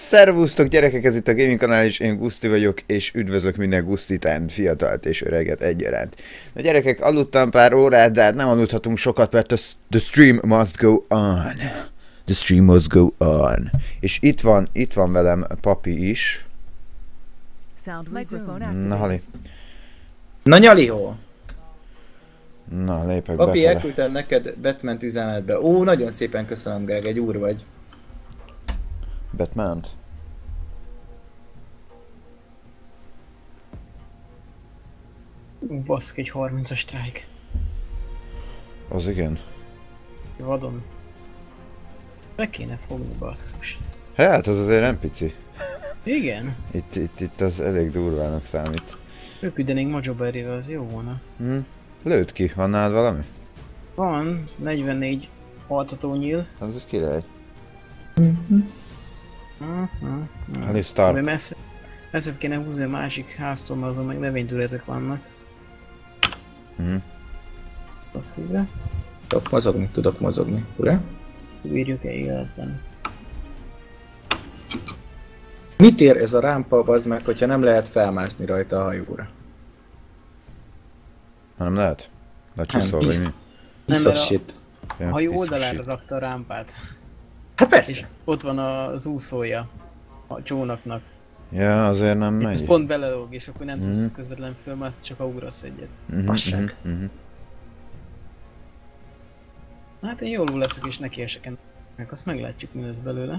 Szervusztok gyerekek, ez itt a Gaming kanál, és én Guszti vagyok, és üdvözlök minden Gusztitán, fiatalt és öreget egyaránt. Na gyerekek, aludtam pár órát, de hát nem aludhatunk sokat, mert the stream must go on. The stream must go on. És itt van velem Papi is. Na Hali. Na Nyalihó! Na, lépek Papi, befele. elküldtem neked Batman üzenetbe. Ó, nagyon szépen köszönöm, Greg, egy úr vagy. Batman-t? Baszk, egy 30-as strike. Az igen. Vadon. Be kéne fogni, basszus. Hát, az azért nem pici. Igen. Itt az elég durvának számít. Röpüdenénk Majoberryvel, az jó volna. Lőtt ki, van nálad valami? Van, 44 altatónyíl. Az király. Hali De Stark. messzebb kéne húzni a másik háztól, mert azon meg növénytületek vannak. Passzívre. Tudok mozogni, ura? Bírjuk-e életben? Mit ér ez a rámpa, bazd meg, hogyha nem lehet felmászni rajta a hajóra? Nem lehet? Lecsúszol vagy mi? Nem, Piece mert of a shit. Ja, hajó piece of oldalára shit. rakta a rámpát. Hát És persze! ott van az úszója a csónaknak. Ja, azért nem Ez megy. pont belelóg, és akkor nem tudsz közvetlen fölmászni, csak ha ugrasz egyet. Fasság. Hát én jól leszek és nekiesek ennek, azt meglátjuk, mi lesz belőle.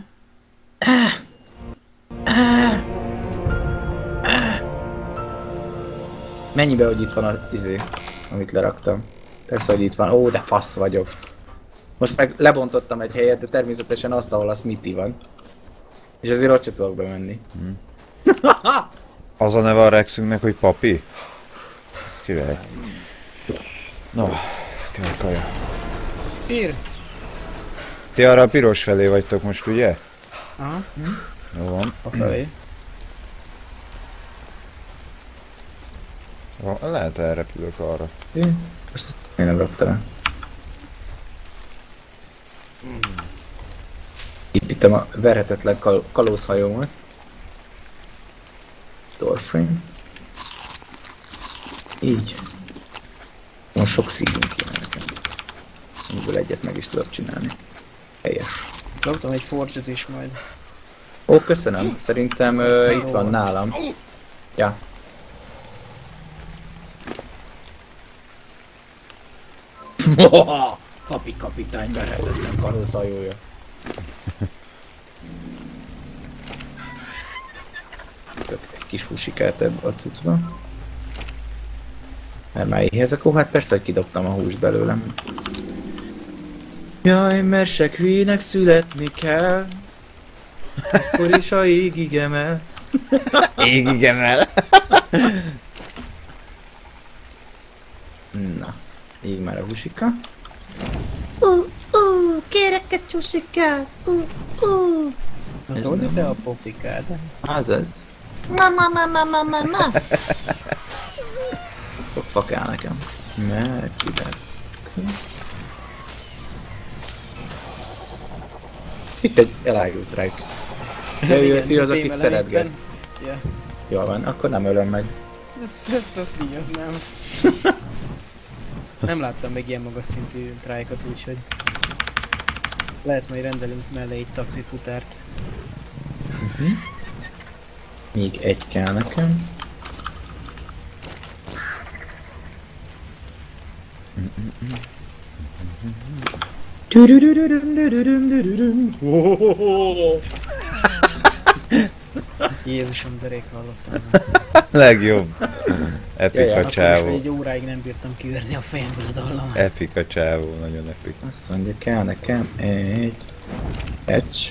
Mennyibe, hogy itt van az amit leraktam? Persze, hogy itt van. Ó, de fasz vagyok. Most meg lebontottam egy helyet, de természetesen azt, ahol a Smithy van. És azért ott se tudok bemenni. Az a neve a Rexünknek, hogy Papi? Ez király. No, kell kaja. Ír! Ti arra a piros felé vagytok most, ugye? Aha, Jó van. a felé. Lehet elrepülök arra. Most ezt én nem raktam el. Építem a verhetetlen kalózhajómat. Doorframe. Így. Most sok szívunk kéne nekem. Amiből egyet meg is tudok csinálni. Helyes. Kaptam egy forge-ot is majd. Ó, köszönöm. Szerintem itt van nálam. Ja. Papi kapitány verhetetlen kalózhajója. Tök egy kis húsikát ebbe a cuccba. Mert már éhezek, ó, hát persze, hogy kidobtam a húst belőlem. Jaj, mert se hülyének születni kell. Akkor is a égig emel. Égig emel. Na, így már a húsika. Kérek egy csusikát! Na tudod, te a popikád? Azaz. Ma. Sok fa kell nekem. Mert ide. Itt egy elájult reg. Ő az, akit szeretgetsz. Ja. Jól van, akkor nem ölöm meg. Ezt vigyoznám. Nem láttam még ilyen magas szintű trájkat, úgyhogy... Lehet majd rendelünk mellé egy taxifutárt. Még egy kell nekem. Jézusom, derék hallottam. Legjobb. Epic Jaj, a Akkor is csávó. egy óráig nem bírtam kiverni a fejemből a dallamat. Epic a csávó, nagyon epic. Azt mondja, kell nekem egy...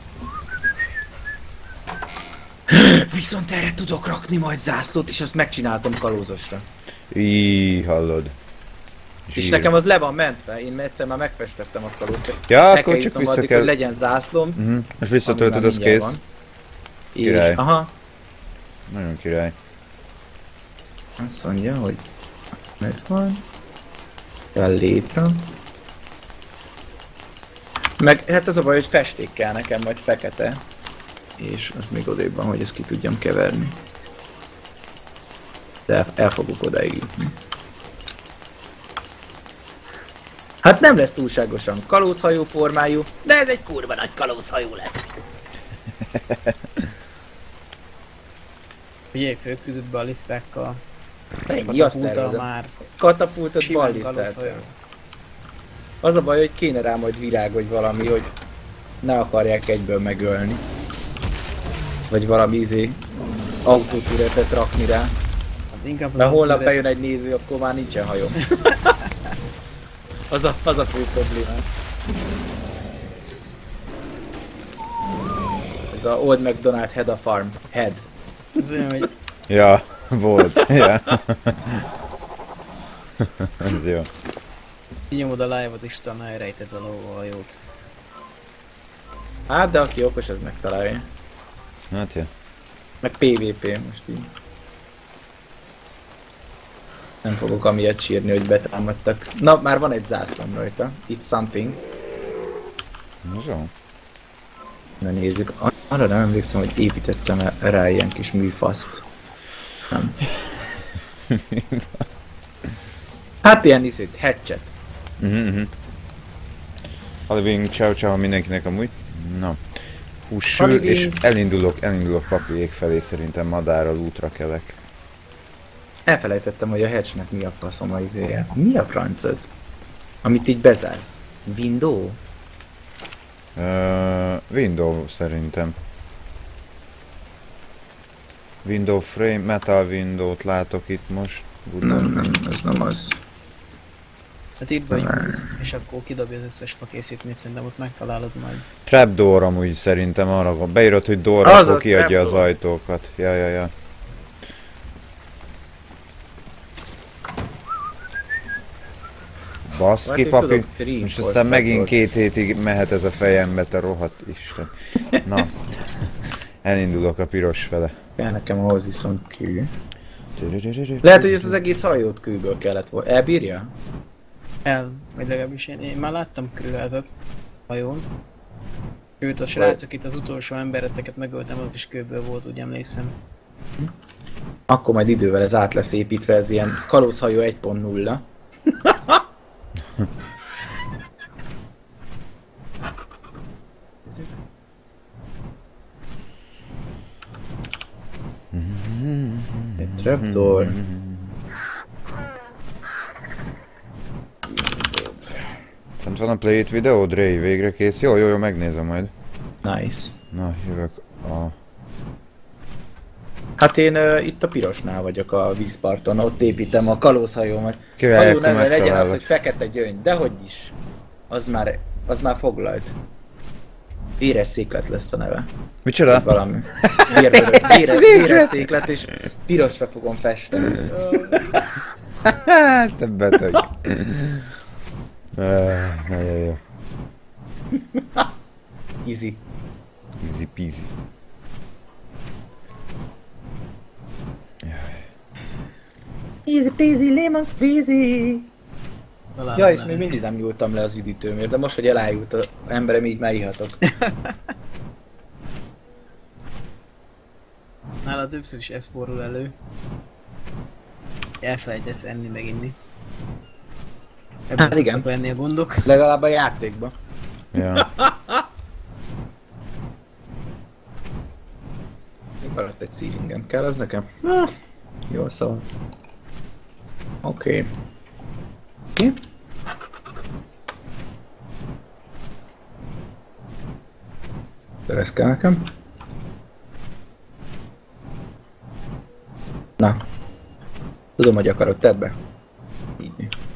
Viszont erre tudok rakni majd zászlót, és azt megcsináltam kalózosra. Hallod. És Zsír. nekem az le van mentve, én egyszer már megfestettem a kalót. Ja, El akkor kell csak jutnom vissza addig, kell. hogy legyen zászlóm. Most visszatöltöd, ami az már mindjárt kész. van. Király. És, aha, Nagyon király. azt mondja, hogy megvan. Kell létre. Meg hát az a baj, hogy festék kell nekem, vagy fekete. És az még odébb van, hogy ezt ki tudjam keverni. De el fogok odáig jutni. Hát nem lesz túlságosan kalózhajó formájú, de ez egy kurva nagy kalózhajó lesz. Ugye fölküldött ballisztákkal. Ennyi, azt Katapulta tervezem. már. Katapultot Simán ballisztát. kalózhajó. Az a baj, hogy kéne rá majd virág vagy valami, hogy ne akarják egyből megölni. Vagy valami autótüretet rakni rá. Hát inkább De az holnap autótüret- bejön egy néző, akkor már nincsen hajom. az a fő problémám. Ez a Old McDonald Head a Farm. Head. Ez olyan, hogy Ja, volt. Ja. Ez jó. kinyomod a live-ot és utána elrejted a lóhajót. Hát, de aki okos, az megtalálja. Hát ja. Meg PvP most így. Nem fogok amiatt sírni, hogy betámadtak. Na, már van egy zászlóm rajta. It's something. Ez jó. Na nézzük. Arra nem emlékszem, hogy építettem rá ilyen kis műfaszt. Nem. Hát ilyen iszét, hatchet. Haliving, ciao mindenkinek amúgy. Na. Hússül, Haliving. és elindulok papiék felé, szerintem madárral útra kelek. Elfelejtettem, hogy a hatchnek mi a faszom a izéje. Mi a franc ez? Amit így bezársz. Window? Window szerintem. Window frame, metal window-t látok itt most. Nem, ez nem az. Hát itt vagy, és akkor kidobja az összes fakészítményt, szerintem ott megtalálod majd. Trapdoor amúgy szerintem arra van. Beírod, hogy door, Azaz, akkor kiadja az trapdoor. ajtókat. Ja. Baszki, Hát, papi. tudok, free Most import aztán megint trapdoor. 2 hétig mehet ez a fejembe, te rohadt Isten. Na. Elindulok a piros fele. Kell nekem ahhoz viszont kő. Lehet, hogy ezt az egész hajót kőből kellett volna. Elbírja? Vagy legalábbis én már láttam kőházat hajón. Sőt, a srácok itt az utolsó embereteket megöltem, ott is kőből volt, úgy emlékszem. Akkor majd idővel ez át lesz építve, ez ilyen kalózhajó 1.0. Egy trapdoor. Fent van a play it videó, Dre, végre kész. Jó, megnézem majd. Nice. Na, jövök a... Hát én itt a pirosnál vagyok a vízparton, ott építem a kalózhajómat. Király, Hajó akkor neve legyen az, megtalálok. hogy fekete gyöngy, dehogy is. Az már foglalt. Véres széklet lesz a neve. Micsoda? Valami. Véres széklet, és pirosra fogom festeni. Hát, te beteg. Jó. Easy. Easy peasy. Easy peasy, lemon squeezy. Talán Ja, és nem. még mindig nem nyúltam le az üdítőmért, de most, hogy elájult az emberem, így már ihatok. Nála többször is ez fordul elő. Elfelejtesz enni meg inni. Ebben Hát igen. szoktak lenni a gondok. Legalább a játékban. Ja. Maradt egy szíringem. Kell az nekem? Jó, szóval. Oké. De ez kell nekem. Na. Tudom, hogy akarod, tedd be. Így.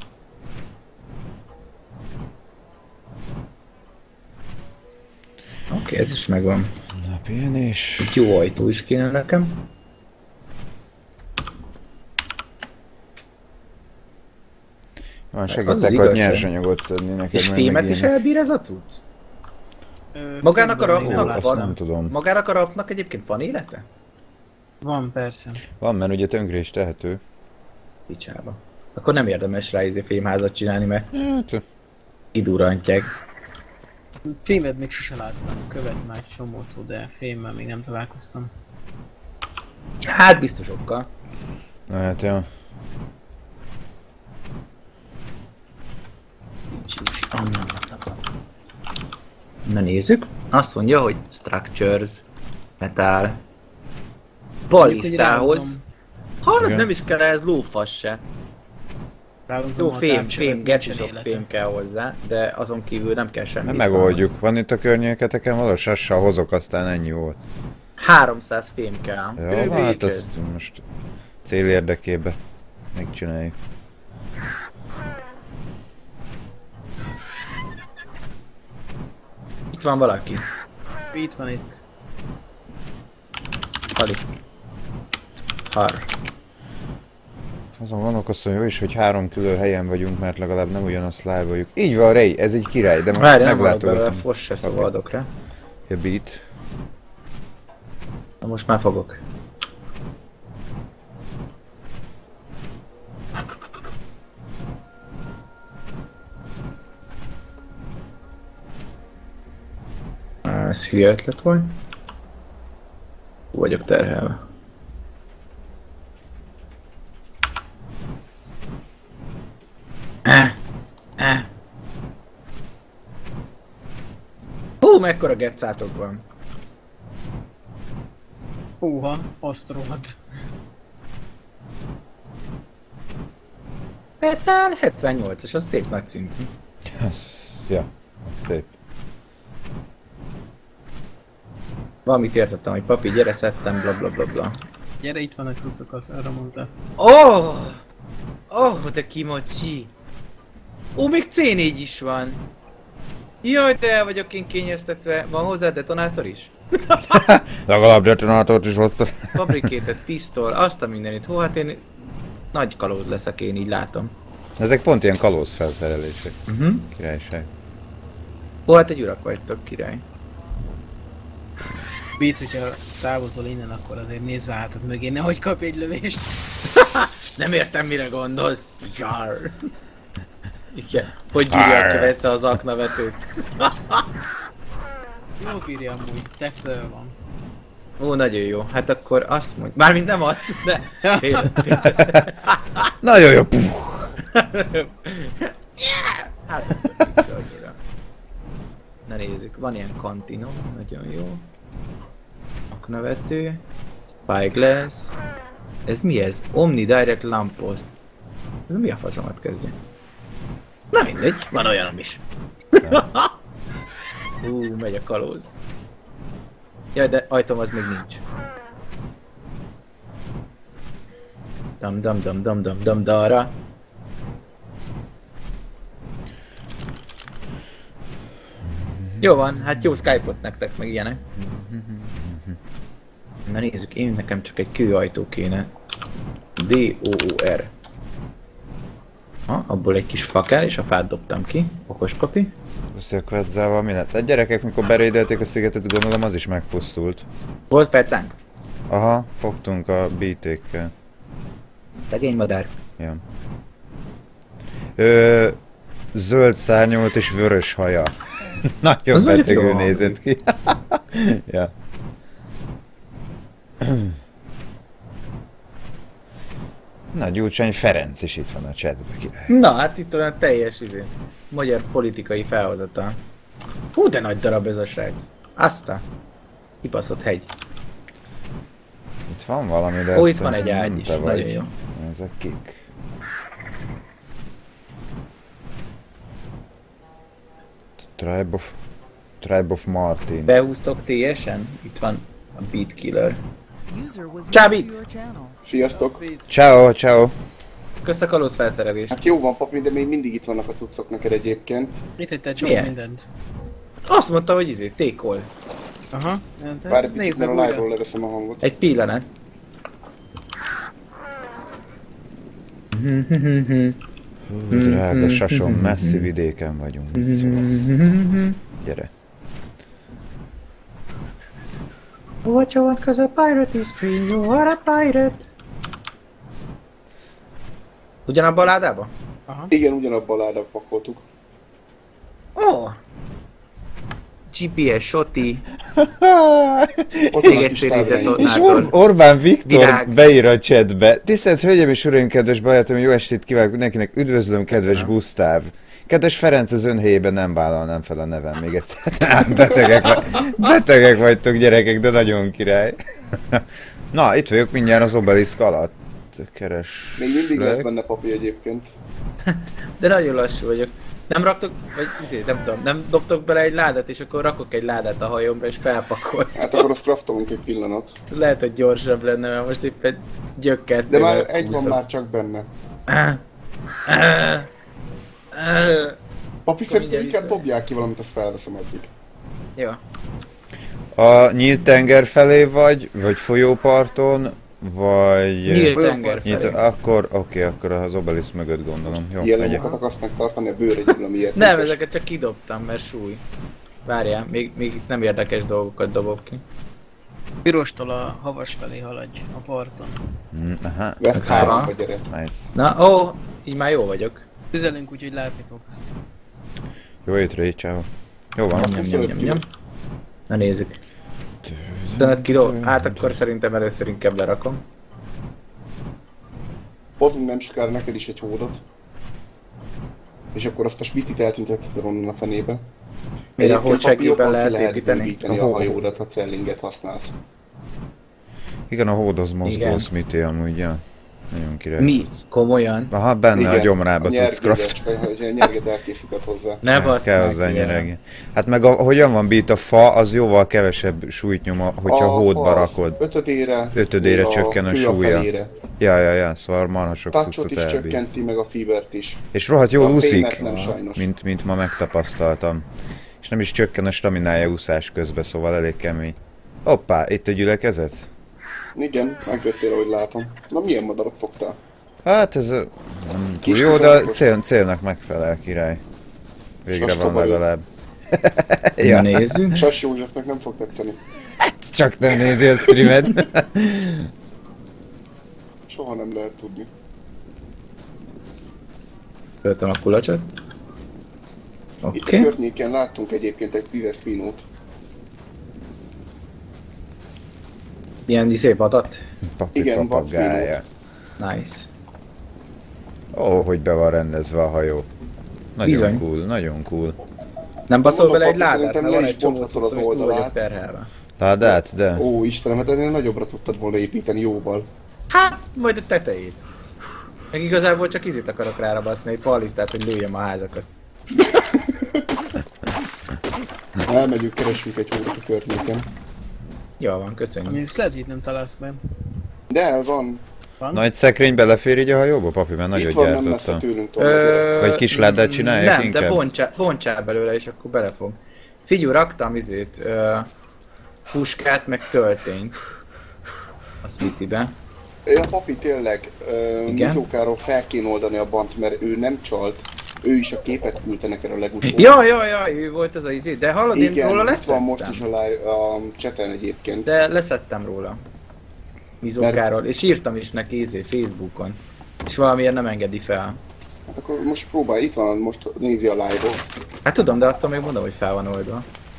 Oké, ez is megvan. Napihenés. Egy jó ajtó is kéne nekem. Van, az segítek, hogy igazság. nyersanyagot szedni neked. És mert fémet megint- is elbír ez a cucc? Magának a Könyvben raftnak még Azt van? nem tudom. Magának a raftnak egyébként van élete? Van, persze. Van, mert ugye tönkre is tehető. Picsába. Akkor nem érdemes rá fémházat csinálni, mert Hát, kidurrantják. Fémet még sose láttam, követ már csomószó, de fémmel még nem találkoztam. Hát biztosokkal. Na hát jó. Na nézzük. Azt mondja, hogy structures, metal, ballisztához. Hallod, Igen. nem is kell ez lófasz se. Jó, geci sok fém kell hozzá, de azon kívül nem kell semmi. Nem megoldjuk. Van itt a környéketeken valós, assal hozok, aztán ennyi volt. 300 fém kell. Jó, hát ezt most cél érdekében megcsináljuk. Itt van valaki. Itt van itt. Alig. Har. Azon gondolkoztam, jó is, hogy 3 külön helyen vagyunk, mert legalább nem ugyanazt lájboljuk. Így van, Ray, ez egy király, de most Várj, nem volt belőle, meglátogatom. fos se szóval adok rá. A beat. Na most már fogok. Ez hülye ötlet volt. Vagyok terhelve. Mekkora getszátok van. Húha, azt rohadt. Petszál 78-as, az szép nagy szintű. Ja, az szép. Valamit értettem, hogy papi, gyere, szedtem, bla bla bla bla. Gyere, itt van egy cuccok, azt arra mondta. De kimocsi! Még C4 is van! Jaj, de el vagyok én kényeztetve. Van hozzá detonátor is? Legalább detonátort is hoztam. Fabricated pisztol, azt a mindenit. Hó, hát én nagy kalóz leszek, én így látom. Ezek pont ilyen kalóz felszerelések. Királyság. Hó, hát egy urak vagytok, király. Beat, hogyha távozol innen, akkor azért nézz a hátad mögé, nehogy kapj egy lövést. Nem értem, mire gondolsz. Jar. Igen. Hogy gyűrje a követsze az aknavetőt? Jó bírja amúgy, textől van. Nagyon jó. Hát akkor azt mondj. Mármint nem az, de... Nagyon jó. Hát, na nézzük, van ilyen kantinom, nagyon jó. Aknavető. Spyglass. Ez mi ez? Omnidirect lamppost. Ez mi a faszomat kezdje? Na mindegy, van olyanom is. Megy a kalóz. Jaj, de ajtóm az még nincs. Dam dam dam dam dam dam dara. Jó van, hát jó Skype-ot nektek, meg ilyenek. Na nézzük, én nekem csak egy kőajtó kéne. D-O-O-R. Abból egy kis fa kell, és a fát dobtam ki. Okos papi. Összekvetzával mi lett? A gyerekek, mikor berédelték a szigetet, gondolom az is megpusztult. Volt percánk? Aha, fogtunk a BT-kkel. Legény madár. Ja. Zöld szárnyolt és vörös haja. Nagyon Az betegül jó nézett ki. Ja. Na, Gyurcsány Ferenc is itt van a chatben, király. Na, hát itt olyan teljes magyar politikai felhozata. Hú, de nagy darab ez a srác. Aztán. Kibaszott hegy. Itt van valami, de Ó, ezt itt van egy szerintem ágy nem is, te vagy. nagyon jó. Ezek kik? Tribe of Martin. Behúztok TS-en? Itt van a Beat Killer. Csábít! Sziasztok! Ciao, ciao. Kösz a kalóz felszerelést. Hát jó van, papi, de még mindig itt vannak a cuccok neked egyébként. Itt egy csomó Milyen? mindent. Azt mondta, hogy tékol. Aha. Várj egy picit, Nézd mert meg a újra. live-ról leveszem a hangot. Egy pillanat. Hú, drága sasom, messzi vidéken vagyunk. Mit szólsz? Gyere. What you want, 'cause a pirate is free, you are a pirate. Ugyanabban a ládába? Igen, ugyanabban a ládába pakoltuk. Ó! GPS, Soti, Ott még van a egy kis CD tábláink. És detonátor. Orbán Viktor Virág. beír a chatbe. Tisztelt Hölgyeim és Uraim, kedves barátom, jó estét kívánok mindenkinek, üdvözlöm, kedves Köszönöm. Gusztáv. Kedves Ferenc, az ön helyében nem vállalnám fel a nevem még egyszer. Betegek vagytok gyerekek, de nagyon király. Na, itt vagyok mindjárt az obeliszk alatt. Még mindig lesz Kereslek. benne papi egyébként. De nagyon lassú vagyok. Nem raktok, vagy nem tudom, nem dobtok bele egy ládát, és akkor rakok egy ládát a hajomra, és felpakol. Hát akkor azt craftolunk egy pillanat. Lehet, hogy gyorsabb lenne, mert most éppen gyökkert. De már egy van már csak benne. Papi, szerintem mindjárt inkább vissza. dobják ki valamit, azt felveszem addig. Jó. A nyílt tenger felé vagy folyóparton, vagy... Nyílt tenger Nyílt, felé. akkor, oké, akkor az obeliszk mögött gondolom. Jó, Ilyen megyek. lomokat akarsz megtartani, a bőr egy valamiért. Nem, ezeket csak kidobtam, mert súly. Várjál, még nem érdekes dolgokat dobok ki. Pirostól a havas felé haladj a parton. Aha, West Aha. 3 vagy gyere. nice. Na, ó, így már jó vagyok. Üzelünk, úgyhogy látni fogsz. Jó étre, így csáva. Jó van. Nyom. Na nézzük. 25 kiló, hát akkor szerintem először inkább lerakom. Hozunk nem sokára neked is egy hódot. És akkor azt a smitit eltünteted onnan a fenébe. Mire a Egyébként, hód papi, jobban segélyben ki lehet építeni. bővíteni a hajódat, ha cellinget használsz. Igen, a hód az mozgó Igen. Smithy amúgy, ja. Nagyon király. Mi? Komolyan? Aha, benne a Igen, gyomrába a tudsz nyergédet, craft. csak a nyerget elkészített hozzá. Ne bassz Kell meg, hozzá ilyen. nyereg. Hát meg hogyan van beat a fa, az jóval kevesebb súlyt nyom, hogyha hódba rakod. Ötödére, Ötödére még csökken a kő súlya. felére. Ja, szóval marha sok Touchot cuccot is elbír. csökkenti, meg a fevert is. És rohadt De jól a úszik, fémet nem sajnos. mint ma megtapasztaltam. És nem is csökken a staminája úszás közben, szóval elég kemény. Hoppá, itt a gyülekezet? Igen, megjöttél, ahogy látom. Na milyen madarat fogtál? Hát ez nem túl Kis jó, de a kudarcos. célnak megfelel, király. Végre van Saskabaró. legalább. Na nézzük. Sas Józsefnek nem fog tetszeni. Csak nem nézi a streamet. Soha nem lehet tudni. Töltöm a kulacsot. Itt Oké. a környéken láttunk egyébként egy 10-es pinót. Ilyen szép adat. Papi Igen, papagája. Nice. Ó, hogy be van rendezve a hajó. Nagyon Bizony. cool, nagyon cool. Nem baszol Mondom, bele egy papi, ládát, szerintem mert van le egy is csomó bonthatod az cuccom, és túl vagyok oldalát. terhelve. Ládát, de? Ó, Istenem, hát ennél nagyobbra tudtad volna építeni jóval. Hát, majd a tetejét. Meg igazából csak izit akarok rára baszni, egy palisztát, hogy lőjem a házakat. Elmegyünk, keresünk egy hódot a környéken. Jó van, köszönjük. Mondjuk lehet, hogy itt nem találsz be. De van. Nagy szekrény belefér így a hajóba, papi? Mert Itt nagyon van, nem messze gyártottam. tőlünk tovább. Vagy kis ládát csinálják Nem, inkább? de bontsál belőle, és akkor belefog. Figyelj, raktam puskát, meg töltényt. A Smithybe. Ja, papi, tényleg, Igen? Mizókáról fel kéne oldani a bant, mert ő nem csalt. Ő is a képet küldte neked a legutóbb. Ja, ő volt az a izé, de hallod, én Igen, róla itt van most is leszettem. a chaten egyébként. De leszettem róla. Mizókáról, és írtam is neki Facebookon. És valamiért nem engedi fel. Hát akkor most próbálj, itt van, most nézi a live-ot. Hát tudom, de attól még mondom, hogy fel van oldva.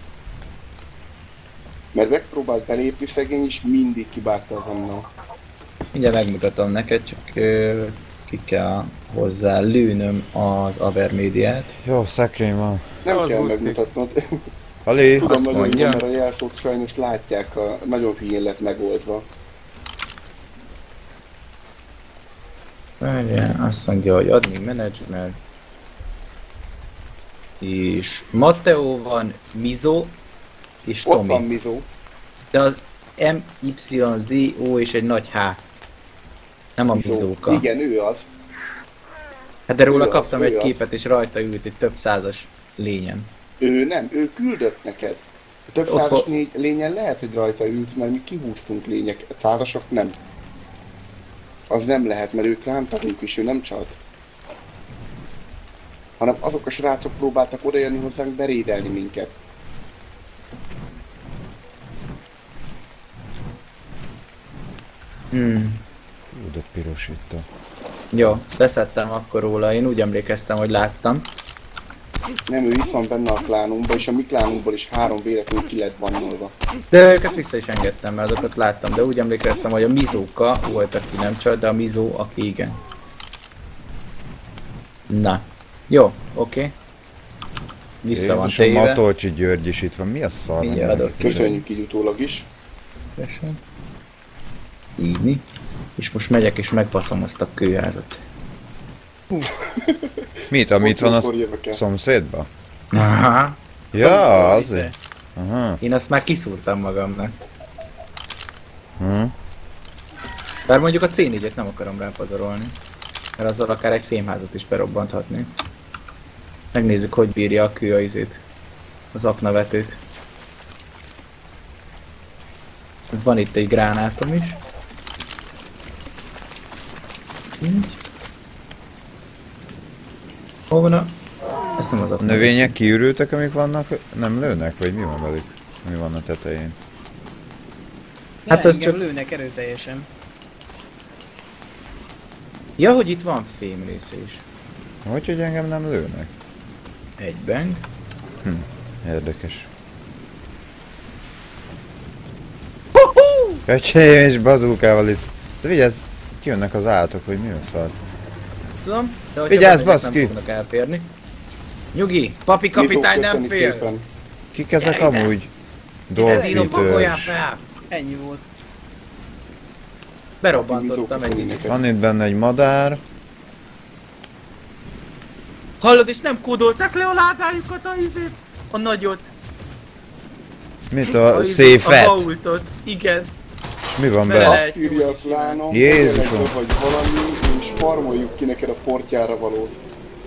Mert megpróbált belépni szegény, és mindig kibárta az annal. Mindjárt megmutatom neked, csak ki kell hozzá lőnöm az Avermédiát. Jó, szekrény van. Nem Az kell most megmutatnod. Ali! Tudom Azt nagyon jó, mondja. mert a jelszót sajnos látják, nagyon hülyén lett megoldva. Azt mondja, hogy admin management. És Matteo van, Mizo és Ott van Tomi. Mizó. De az MYZO és egy nagy H. Nem a Mizóka. Igen, ő az. Hát de róla ő az, kaptam ő egy az. képet, és rajta ült egy több százas lényen. Ő nem, ő küldött neked. A több Ott százas van. lényen lehet, hogy rajta ült, mert mi kihúztunk lények, százasok nem. Az nem lehet, mert ők lámtadék is, ő nem csalt. Hanem azok a srácok próbáltak odajönni hozzánk berédelni minket. Ú, de piros itt a... Jó, leszettem akkor róla, én úgy emlékeztem, hogy láttam. Nem, ő itt van benne a klánunkban, és a mi klánunkból is 3 véletlenül ki lett bannolva. De őket vissza is engedtem, mert azokat láttam, de úgy emlékeztem, hogy a Mizóka volt, aki nem csalt, de a Mizó, aki igen. Na. Jó, oké. Vissza van Jézus, a téve. Matolcsi György is itt van. Mi a szar? Mindjárt adok ki. Köszönjük így utólag is. Köszönöm. Így. És most megyek és megbaszom azt a kőházat. Mit? Amit van a Akkor jövök el. szomszédba? Aha. Ja, azért. Aha. Én azt már kiszúrtam magamnak. Hm. Bár mondjuk a C4-et nem akarom rápazarolni. Mert azzal akár egy fémházat is berobbanthatni. Megnézzük, hogy bírja a kő a izét. Az aknavetőt. Van itt egy gránátom is. Így. Hol van a... Ezt nem az A aknavető. növények kiürültek, amik vannak? Nem lőnek? Vagy mi van velük? Mi van a tetején? Hát Hát az engem csak- lőnek erőteljesen. Ja, hogy itt van fém része is. Hogy engem nem lőnek? Egyben. Érdekes. Öcsém, és bazúkával itt. De vigyázz, kijönnek az állatok, hogy mi a szar. Tudom, de hogyha Vigyázz, bemegyek, baszki! nem fognak elférni. Nyugi, papi kapitány nem Köszönjük fél! szépen. Kik ezek Gyere ide! amúgy? Ide, Dino, pakoljál Dolfitős. fel! Ennyi volt. Berobbantottam Köszönjük egy neked. Van itt benne egy madár. Hallod, és nem kódolták le a ládájukat a izét? A nagyot. Mit a A széfet? baultot. Igen. Mi van Bele benne? lehet Azt írja a klánom, Jézusom. hogy valami, és farmoljuk ki neked a portjára valót.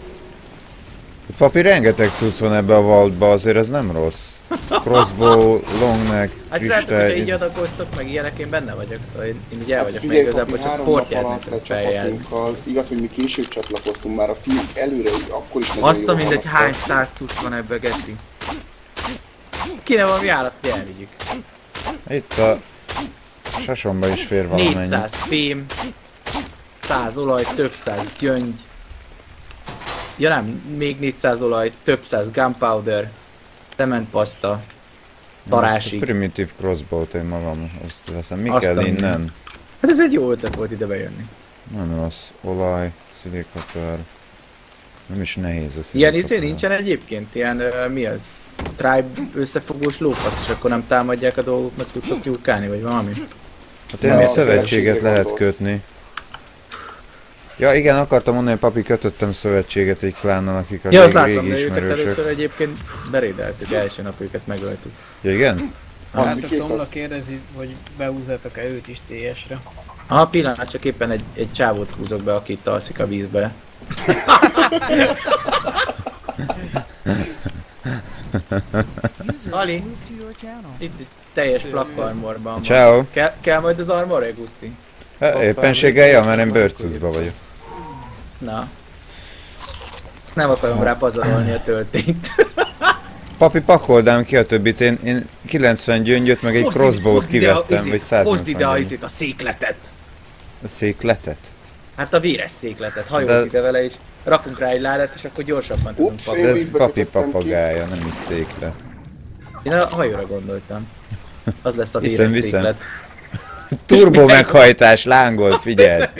Papi, rengeteg cucc van ebbe a vaultba, azért ez nem rossz. Crossbow, longneck, Hát srácok, hogyha így kristály. adakoztok, meg ilyenek, én benne vagyok, szóval én így el vagyok, meg Figyelj, igazából papi, csak 3 nap portját alatt nekem a feljelni. csapatunkkal, igaz, hogy mi később csatlakoztunk már, a fiúk előre, akkor is nagyon Azt a jól mindegy, haladtak. hány száz cucc van ebbe, geci. Kéne valami állat, hogy elvigyük. Itt a sasomba is fér valamennyi. 400 fém, 100 olaj, több száz gyöngy. Ja nem, még 400 olaj, több száz gunpowder, cementpaszta, Ezt a darásig. primitív crossbow-t én magam azt veszem. Mi Azt kell a innen? Hát ez egy jó ötlet volt ide bejönni. Nem rossz. Olaj, szilikatőr. Nem is nehéz a Ilyen szilikatőr. nincsen egyébként, ilyen mi az? Tribe összefogós lófasz, és akkor nem támadják a dolgok, meg tudtok nyúlkálni, vagy valami? Hát Ja, én a szövetséget feleségre lehet gondolsz. kötni. Ja igen, akartam mondani, hogy papi, kötöttem szövetséget egy klánnal, akik a Ja, azt régi láttam, de őket ismerősök. először egyébként berédeltük, első nap őket megöltük. Ja igen? Hát Miképp csak Tomla kérdezi, hogy behúzzátok-e őt is TS-re. Aha, pillanat, csak éppen egy csávót húzok be, aki itt alszik a vízbe. User Ali. was moved to your channel. Itt egy teljes flak armorban van. Ciao. Kell majd az armor, Guszti? Éppenséggel, ja, mert én bőrcucba vagyok. Na. Nem akarom rá pazarolni a töltényt. Papi, pakoldám ki a többit, én 90 gyöngyöt, meg egy crossbow-t kivettem, vagy Hozd ide 180 a gyöngyöt. izét, a székletet. A székletet? Hát a véres székletet, hajóz ide vele és rakunk rá egy ládát, és akkor gyorsabban tudunk Ups, pakolni. De ez így papi bekötöttem ki. papagája, nem is széklet. Én a hajóra gondoltam. Az lesz a Viszem, véres viszem. széklet. Turbo meghajtás, lángol, figyeld!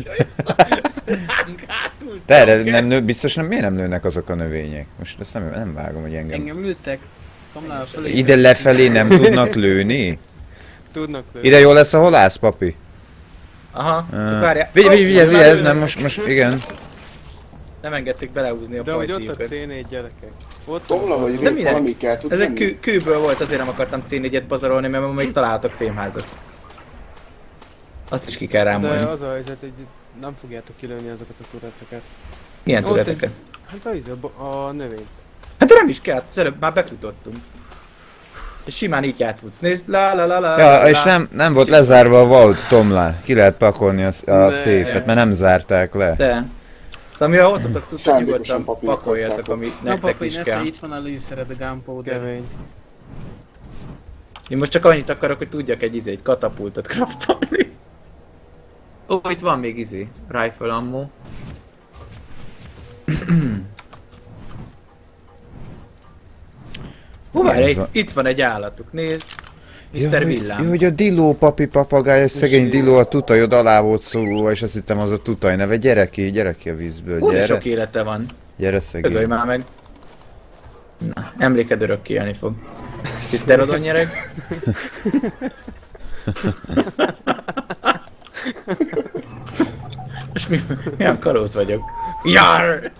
Te erre nem nő, biztos nem, miért nem nőnek azok a növények? Most ezt nem vágom, hogy engem. Engem lőttek. Tomla fölé. Ide lefelé nem tudnak lőni? Tudnak lőni. Ide jó lesz a halász, papi? Aha, várjál. Vigyázz, nem, most, igen. Nem engedték belehúzni a De hogy ott a pajtíjukat. C4 gyerekek. Ott Tomla vagy De Rég, minek? valami kell tud Ezek lenni? kőből volt, azért nem akartam C4-et pazarolni, mert ma még találtak fémházat. Azt is ki kell De rámolni. az a helyzet, hogy nem fogjátok kilőni azokat a tureteket. Milyen ott tureteket? Hát a növény. Hát de nem is kell, előbb már befutottunk. És simán így átfutsz. Nézd, la. Ja, és nem volt lezárva a vault, Tomlá. Ki lehet pakolni a széfet, mert nem zárták le. De. Szóval mivel hoztatok cuccot, Szándékosan nyugodtan papinak pakoljatok, hagytátok. ami Na nektek papi, is nesze, kell. itt van a lőszered, a gunpowder. Kemény. Én most csak annyit akarok, hogy tudjak egy katapultot craftolni. Ó, itt van még rifle ammo. Várj, itt van egy állatuk, nézd. Mr. Villám. Jó, hogy a Diló papagáj, egy szegény Diló a tutajod alá volt szorulva, és azt hittem az a tutaj neve. Gyere ki a vízből, Úgy gyere. sok élete van. Gyere szegény. Ögölj már meg. Na, emléked örökké élni fog. Pterodon nyereg. És milyen kalóz vagyok. Jár!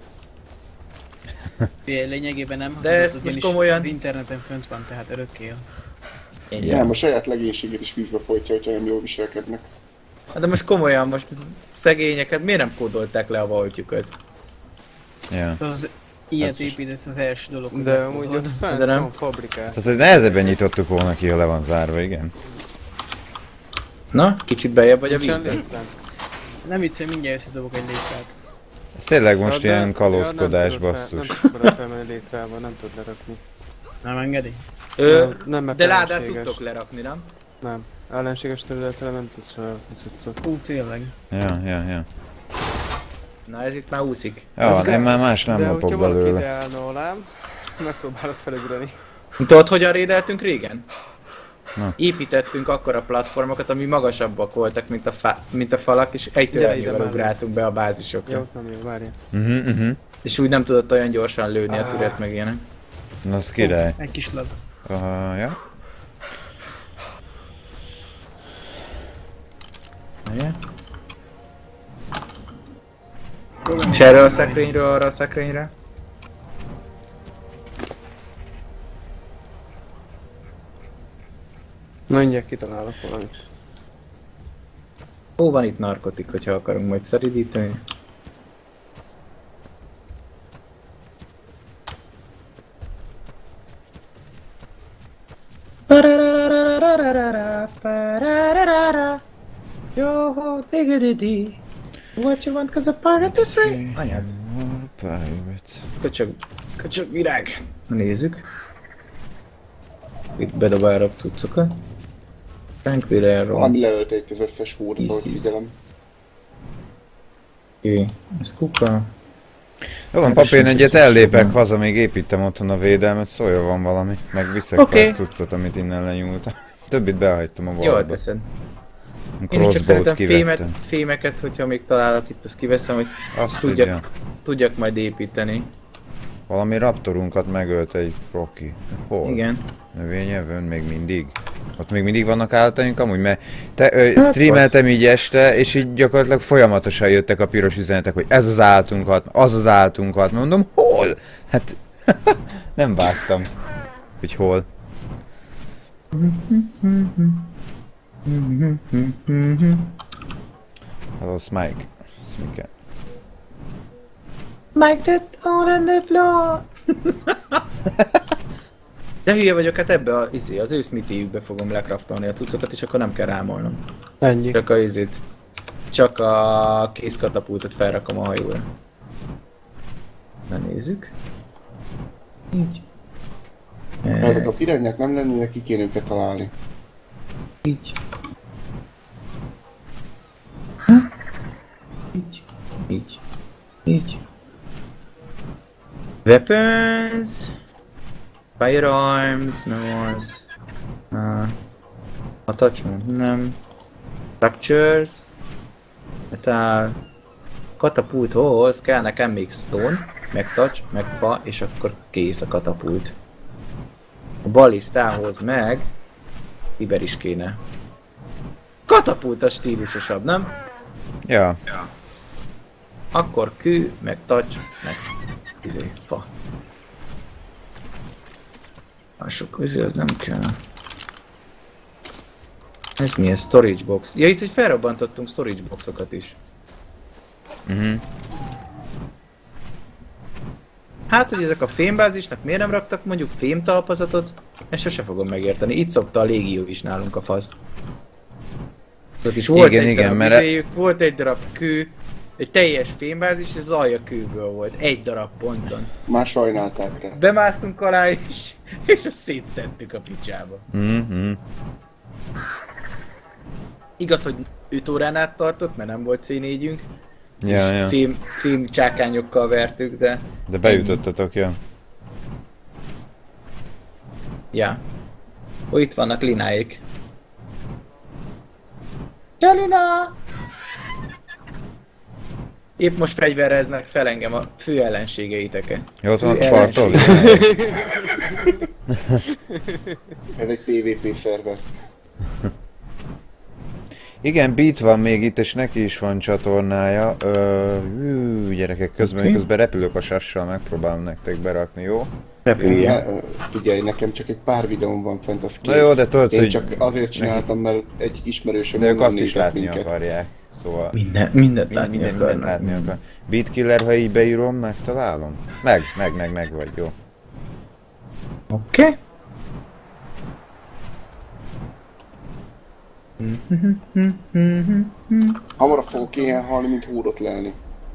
Lényegében nem De ezt hazudott, most ugyanis komolyan- az interneten fönt van, tehát örökké él. Nem, a saját legénységét is vízbe folytja, hogyha nem jól viselkednek. De most komolyan, most ez szegényeket miért nem kódolták le a voltjukat? Ja. Az ilyet építesz az első dolog, hogy De amúgy megkódolod. ott fent De nem. van fabrikát. Tehát nehezebben nyitottuk volna ki, ha le van zárva, igen. Na, kicsit bejebb vagy a Nincsen vízben? lépten? Nem viccelj, mindjárt összedobok egy létrát. Ez tényleg most De- ilyen ja, kalózkodás, nem tudod basszus. Nem tudod felmenni létrával, nem tudod lerakni. Nem engedi? Nem, mert De ládát ellenséges. tudtok lerakni, nem? Nem. Ellenséges területre nem tudsz lerakni cuccot. Tényleg. Ja. Na ez itt már úszik. Ja, én már más nem De lopok hogyha valaki belőle. ide állna alám, megpróbálok felugrani. Tudod, hogyan rédeltünk régen? Na. Építettünk akkora platformokat, ami magasabbak voltak, mint a falak, és egy Gyere ide törelnyővel már. ugráltunk be a bázisokra. Jó, nem jó, várjál. És úgy nem tudott olyan gyorsan lőni a türet meg ilyenek. Na, az király. Egy kis lag. Ja. Ugye? És erről a szekrényről arra a szekrényre? Na, mindjárt kitalálok valamit. Ó, van itt narkotik, hogyha akarunk majd szeridíteni. Yo, diggity. What you want, cause a pirate is free? Anyád. Köcsög virág. Na nézzük. Itt bedobálok cuccokat. Tranquilero. Ami leölték az összes húrt, Isis. hogy figyelem. Oké, ez kuka. Jó van, papír, egyet ellépek haza, még építem otthon a védelmet, szója van valami. Meg viszek Oké. pár cuccot, amit innen lenyúltam. Többit behagytam a Jól boltba. teszed. A Én is csak szeretem kivettem. fémeket, hogyha még találok itt, azt kiveszem, hogy Azt tudja. tudjak majd építeni. Valami raptorunkat megölt egy Rocky. Hol? Igen. Növényevőn még mindig? Ott még mindig vannak állataink amúgy, mert streameltem így este, és így gyakorlatilag folyamatosan jöttek a piros üzenetek, hogy ez az állatunkat, az az állatunkat. Mondom, hol? Hát nem vágtam, hogy hol. Hello, Smike. Smike. Mike that on the floor. De hülye vagyok, hát ebbe az ő smithyjükbe fogom lekraftolni a cuccokat, és akkor nem kell rámolnom. Ennyi. Csak a kész katapultot felrakom a hajóra. Na nézzük. Így. Ezek a piranyák nem lennének, ki kéne őket találni. Így. Így. Így. Így. Weapons. Firearms, no az. Attachment, nem. Structures. Metal. Katapulthoz kell nekem még stone, meg touch, meg fa, és akkor kész a katapult. A balisztához meg Iber is kéne. Katapult a stílusosabb, nem? Ja. Akkor kő, meg touch, meg fa. A sok az nem kell. Ez milyen storage box? Ja, itt hogy felrobbantottunk storage boxokat is. Hát, hogy ezek a fémbázisnak miért nem raktak mondjuk fémtalpazatot? Ezt sose fogom megérteni. Itt szokta a légió is nálunk a faszt. Ott is volt Igen, egy igen, darab mert- izéjük, volt egy darab kő, egy teljes fémbázis, és zalja kőből volt. Egy darab ponton. Már sajnálták rá. Bemásztunk alá is, és azt szétszedtük a picsába. Igaz, hogy 5 órán át tartott, mert nem volt C4-ünk. Ja, ja. Fém csákányokkal vertük, de... De bejutottatok, ja. Ja. Ó, itt vannak Lináik. Csalina! Épp most fegyvereznek fel engem a fő ellenségeiteket. Jó, ott van Fő a Bartol. Ez egy PvP szerver. Igen, Beat van még itt, és neki is van csatornája. Gyerekek, közben repülök a sassal, megpróbálom nektek berakni, jó? Figyelj, nekem csak egy pár videóm van fent, az Na jó, de tudod, Én hogy csak azért csináltam, mert egy ismerősöm de ők onnan azt is nézett látni minket. akarják. Szóval Mindent látni mindent akarnak. látni akar. Beat Killer, ha így beírom, megtalálom? Meg vagy, jó. Oké. Hamarabb fogok ilyen halni, mint húrot lelni.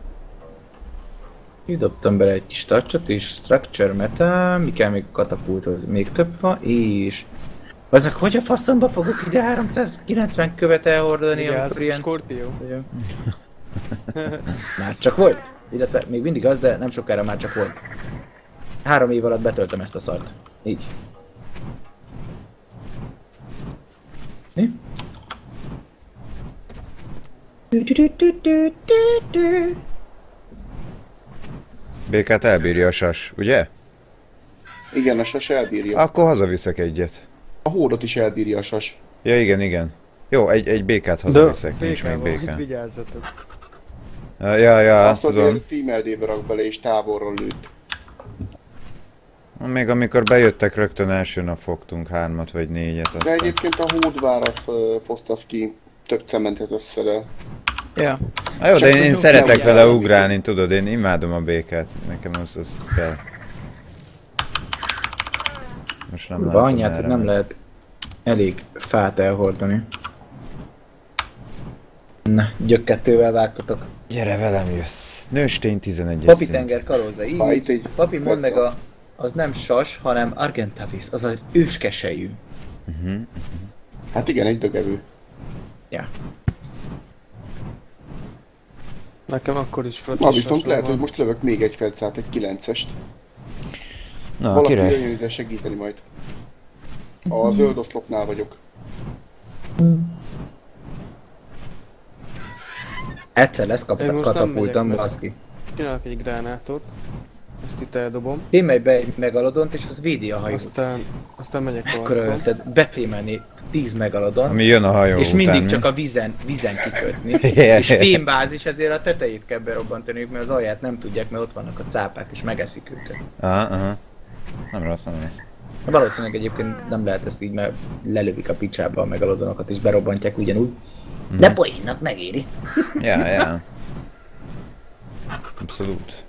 Kidobtam bele egy kis touchot és structure metal, mi kell még a katapulthoz? Még több van, és... Azok, hogy a faszomba fogok ide 390 követ elhordani, Vigyázz, amikor ilyen... Skorpió. Már csak volt. Illetve még mindig az, de nem sokára már csak volt. 3 év alatt betöltöm ezt a szart. Így. Mi? Békát elbírja a sas, ugye? Igen, a sas elbírja. Akkor hazaviszek egyet. A hódot is elbírja a sas. Ja, igen. Jó, egy békát hazaviszek, nincs még Békával, itt békán. vigyázzatok. Ja, Azt tudom. azért Team LD-be rak bele és távolról lőtt. Még amikor bejöttek, rögtön első nap fogtunk 3 vagy 4-et, De aztán. egyébként a hódvárat fosztasz ki, több cementet összedel. Ja. Na jó, de Csak én nem szeretek úgy vele járni. ugrálni, tudod, én imádom a békát. Nekem az kell. Most nem látom Anyát, hogy erre. nem lehet elég fát elhordani. Na, gyökkettővel vágtatok. Gyere velem jössz. Nőstény 11-es Papi szint. tenger kalóza, így. Ha itt egy Papi, mondd meg metszak. az nem sas, hanem Argentavis, az az őskesejű. Hát igen, egy dögevő. Ja. Nekem akkor is Na frottos viszont lehet, van. hogy most lövök még egy felcát, egy 9-est. Na, Valaki király. jöjjön ide segíteni majd. A zöld oszlopnál vagyok. Egyszer lesz Én most nem katapultam, megyek, baszki. Csinálok egy gránátot. Ezt itt eldobom. Témelj be egy megalodont, és az védi a hajót. Aztán megyek Ekkora arcon. ölted, betémelni 10 megalodon, Ami jön a hajó és után, mindig mi? csak a vízen kikötni. Yeah. És fémbázis, ezért a tetejét kell berobbantaniuk, mert az alját nem tudják, mert ott vannak a cápák, és megeszik őket. Aha. Nem rossz, nem rossz. Valószínűleg egyébként nem lehet ezt így, mert lelövik a picsába a megalodonokat, és berobbantják ugyanúgy. De poénnak megéri. Ja. Abszolút.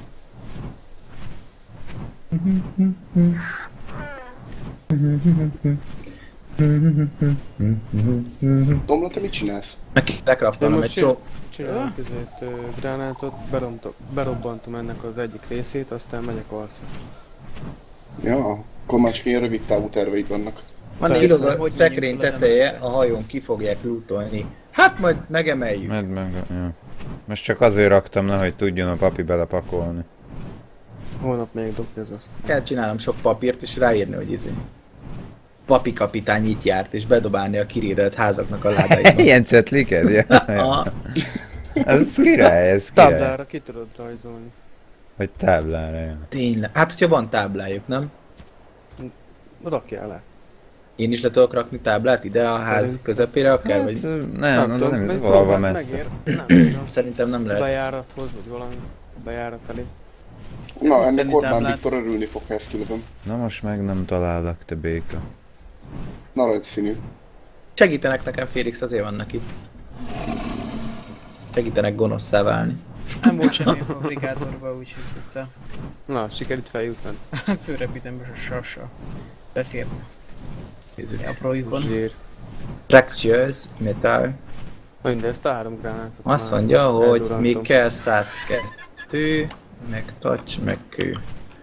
Tomla, te mit csinálsz? Neki De lekraftalom egy most csó... csinálok ezért gránátot, berobbantom ennek az egyik részét, aztán megyek arcon. Ja, akkor már csak ilyen rövid távú terveid vannak. Van Persze. Kilog a hogy szekrény menjünk teteje, a hajón ki fogják lootolni. Hát majd megemeljük. Meg. Ja. Most csak azért raktam le, hogy tudjon a papi belepakolni. Holnap még dobni az azt. Kell csinálnom sok papírt, és ráírni, hogy Papi kapitány itt járt, és bedobálni a kirírelt házaknak a ládáiba. Ilyen cetliked? Ja. Ah, Ez király, ez király. Táblára ki tudod rajzolni. Vagy táblára, ja. tényleg. Hát, hogyha van táblájuk, nem? Rakjál le. Én is le tudok rakni táblát ide a ház Szerintem. közepére akár, Hát, vagy nem, meg valahol próbáld, messze. megér. Nem tudom. szerintem nem lehet. Bejárathoz, vagy valami bejárat elé. Na, ennek Szerinted Orbán látsz? Viktor örülni fog, ha ezt kilövöm. Na most meg nem találok, te béka. Narancsszínű. Segítenek nekem, Félix, azért vannak itt. Segítenek gonoszszá válni. Nem volt semmi a fabrikátorban, úgyhogy tudta. Na, sikerült feljutni. Főrepítem be a sassal. Befért. Nézzük. Apró lyukon. Zsír. Fractures, metal. Mindegy, ezt a 3 gránátot Azt már mondja, hogy eldurrantom. még kell 102, meg touch, meg kő.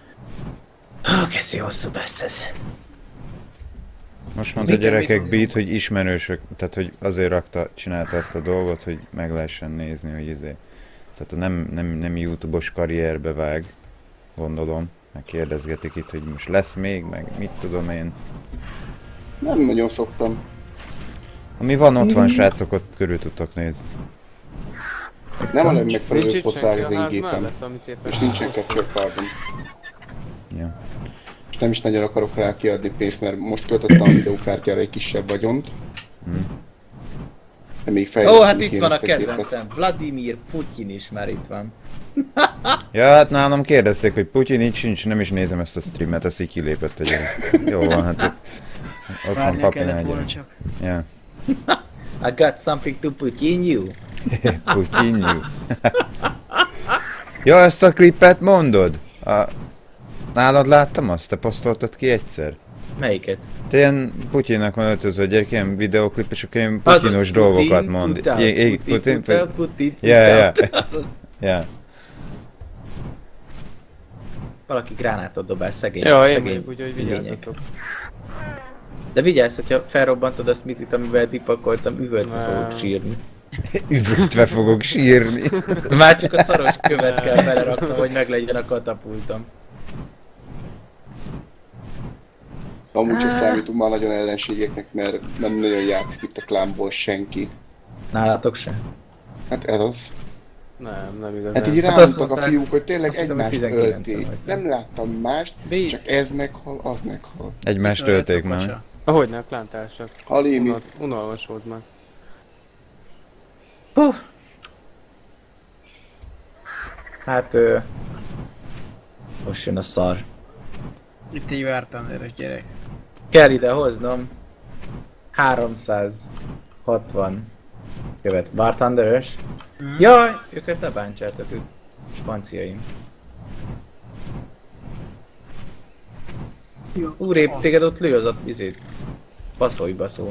Keci hosszú lesz ez. Most mondta a Ziken mit gyerekek hozzunk? Beat, hogy ismerősök, tehát hogy azért csinálta ezt a dolgot, hogy meg lehessen nézni, hogy Tehát a nem YouTube-os karrierbe vág, gondolom. Megkérdezgetik itt, hogy most lesz még, meg mit tudom én. Nem nagyon szoktam. Ami van, ott van, srácok, ott körül tudtok nézni. Nem a Nincs legmegfelelőbb itt senki hozzá a az én ház gépem. mellett, amit éppen És nincsen capture cardom. Ja. És nem is nagyon akarok rá kiadni pénzt, mert most költöttem a videókártyára egy kisebb vagyont. De még Ó, fejleszteni hát itt kéne van a ezt gépet. kedvencem. Vladimir Putyin is már itt van. Ja, hát nálam kérdezték, hogy Putyin így sincs, nem is nézem ezt a streamet, ezt így kilépett egy Jó van, hát ott van Várnia papi kellett volna nagy. csak. Ja. I got something to put in you. Putyin. Ja, ezt a klippet mondod? Nálad láttam azt? Te posztoltad ki egyszer? Melyiket? Te ilyen Putyinnak van öltöző gyerek, ilyen videóklip, és akkor ilyen Azaz, putyinos dolgokat mond. Putin. Ja. Azaz. Ja. Valaki gránátot dobál, szegény. Ja, én szegény vagyok, úgyhogy lények. vigyázzatok. De vigyázz, hogyha felrobbantod a Smithyt, amivel dipakoltam, üvöltve Nem. fogok sírni. Üvöltve fogok sírni. Már csak a szaros követ kell beleraknom, hogy meglegyen a katapultom. Amúgy csak számítunk már nagyon ellenségeknek, mert nem nagyon játszik itt a klánból senki. Nálatok se? Hát ez az. Nem igazán. Hát így Hát azt rámutak a mondták- fiúk, hogy tényleg azt hittem, hogy egymást 19-en ölték. vagy. Nem láttam mást, Beat. csak ez meghal, az meghal. Egymást tölték már. Kacsa. Ahogy ne, klántársak. Halimi. Unalmas volt már. Hát most jön a szar. Itt egy vártanderes gyerek. Kell ide hoznom 360 követ. War Thunderös? Jaj, őket ne bántsátok, ők spanciaim. Úrébb, téged ott lő az a izét. Baszolj, baszó.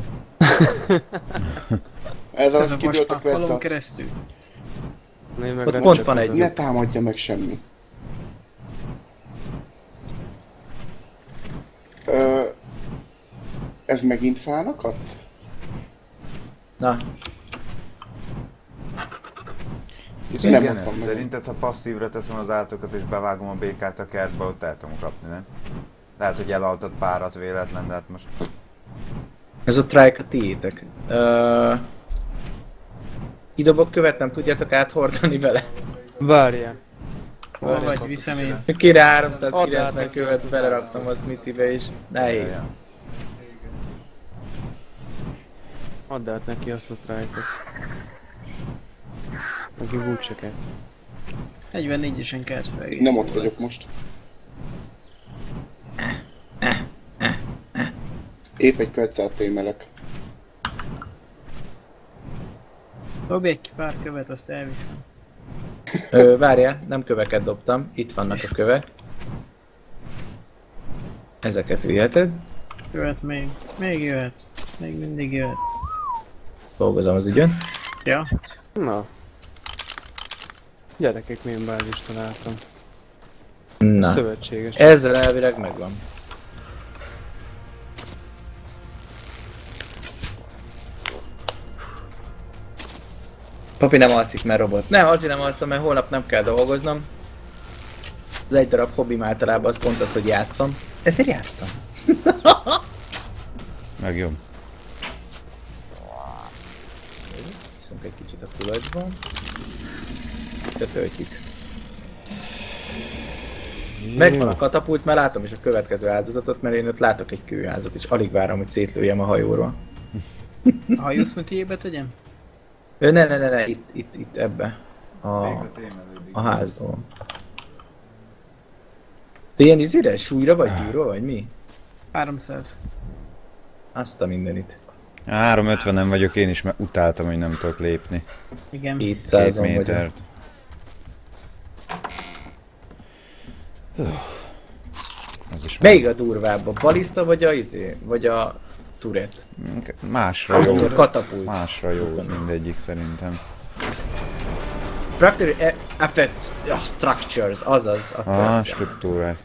Ez Ez az, a kidőlt a vastag falon kvetsz. keresztül. Én meg Ott nem pont csak van az egy- a- Ne támadja meg semmi. Ez megint fánakat? Na, Nem Igen, ott van meg. szerinted, ha passzívra teszem az állatokat és bevágom a békát a kertbe, ott el tudom kapni, nem? Lehet, hogy elaltad párat véletlen, de hát most... ez a trike a tiétek. Kidobok követ, nem tudjátok áthordani vele? Várjál. Hol vagy, viszem én. Kire Ott 390 át követ beleraktam a Smithybe is. Nehéz. Ja. Add át neki azt a trájkot. Neki búcseket. 44-esen kelt fel. Nem ott vagyok most. Épp egy kvetszát témelek. Dobj egy pár követ, azt elviszem. Várjál, nem köveket dobtam. Itt vannak a kövek. Ezeket viheted. Jöhet még. Még jöhet. Még mindig jöhet. Dolgozom az ügyön. Ja. Na. Gyerekek, milyen bázist találtam. Na. Szövetséges. Ezzel elvileg megvan. Papi nem alszik, mert robot. Nem, azért nem alszom, mert holnap nem kell dolgoznom. Az egy darab hobbim általában az pont az, hogy játszom. Ezért játszom. Meg jó. Viszont egy kicsit a kulacsban. Töltjük. Megvan a katapult, mert látom is a következő áldozatot, mert én ott látok egy kőházat, és alig várom, hogy szétlőjem a hajóról. A hajószmutiébe tegyem? Ne, itt ebbe. A házból. De ilyen izére? Súlyra vagy gyúra vagy mi? 300. Azt a mindenit. 350-en vagyok én is, mert utáltam, hogy nem tudok lépni. Igen. 200-on 2 vagyok. métert. Az is Melyik a durvább? A baliszta vagy a izé? Vagy a turret? másra jó. A katapult. Másra jó mindegyik szerintem. Practical effects structures, azaz. Akkor Ah, az kell. struktúrák.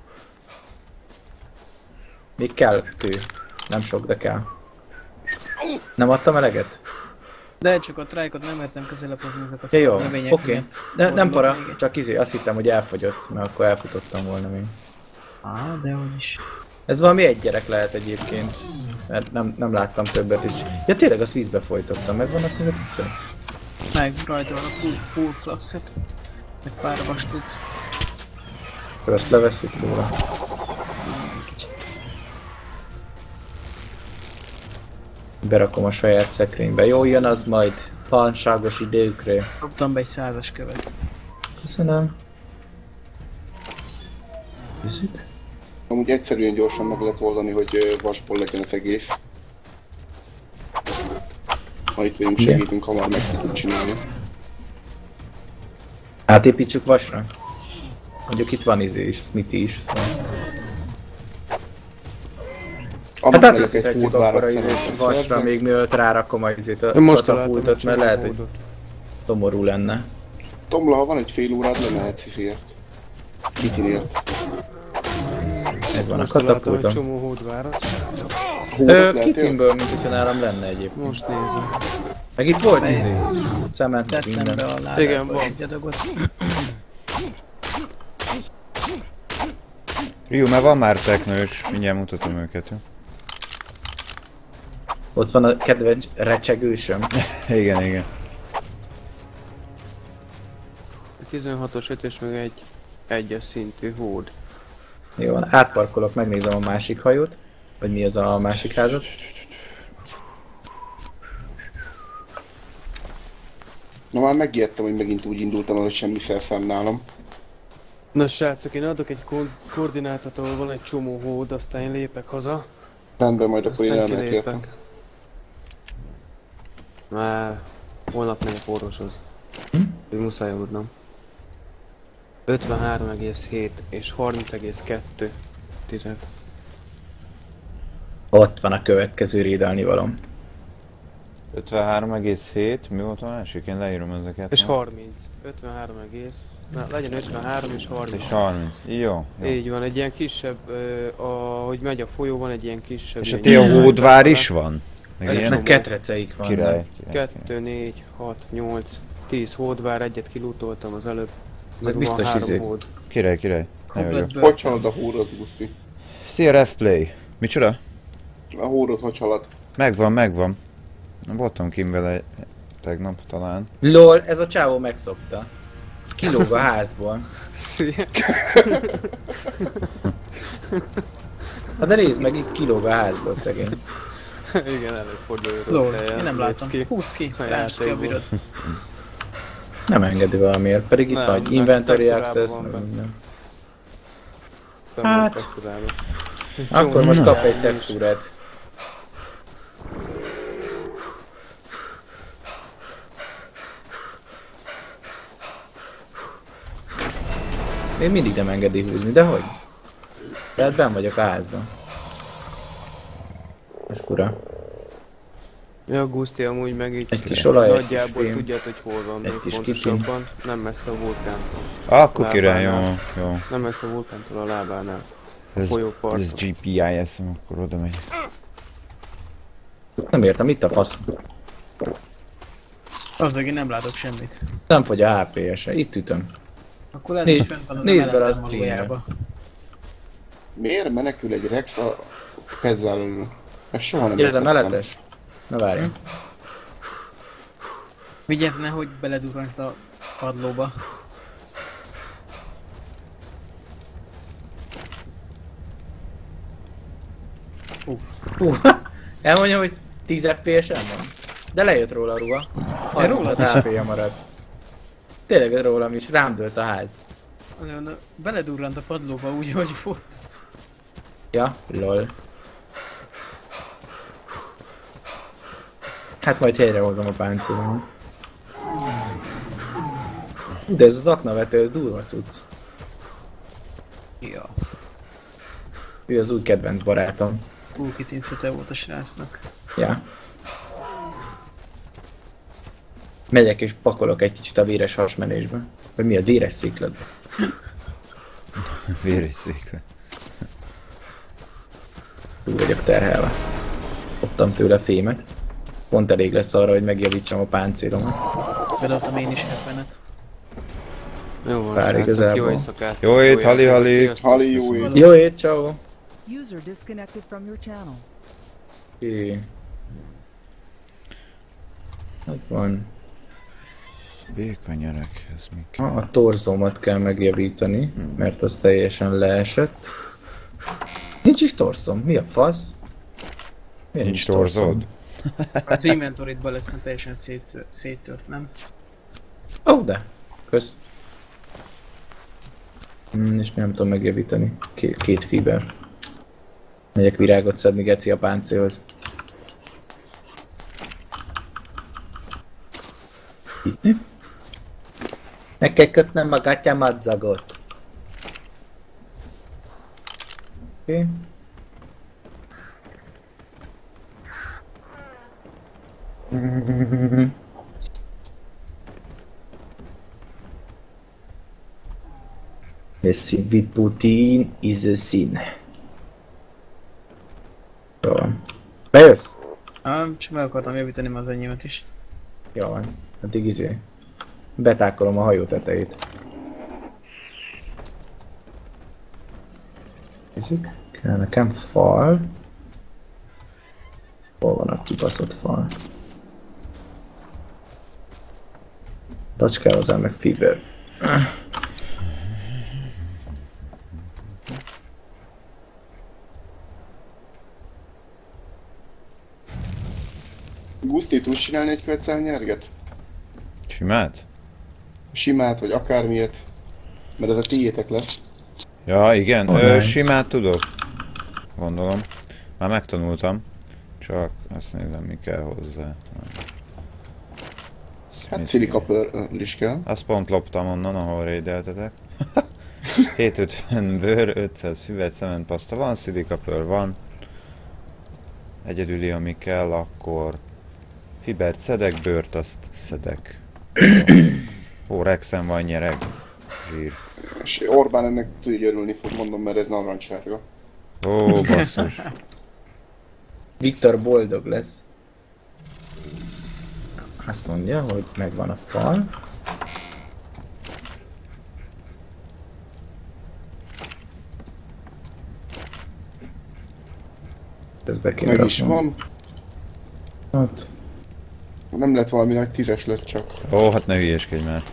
Még kell kő. Nem sok, de kell. Nem adtam eleget? De csak a trájkot nem mertem közelebb hozni ezek a Ja, jó, növények oké. miatt. Nem Mozdulok para, még egy- csak izé, azt hittem, hogy elfogyott, mert akkor elfutottam volna még. dehogy is. Ez valami egy gyerek lehet egyébként. Mert nem láttam többet is. Ja tényleg azt vízbe folytottam, meg vannak még a cuccok? Meg rajta van a full flaxet. Meg pár vas tudsz. Akkor azt levesszük róla. Berakom a saját szekrénybe. Jó, jön az majd palánságos időkre. Kaptam be egy 100-as követ. Köszönöm. Köszönjük. Amúgy egyszerűen gyorsan meg lehet oldani, hogy vasból legyen az egész. Ha itt vagyunk, segítünk, hamar meg tudjuk csinálni. Átépítsük vasra? Mondjuk itt van izé is, Smithy is. Szóval. Hát átépíthetjük akkor a izét vasra, még mielőtt rárakom a izét a katapultot, mert lehet, hogy szomorú lenne. Tomla, ha van egy fél órád, lemehetsz izért. Mitinért. Ez van a Most találtam egy katapultom. csomó hódvárat, srácok. Kitinből, mint hogyha nálam lenne egyébként. Most nézem. Meg itt volt izé is. Cement, Tettem minden. be a ládába Igen, van. is egy adagot. Jó, mert van már teknős, mindjárt mutatom őket, jó? Ott van a kedvenc recsegősöm. Igen, igen. A 16-os 5 és meg egy egyes szintű hód. Jó van, átparkolok, megnézem a másik hajót. Vagy mi az a másik házat. Na már megijedtem, hogy megint úgy indultam el, hogy semmi felszám nálam. Na srácok, én adok egy koordinátát, ahol van egy csomó hód, aztán én lépek haza. Rendben, majd akkor én Aztán elmegyek értem. kilépek. Már holnap megyek orvoshoz. Úgy muszáj úrnom. 53,7 és 30,2 tized. Ott van a következő rédelni valom. 53,7, mi volt a másik? Én leírom ezeket. És ma. 30. 53 egész. Na, legyen 53 és 30. És 30. Jó. Így van, egy ilyen kisebb, ahogy megy a folyó, van egy ilyen kisebb. És a ilyen ti a hódvár is van? Meg Ez ilyen? Ezeknek ketreceik vannak. Király. 2, 4, 6, 8, 10 hódvár, egyet kilútoltam az előbb. Ezek Meg biztos van 3 izék. hód. Király. Ne Komplet vagyok. bőr. Hogy halad a hórod, Guszti? Szia Refplay. Micsoda? A hórod hogy halad? Megvan. Voltam kint vele tegnap talán. LOL, ez a csávó megszokta. Kilóg a házból. Szia. Hát de nézd meg, itt kilóg a házból szegény. Igen, előfordul, hogy rossz Lol, helyen én nem lépsz láttam. ki. Húzd ki, A rásd ki a játékból. virod. Nem engedi valamiért, pedig itt Nem, vagy nem, inventory textúrában access, van meg benne. minden. Fenn Hát. van textúrában. Akkor most kap egy textúrát. Én mindig nem engedi húzni, de hogy? Tehát benn vagyok a házban. Ez fura. Ja, Guszti amúgy meg így Egy kis olaj, egy kis nagyjából fém. tudjad, hogy hol van Egy még kis pontosabban. Nem messze a vulkán. Akkor király, jó. Lábánál. Nem messze a vulkántól a lábánál. Ez Folyóparton. GPIS, akkor oda megy. Nem értem, itt a fasz. Azzal én nem látok semmit. Nem fogy a HP-je, itt ütöm. Akkor lehet, hogy Nézd- fent van az nézd bele a emeleten streamre. valójában. Miért menekül egy Rex a kezzel elől? Ezt soha nem Ez a értettem. meletes? Na várjál. Vigyázz, nehogy beledurrantsd a padlóba. Elmondja, hogy 10 FPS-en van. De lejött róla a ruha. 36 HP-je maradt. Tényleg rólam is, rám dőlt a ház. Nagyon beledurrant a padlóba úgy, hogy volt. Ja, lol. Hát majd helyrehozom a páncélomat. De ez az aknavető, ez durva cucc. Ja. Ő az új kedvenc barátom. Kitinszete volt a srácnak. Ja. Megyek és pakolok egy kicsit a véres hasmenésbe. Vagy mi a véres szikladba? Véres székle. Túl vagyok terhelve. Kaptam tőle fémet. Pont elég lesz arra, hogy megjavítsam a páncélomat. Bedobtam én is 70-et. Jó van, Pár srácok, igazából. jó éjszakát. Jó ét, hali, éjszakát, hali. sziasztok. Hali, jó ét. Jó ét, ciao. User disconnected from your channel. Oké. Hogy van? Vékony gyerek, ez mi kell? A torzómat kell megjavítani, mert az teljesen leesett. Nincs is torszom, mi a fasz? Miért Nincs torzód? Az inventoridban lesz, mert teljesen széttört, nem? Ó, de. Kösz. És nem tudom megjavítani. Két fiber. Megyek virágot szedni geci a páncélhoz. Meg kell kötnem a gatyámat, zagot. Oké. Messing with Putin is a sin. Jó van. Bejössz? Csak meg akartam javítani az enyémet is. Jó van. Addig betákolom a hajó tetejét. Nézzük. Kell nekem fal. Hol van a kibaszott fal? Tacs kell hozzá meg fiber. Guszti, tudsz csinálni egy kvetszál nyerget? Simát? Simát, vagy akármiért. Mert ez a tiétek lesz. Ja, igen, Nice. simát tudok. Gondolom. Már megtanultam. Csak azt nézem, mi kell hozzá. Hát szilika pörl is kell. Azt pont loptam onnan, ahol raideltetek. 750 bőr, 500 füvet, cementpaszta van, szilikapőr van. Egyedüli, ami kell, akkor fibert szedek, bőrt azt szedek. Ó, Rexen van nyereg. Zsír. És Orbán ennek tudja örülni fog, mondom, mert ez narancssárga. Ó, basszus. Viktor boldog lesz. Azt mondja, hogy megvan a fal. Ez be kéne Meg is raknom. van. Ott. Nem lett valami nagy 10-es lett csak. Ó, hát ne hülyéskedj már.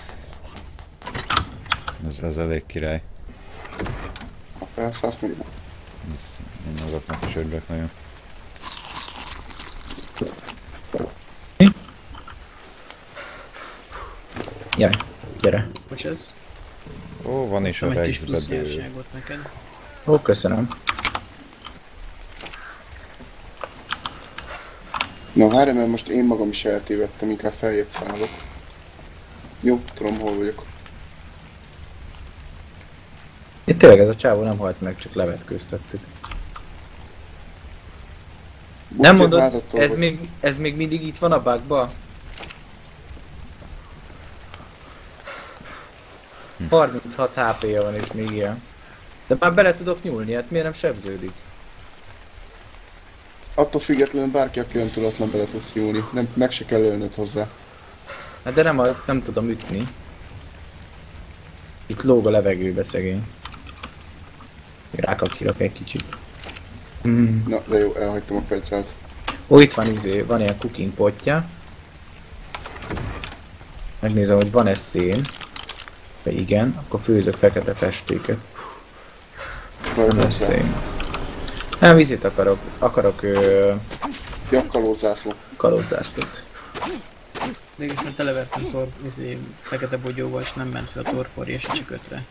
Ez elég király. Persze, azt mondjuk. Én azoknak is örülök nagyon. Jaj, gyere. Hogy ez? Ó, van is a Hoztam egy kis Rexbe plusz bőr. nyerságot neked. Ó, köszönöm. Na várj, mert most én magam is eltévedtem, inkább feljebb szállok. Jó, tudom hol vagyok. Itt tényleg ez a csávó nem halt meg, csak levetkőztettük. Nem mondod, ez még mindig itt van a bugba? 36 HP-ja van itt még ilyen. De már bele tudok nyúlni, hát miért nem sebződik? Attól függetlenül bárki, aki öntudatlan bele tudsz nyúlni. Nem, meg se kell ölnöd hozzá. Hát de nem tudom ütni. Itt lóg a levegőbe szegény. Rákakírok egy kicsit. Na, de jó, elhagytam a fegyszert. Ó, itt van van ilyen cooking potja. Megnézem, hogy van-e szén. Ha igen, akkor főzök fekete festéket. Nem lesz szén. Nem, vizit akarok Ja, kalózzászló. kalózzászlót. Mégis mert televertem fekete bogyóval, és nem ment fel a torporja, és csak 5-re.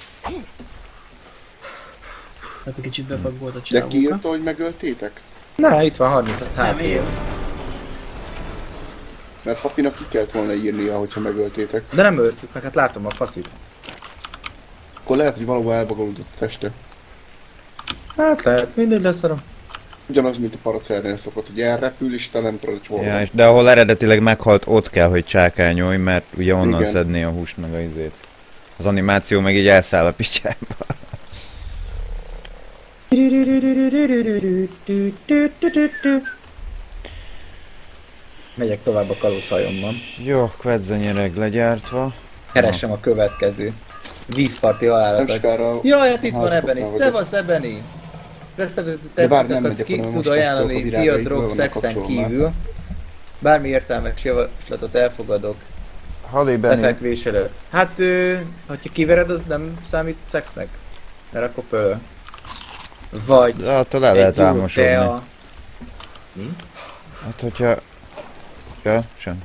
Hát egy kicsit bebaggolt a De csávóka. ki írta, hogy megöltétek? Na, itt van 36 Nem, HP. én. Mert Hapinak ki kellett volna írnia, hogyha megöltétek. De nem öltük meg, hát látom a faszit. Akkor lehet, hogy valahol elbagolódott a teste. Hát lehet, mindegy leszarom. Ugyanaz, mint a paracernél szokott, hogy elrepül, és te nem tudod, hogy hol Ja, van. és de ahol eredetileg meghalt, ott kell, hogy csákányolj, mert ugye onnan Igen. szedné a húst meg a izét. Az animáció meg így elszáll a picsába. Megyek tovább a kalózhajomban. Jó, kvedzenyereg legyártva. Keresem a következő. Vízparti Nem halálakat. sokára... Jaj, hát itt van Ebony. házasoknál vagyok. Szevasz Ebony! Presztevezető De bár nem termékeket megyek ki oda, tud most ajánlani kapcsolok a virágaid, Piadrog be vannak szexen kapcsolva. kívül. Bármi értelmes javaslatot elfogadok Halé Benni. befekvés előtt. Hát, hogyha kivered, az nem számít szexnek. Mert akkor pöl. Vagy De attól el lehet egy jó álmosodni. tea. Hát hogyha... Ja, sem.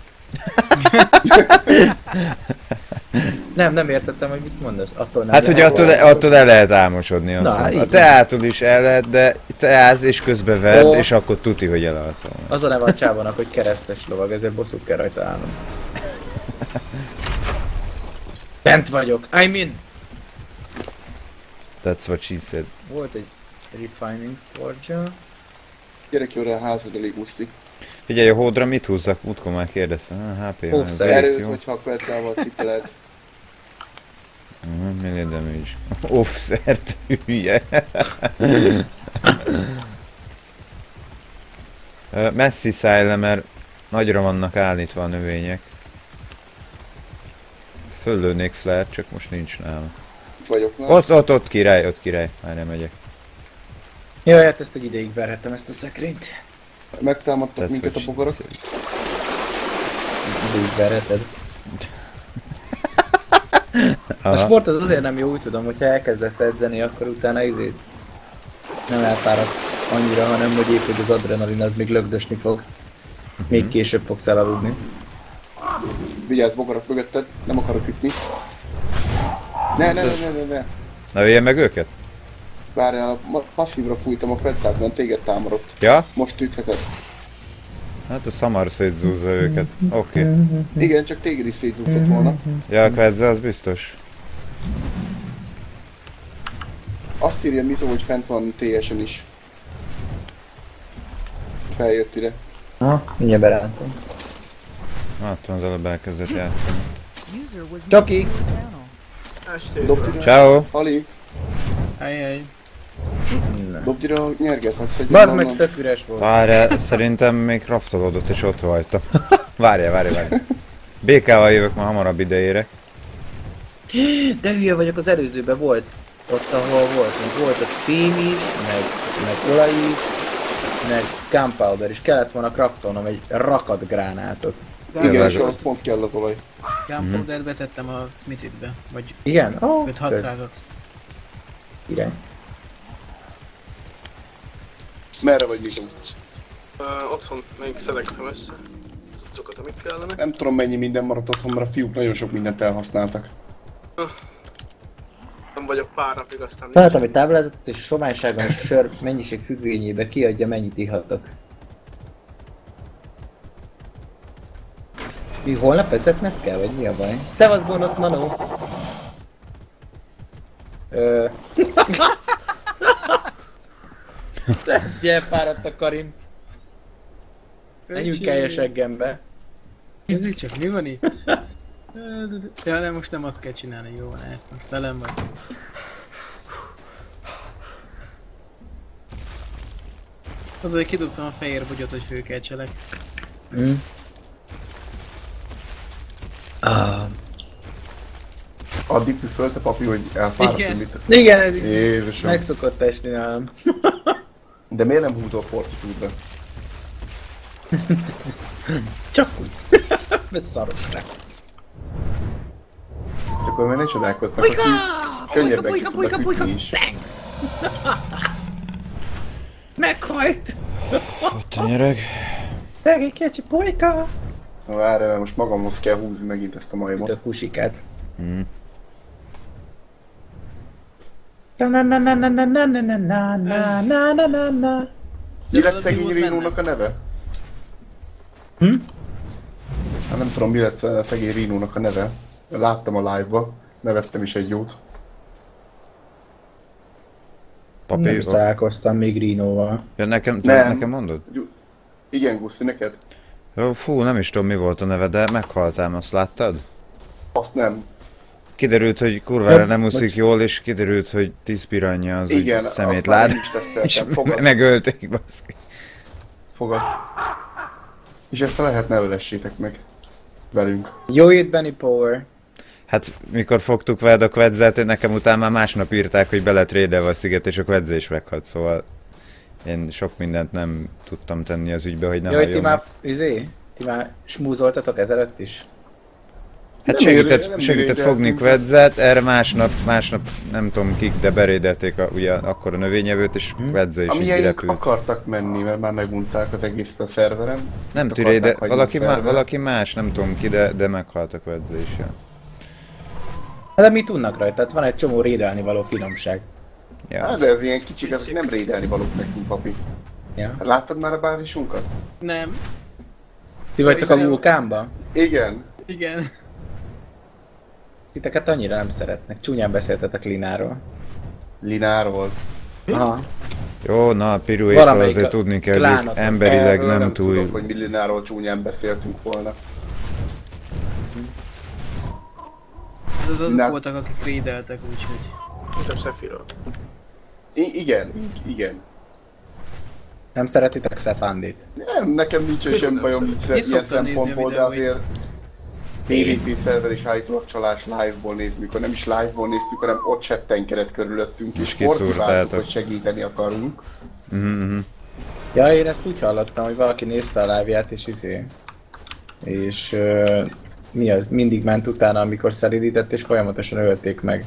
Nem értettem, hogy mit mondasz. Attól nem Hát hogy lehet. attól el lehet álmosodni, azt Na, mondom. A így. teától is el lehet, de teáz és közbe vedd, Ó. és akkor tuti, hogy elalszol. Az a neve a csávónak, hogy keresztes lovag, ezért bosszút kell rajta állnom. Bent vagyok. I mean, That's what she said. volt egy refining forge. Gyerek jó rá a házad elég Guszti. Figyelj, a hódra mit húzzak? Múltkor már kérdeztem. HP, Offset. Erőt, jó. hogyha a kvetszával cipeled. Millió damage. Offszert, hülye. Messzi szállj le, mert nagyra vannak állítva a növények. Föllőnék flare, csak most nincs nála. Itt vagyok már. Ott király. Már nem megyek. Jaj, hát ezt egy ideig verhettem ezt a szekrényt. Megtámadtak That's minket a what she bogarak. said. Ideig verheted. A Aha. sport az azért nem jó, úgy tudom, hogyha elkezdesz edzeni, akkor utána nem elfáradsz annyira, hanem hogy épp hogy az adrenalin az még lögdösni fog. Még később fogsz elaludni. Vigyázz, bogarak mögötted, nem akarok ütni. Ne. Na öljen meg őket? Várjál, a passzívra fújtam a kvetszát, mert téged támadott. Ja? Most ütheted. Hát a szamar szétzúzza őket. Oké. Igen, csak téged is szétzúzott volna. Ja, a kvedze az biztos. Azt írja Mizo, hogy fent van TS-en is. Feljött ide. Mindjárt berántom. Látom, az előbb elkezdett játszani. User was Chucky. moved to your channel. Dobd ide. Ciao. Ali, Ajjaj. dobd ide a nyerget, hogy szedjön Bazd meg, onnan. tök üres volt. Várjál, szerintem még raftolódott és ott hagytam. Várjál. BK-val jövök, már hamarabb ide érek. De hülye vagyok, az előzőben volt. Ott, ahol voltunk. Volt ott fém is, meg olaj is, meg gunpowder is. Kellett volna kraftolnom egy rakat gránátot. Igen, és Tényleg. az pont kell az olaj. Gunpowder betettem a Smithitbe. Vagy Igen? Oh, 5-600-at. Irány. Merre vagy Mizo? Otthon még szedektem össze cuccokat, amit kellene. Nem tudom mennyi minden maradt otthon, mert a fiúk nagyon sok mindent elhasználtak. Nem vagyok pár napig, aztán Találtam egy táblázatot, és a soványságon és a sör mennyiség függvényébe kiadja, mennyit ihatok. Mi holnap vezetned kell, vagy mi a baj? Szevasz, gonosz Manó! Gyere, fáradt a Karim. Menjünk el seggembe. Nézzük csak, mi van itt? Ja, de most nem azt kell csinálni, jó van, most velem vagy. Az, hogy kidobtam a fehér bogyot, hogy főkeltselek. Addig püfölte papi, hogy elfáradt, Igen. mit? Igen, ez így Jézusom. meg szokott esni nálam. De miért nem húzol Fortitude-ra? Csak úgy. Ez szaros rá. Akkor már ne csodálkozz meg, aki könnyebben ki tudnak ütni is. Meghajt! Ott a nyereg. Szegény kicsi pulyka! Na várj, mert most magamhoz kell húzni megint ezt a Itt majmot. a kusikát. Mm. Mi lett szegény Rínónak a neve? Hát nem tudom, mi lett a szegény Rínónak a neve. Láttam a live-ba, nevettem is egy jót. Papi, Nem is találkoztam még Rínóval. ja, nekem mondod? Igen, Guszti, neked? Jó, fú, nem is tudom mi volt a neve, de meghaltál, azt láttad? Azt nem. Kiderült, hogy kurvára Ja, nem úszik bocs. jól, és kiderült, hogy 10 piranya az Igen, úgy azt szemét már lát, én is teszteltem. és Fogad. megölték, baszki. Fogad. És ezt lehetne ölessétek meg. Velünk. Jó itt Benny Power. Hát mikor fogtuk veled a Quetzet, nekem utána már másnap írták, hogy be lett rédelve a sziget, és a Quetzé is meghalt, szóval én sok mindent nem tudtam tenni az ügybe, hogy ne Jaj, ti halljon már, meg. ti már smúzoltatok ezelőtt is? Hát Nem segített fogni rédeltünk. Quetzet, erre másnap nem tudom kik, de berédelték ugye akkor a növényevőt, és Quetzé is A így miénk repült. akartak menni, mert már megmondták az egészet a szerveren. Nem Akarták tűré, de hagyni a szervert. valaki más, nem tudom ki, de meghalt a Quetzé is. Ja. De mit tudnak rajta? Tehát van egy csomó rédelni való finomság. Ja. Hát de ez ilyen kicsik, ezek nem rédelni valók nekünk, papi. Ja. Láttad már a bázisunkat? Nem. Ti vagytok a vulkánban? Igen. Igen. Titeket annyira nem szeretnek. Csúnyán beszéltetek Lináról. Lináról. Aha. Jó, na, Piruékkal Valamelyik azért a tudni kell, hogy klánotok. emberileg Erről nem túl... tudok, hogy mi Lináról csúnyán beszéltünk volna. Azok Nem. voltak, akik rédeltek, úgyhogy... Inkább Sephiroth. Igen. Nem szeretitek Szefándit? Nem, nekem nincsen sem bajom Én ilyen szoktam nézni a szempontból, de videóit. azért PvP szerver és állítólag csalás live-ból nézni, mikor nem is live-ból néztük, hanem ott chattenkedett körülöttünk, és kiszúrtátok. ordibáltuk, hogy segíteni akarunk. Ja, én ezt úgy hallottam, hogy valaki nézte a live-ját és mi az, mindig ment utána, amikor szelidített, és folyamatosan ölték meg.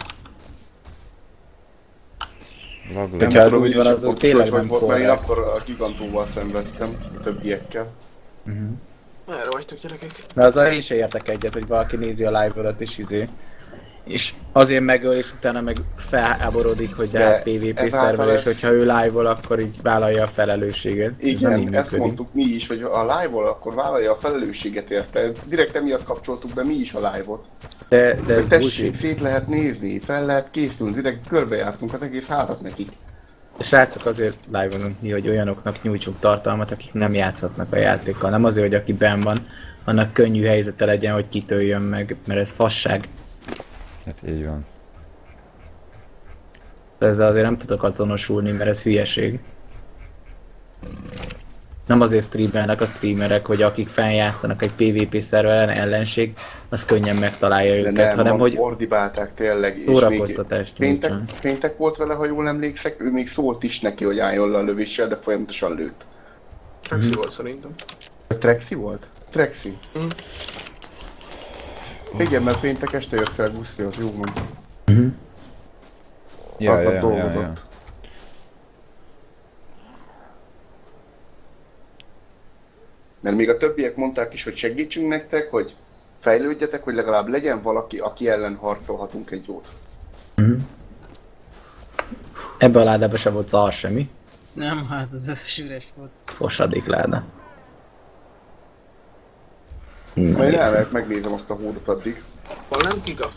Vaglak. Hogyha az tudom, úgy hogy van, is az akkor tényleg hogy nem volt, mert én korrekt. akkor a gigantóval szenvedtem, a többiekkel. Merre vagytok, gyerekek? Mert azzal én se értek egyet, hogy valaki nézi a live-odat és azért megöl, és utána meg felháborodik, hogy de De hát PvP ezáltal szerver, és ez- hogyha ő live-ol, akkor így vállalja a felelősséget. Ez nem így Igen, ezt működik. mondtuk mi is, hogy a live-ol akkor vállalja a felelősséget érte. Direkt emiatt kapcsoltuk be mi is a live-ot. De ez Hogy tessék, bullshit. szét lehet nézni, fel lehet készülni, direkt körbejártunk az egész házat nekik. A srácok azért live-olunk mi, hogy olyanoknak nyújtsunk tartalmat, akik nem játszhatnak a játékkal. Nem azért, hogy aki benn van, annak könnyű helyzete legyen, hogy kitöljön meg, mert ez fasság. Hát így van. Ezzel azért nem tudok azonosulni, mert ez hülyeség. Nem azért streamelnek a streamerek, hogy akik feljátszanak egy PvP szerveren ellenség, az könnyen megtalálja De őket, nem, hanem hogy ordibálták tényleg. És szórakoztatást péntek, nyújtson. péntek volt vele, ha jól emlékszek, ő még szólt is neki, hogy álljon le a lövéssel, de folyamatosan lőtt. Traxi volt szerintem. A Trexi volt? Trexi. Igen, mert péntek este jött fel Guszi, az jó mondta. Aznap dolgozott. Mert még a többiek mondták is, hogy segítsünk nektek, hogy fejlődjetek, hogy legalább legyen valaki, aki ellen harcolhatunk egy jót. Ebbe a ládába sem volt szar semmi. Nem, hát az összes üres volt. Fosadik láda. Majd elmegyek, megnézem azt a hódot addig. Van nem giga?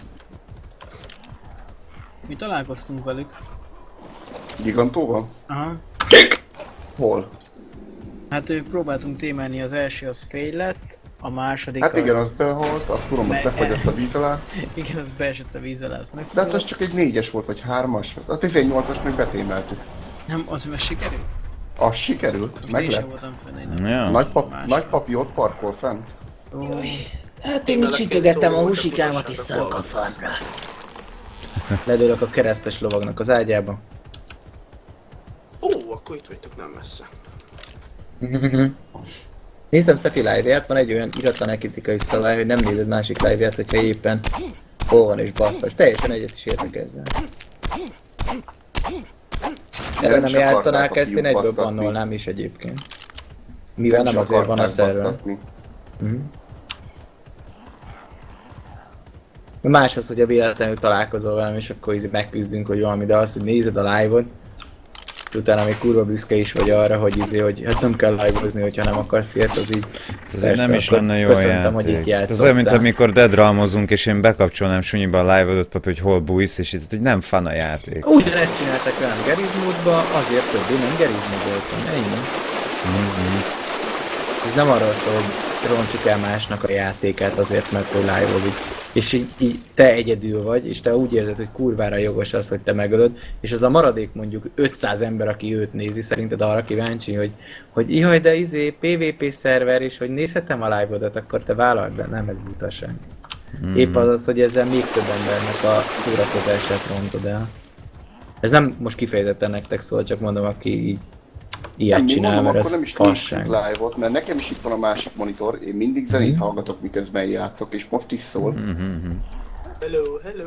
Mi találkoztunk velük. Gigantóval? Aha. Hol? Hát ők próbáltunk témálni, az első az fail lett, a második Hát igen, az behalt, azt tudom, hogy Ne- befagyott a víz alá. Igen, az beesett a víz alá, azt De hát megfogott. az csak egy 4-es volt, vagy 3-as. A 18-as meg betémeltük. Nem, az meg sikerült. Az sikerült, meg Én sem lett. voltam fenn egy nap. Ja. Nagypapi ott parkol fent. Hát én így sütögettem a húsikámat és szarok a farmra. Ledőlök a keresztes lovagnak az ágyába. Ó, akkor itt vagytok nem messze. Néztem Szefi live-ját, van egy olyan iratlan kritikai szabály, hogy nem nézed másik live-ját, hogyha éppen hol van és basztasz. Teljesen egyet is értek ezzel. Erre nem is játszanák akarták a ezt, én fiúk egyből basztatni. bannolnám is egyébként. Mivel nem is azért van a akarták szerver. basztatni. Más az, hogyha véletlenül találkozol velem, és akkor így megküzdünk, hogy valami, de az, hogy nézed a live-ot, és utána még kurva büszke is vagy arra, hogy hát nem kell live-ozni, hogyha nem akarsz ilyet, az így Ez nem is akkor lenne jó köszöntem, hogy itt játék. Ez olyan, mint játszottál. amikor deadramozunk, és én bekapcsolnám sunyiba a live-odot, papi, hogy hol bújsz, és itt, hogy nem fan a játék. Ugyanezt csináltak velem Gerizmódba, azért többé nem Gerizmód voltam, ennyi. Ez nem arról szól, hogy roncsuk el másnak a játékát azért, mert ő live-ozik. És így te egyedül vagy, és te úgy érzed, hogy kurvára jogos az, hogy te megölöd, és az a maradék mondjuk 500 ember, aki őt nézi, szerinted arra kíváncsi, hogy jaj, de PvP szerver, és hogy nézhetem a live-odat, akkor te vállald be, nem ez butaság. Épp az, hogy ezzel még több embernek a szórakozását rontod el. Ez nem most kifejezetten nektek szól, csak mondom, aki így ilyet Nem, csinál, mondom, mert akkor nem ez is fasság. live-ot, mert nekem is itt van a másik monitor, én mindig zenét hallgatok, miközben játszok, és most is szól. Hello, hello.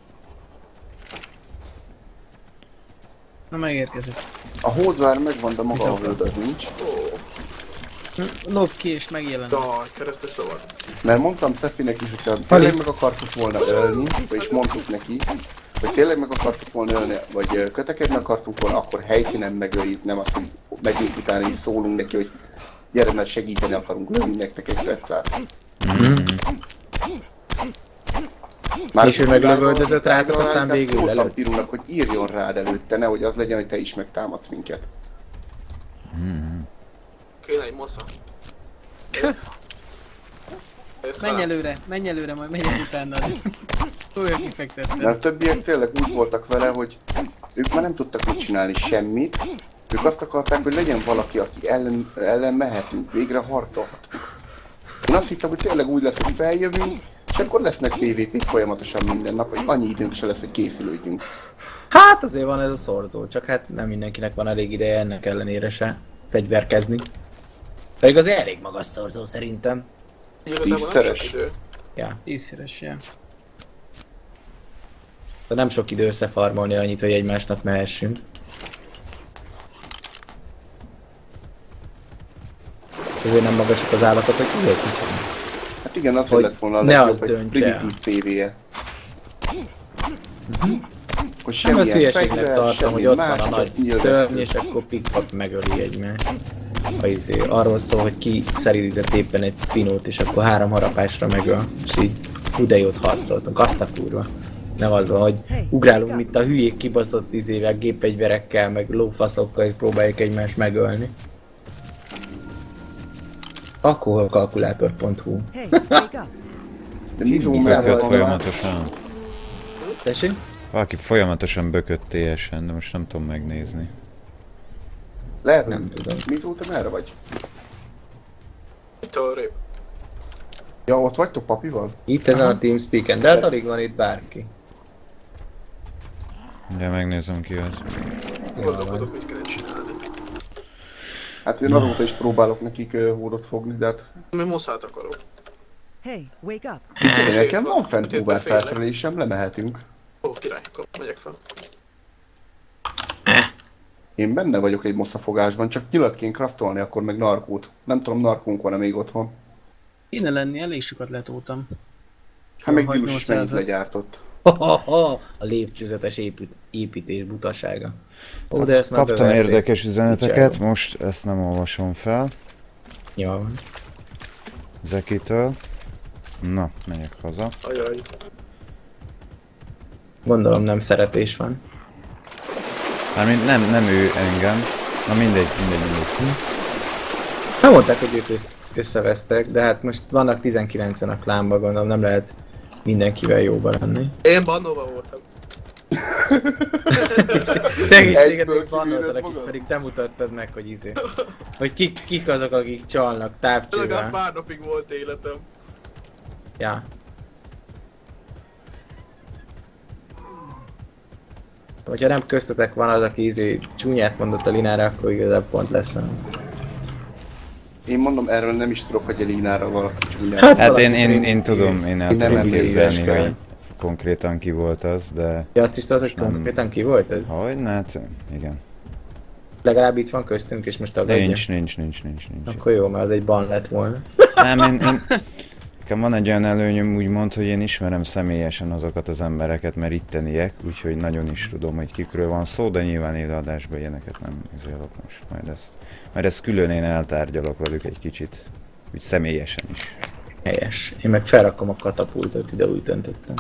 Na megérkezett. A hódvár megvan, de maga a hold az nincs. Lopd ki és megjelent. Jaj, keresztes lovar. Mert mondtam Szefinek is, hogyha tényleg meg akartuk volna ölni, vagyis mondtuk neki, hogy tényleg meg akartuk volna ölni, vagy kötekedni akartunk volna, akkor helyszínen megöljük, nem azt, hogy megyünk utána és szólunk neki, hogy gyere, mert segíteni akarunk lőni nektek egy petszát. És ő meglövöldözött rátok, aztán végül szóltam lelőtt. Pirunak, hogy írjon rád előtte, nehogy az legyen, hogy te is megtámadsz minket. Kéne egy mosza. Menj előre, majd megyek utána. Szólja kifektetted. Mert a többiek tényleg úgy voltak vele, hogy ők már nem tudtak mit csinálni semmit. Ők azt akarták, hogy legyen valaki, aki ellen mehetünk, végre harcolhatunk. Én azt hittem, hogy tényleg úgy lesz, hogy feljövünk, és akkor lesznek PvP-k folyamatosan minden nap, hogy annyi időnk se lesz, hogy készülődjünk. Hát azért van ez a szorzó, csak hát nem mindenkinek van elég ideje ennek ellenére se fegyverkezni. Pedig azért elég magas szorzó szerintem. Igazából nem sok 10-szeres. idő. Ja. 10-szeres, ja. De nem sok idő összefarmolni annyit, hogy egymásnak mehessünk. Azért nem magasak az állatok, hogy ki ez micsoda. Hát igen, az Hogy lett volna a ne az legjobb, egy döntse el. primitív PvE. Hogy Nem az semmilyen hülyeségnek fegyver, tartom, hogy semmi ott más, van a csak nagy nyilvessző. szörny, és akkor pikpak megöli egymást. Arról szól, hogy ki szerített éppen egy spinót, és akkor 3 harapásra megöl, és így de jót harcoltunk, azt a kurva. Nem az van, hogy ugrálunk, mint a hülyék kibaszott izével, gépegyverekkel, meg lófaszokkal, és próbáljuk egymást megölni. Alkoholkalkulátor.hu. De Nizó Hiszem, Bökött hogy- folyamatosan. Tessék? Valaki folyamatosan bökött TS-en, de most nem tudom megnézni. Lehet, Nem hogy tudom. Nizó, te merre vagy? Itt arrébb. Ja, ott vagytok papival? Itt ezen a TeamSpeak-en, de hát alig van itt bárki. De megnézem ki az. Gondolkodok, mit kellene csinálni. Hát én azóta is próbálok nekik hódot fogni, de hát Én moszát akarok. Hey, wake up! figyelj, nekem van fent Sötétbe Uber félek. felszerelésem, lemehetünk. Ó, király, akkor megyek fel. Én benne vagyok egy mosszafogásban, csak nyilat kéne craftolni, akkor meg narkót. Nem tudom, narkónk van-e még otthon. Kéne lenni, elég sokat letótam. Hát még Vagy Dilus is mennyit 800-at. legyártott. A lépcsőzetes építés butasága. Ó, de ezt már Kaptam beverték. érdekes üzeneteket, Kicsába. most ezt nem olvasom fel. Jó van. Zekitől. Na, megyek haza. Ajaj. Gondolom nem szeretés van. Mármint nem ő engem. Na mindegy. Nem mondták, hogy ők összevesztek, de hát most vannak 19-en a klánban, gondolom nem lehet mindenkivel jóba lenni. Én bannolva voltam. Te is téged Egyből még bannoltalak is, magad? pedig te mutattad meg, hogy izé. Hogy kik azok, akik csalnak Legalább távcsővel. pár napig volt életem. Ja. Hogyha nem köztetek van az, aki izé csúnyát mondott a Linára, akkor igazából pont lesz. Én mondom, erről nem is tudok, hogy a Línára valaki csúnyán. Hát valaki én tudom, én el Én nem tudom emlékszem. képzelni, hogy konkrétan ki volt az, de... Ja, azt is tudod, hogy Nem. konkrétan ki volt ez? Hogy? Hát igen. Legalább itt van köztünk, és most tagadja. Nincs. Akkor jó, mert az egy ban lett volna. Nem, nekem van egy olyan előnyöm úgymond, hogy én ismerem személyesen azokat az embereket, mert itteniek, úgyhogy nagyon is tudom, hogy kikről van szó, de nyilván élőadásban ilyeneket nem izélok most. Majd ezt külön én eltárgyalok velük egy kicsit, úgy személyesen is. Helyes. Én meg felrakom a katapultot, ide úgy döntöttem.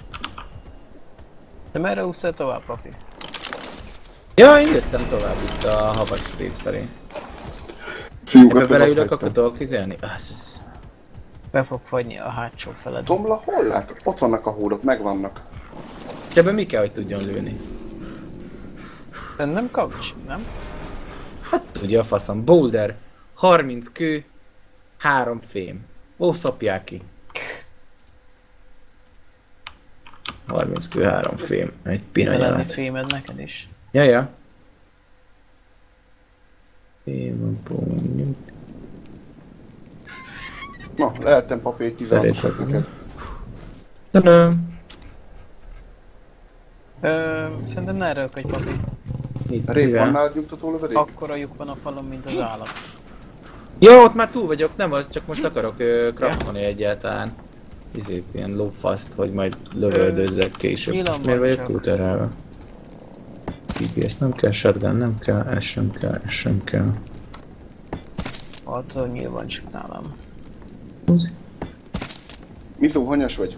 De merre úsztál tovább, papi? Ja, én jöttem tovább itt a havas rét felé. Fiúkat Ebbe beleülök, meghagytam. akkor tudok kizelni? Ez. Be fog fagyni a hátsó feled. Tomla, hol látod? Ott vannak a hódok, megvannak. És ebben mi kell, hogy tudjon lőni? Nem kavics, nem? Hát tudja a faszom. Boulder, 30 kő, 3 fém. Ó, szopják ki. 30 kő, 3 fém. Egy De lenni pillanat. fémed neked is. Ja. Fém, búnyuk. Na, lehettem papír 16-osat Szeretem. neked. Tadam! Szerintem ne erőlködj, papi. Itt, A rép mivel? van nálad nyugtató lövedék? Akkora lyuk van a falon, mint az állat. Jó, ott már túl vagyok, nem az, csak most akarok craftolni egyáltalán. Izét, ilyen lófaszt, hogy majd lövöldözzek később. Nyilván Most miért vagyok csak. túlterelve? DPS nem kell, shotgun nem kell, ez sem kell, ez sem kell. Attól nyilván csak nálam. Mizó, hanyas vagy?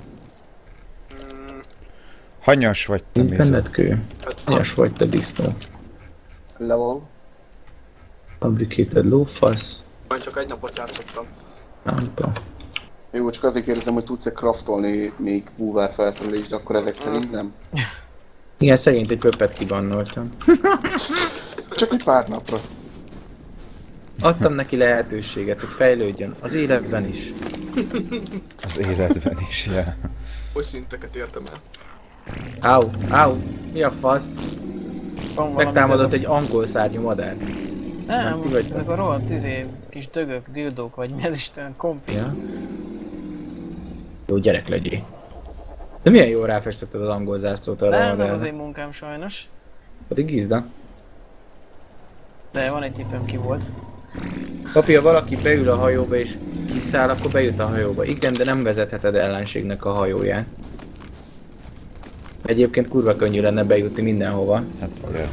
Hanyas vagy te, Nincs Mizu? benned kő. Hát, Hanyas vagy te disznó. Level. Fabricated lófasz. Majd csak egy napot játszottam. Lámpa. Jó, csak azért kérdezem, hogy tudsz-e craftolni még búvár felszerelést, de akkor ezek szerint nem. Igen, szegényt egy pöppet kibannoltam. Csak egy pár napra. Adtam neki lehetőséget, hogy fejlődjön. Az életben is. Az életben is, ja. Hogy szinteket értem el. Áú, mi a fasz? Van valami Megtámadott dögök. egy angol szárnyú madár. Nem, ti vagytok. ezek a rohadt kis dögök, dildók vagy mi ez Isten, kompi. Ja. Jó, gyerek legyél. De milyen jól ráfestetted az angol zászlót arra a Nem az madárra? én munkám sajnos. Pedig gizda. De van egy tippem ki volt. Papi, ha valaki beül a hajóba és kiszáll, akkor bejut a hajóba. Igen, de nem vezetheted ellenségnek a hajóját. Egyébként kurva könnyű lenne bejutni mindenhova. Hát, ja.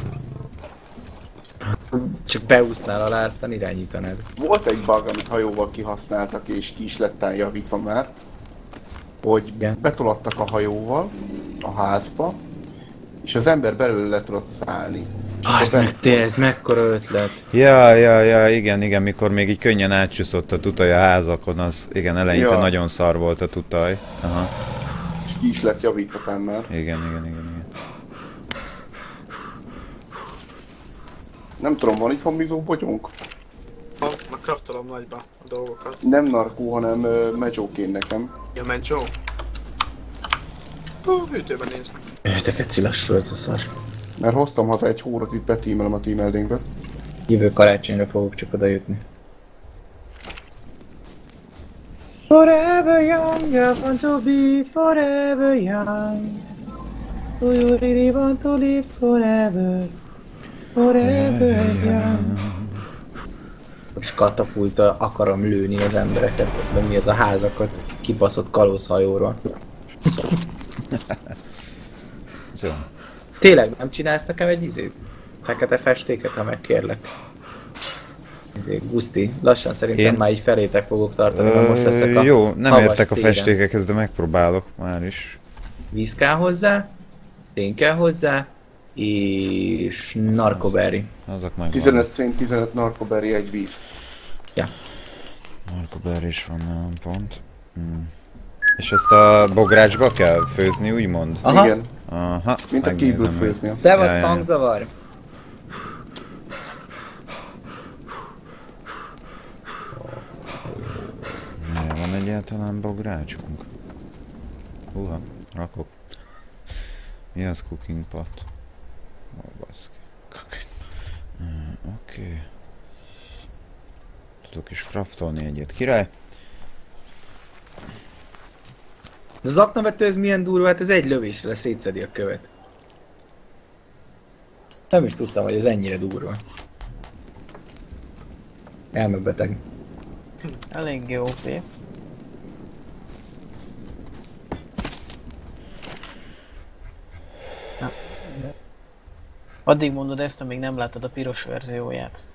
Csak beúsznál alá, aztán irányítanád. Volt egy bug, amit hajóval kihasználtak, és ki is lett javítva már. Hogy Igen. betolattak a hajóval a házba, és az ember belőle le tudott szállni. Ez mekkora ötlet. Ja, igen, mikor még így könnyen átcsúszott a tutaj a házakon, az igen, eleinte Ja. nagyon szar volt a tutaj. Aha, És ki is lett javítva már. igen. Nem tudom, van itthon Mizó bogyónk? Ha, meg craftolom nagyba a dolgokat. Nem narkó, hanem medzsókén nekem. Ja, mencsó. Hűtőben nézd meg. Teket cilassul ez a szar. Mert hoztam haza egy hórat, itt betímelem a teameldingbet. Jövő karácsonyra fogok csak oda jutni. Forever young, you want to be forever young. Do you really want to live forever? Forever young. És katapulta akarom lőni az embereket, de mi ez a házakat kibaszott kalózhajóról. Jó. Tényleg nem csinálsz nekem egy izét? Fekete festéket, ha megkérlek. Guszti, lassan szerintem Én? már így felétek fogok tartani, mert most leszek a Jó, nem havas értek a téren. festékekhez, de megpróbálok már is. Víz kell hozzá, szén kell hozzá, és narkoberry. Azok meg 15 szén, 15 narkoberry, egy víz. Ja. Narkober is van nálam pont. És ezt a bográcsba kell főzni, úgymond? Aha. Igen, Aha, mint a megnézem, kívül hogy- főzni. Szevasz, Ja. hangzavar! Miért van egyáltalán bográcsunk? Húha, rakok. Mi az cooking pot? Ó, baszki. Cooking. Oké. Tudok is craftolni egyet. Király? De az aknavető ez milyen durva, hát ez egy lövésre szétszedi a követ. Nem is tudtam, hogy ez ennyire durva. Elmebeteg. Eléggé OP. Na. Addig mondod ezt, amíg nem láttad a piros verzióját.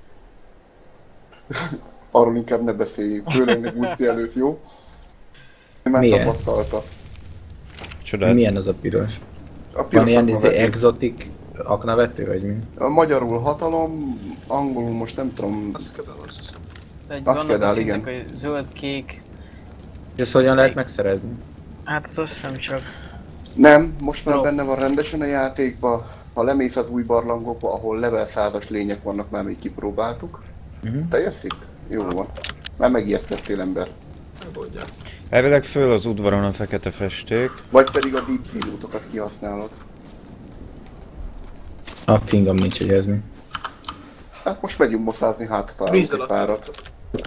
Arról inkább ne beszéljünk, főleg meg Guszti előtt, jó? Ő már Milyen? tapasztalta. Csodát. Milyen az a piros? A Van piros ilyen aknavető. exotic aknavető, vagy mi? A magyarul hatalom, angolul most nem tudom. Azt kell azt hiszem. Egy Azt vannak kell, a igen. színnek, hogy zöld, kék. És ezt hogyan lehet megszerezni? Hát az azt hiszem csak. Nem, most már Jó. benne van rendesen a játékba. Ha lemész az új barlangokba, ahol level 100-as lények vannak, már még kipróbáltuk. Mhm. Te jössz itt? Jó van. Már megijesztettél ember. Megoldják. Elvileg föl az udvaron a fekete festék. Vagy pedig a deep sea útokat kihasználod. A fingam nincs, hogy ez mi. Hát most megyünk mosszázni, hát találunk Víz egy alatt párat.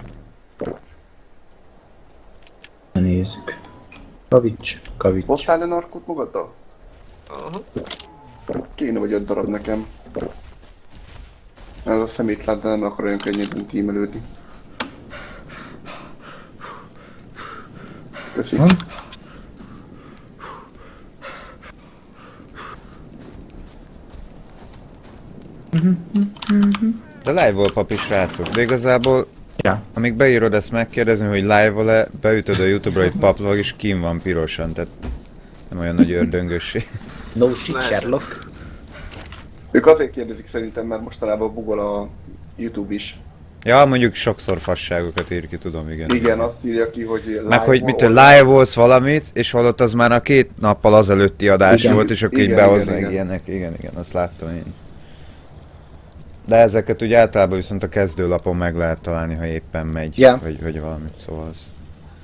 Na nézzük. Kavics, kavics. Hoztál le narkót magaddal? Aha. Kéne vagy 5 darab nekem. Ez a szemétlát, de nem akar olyan könnyedén tímelődni. Köszi. Van? De live-ol papi srácok, de igazából Ja. amíg beírod ezt megkérdezni, hogy live-ol-e, beütöd a YouTube-ra egy paplog és kín van pirosan, tehát nem olyan nagy ördöngösség. No shit, Lehessen. Sherlock. Ők azért kérdezik szerintem, mert mostanában bugol a YouTube is. Ja, mondjuk sokszor fasságokat ír ki, tudom, igen. Igen, azt írja ki, hogy Meg hogy live-ol- mit live-olsz valamit, és holott az már a 2 nappal azelőtti adás Igen, volt, és akkor így igen, behoznak igen. ilyenek. Igen, azt láttam én. De ezeket ugye általában viszont a kezdőlapon meg lehet találni, ha éppen megy, Ja. vagy valami, szóval az...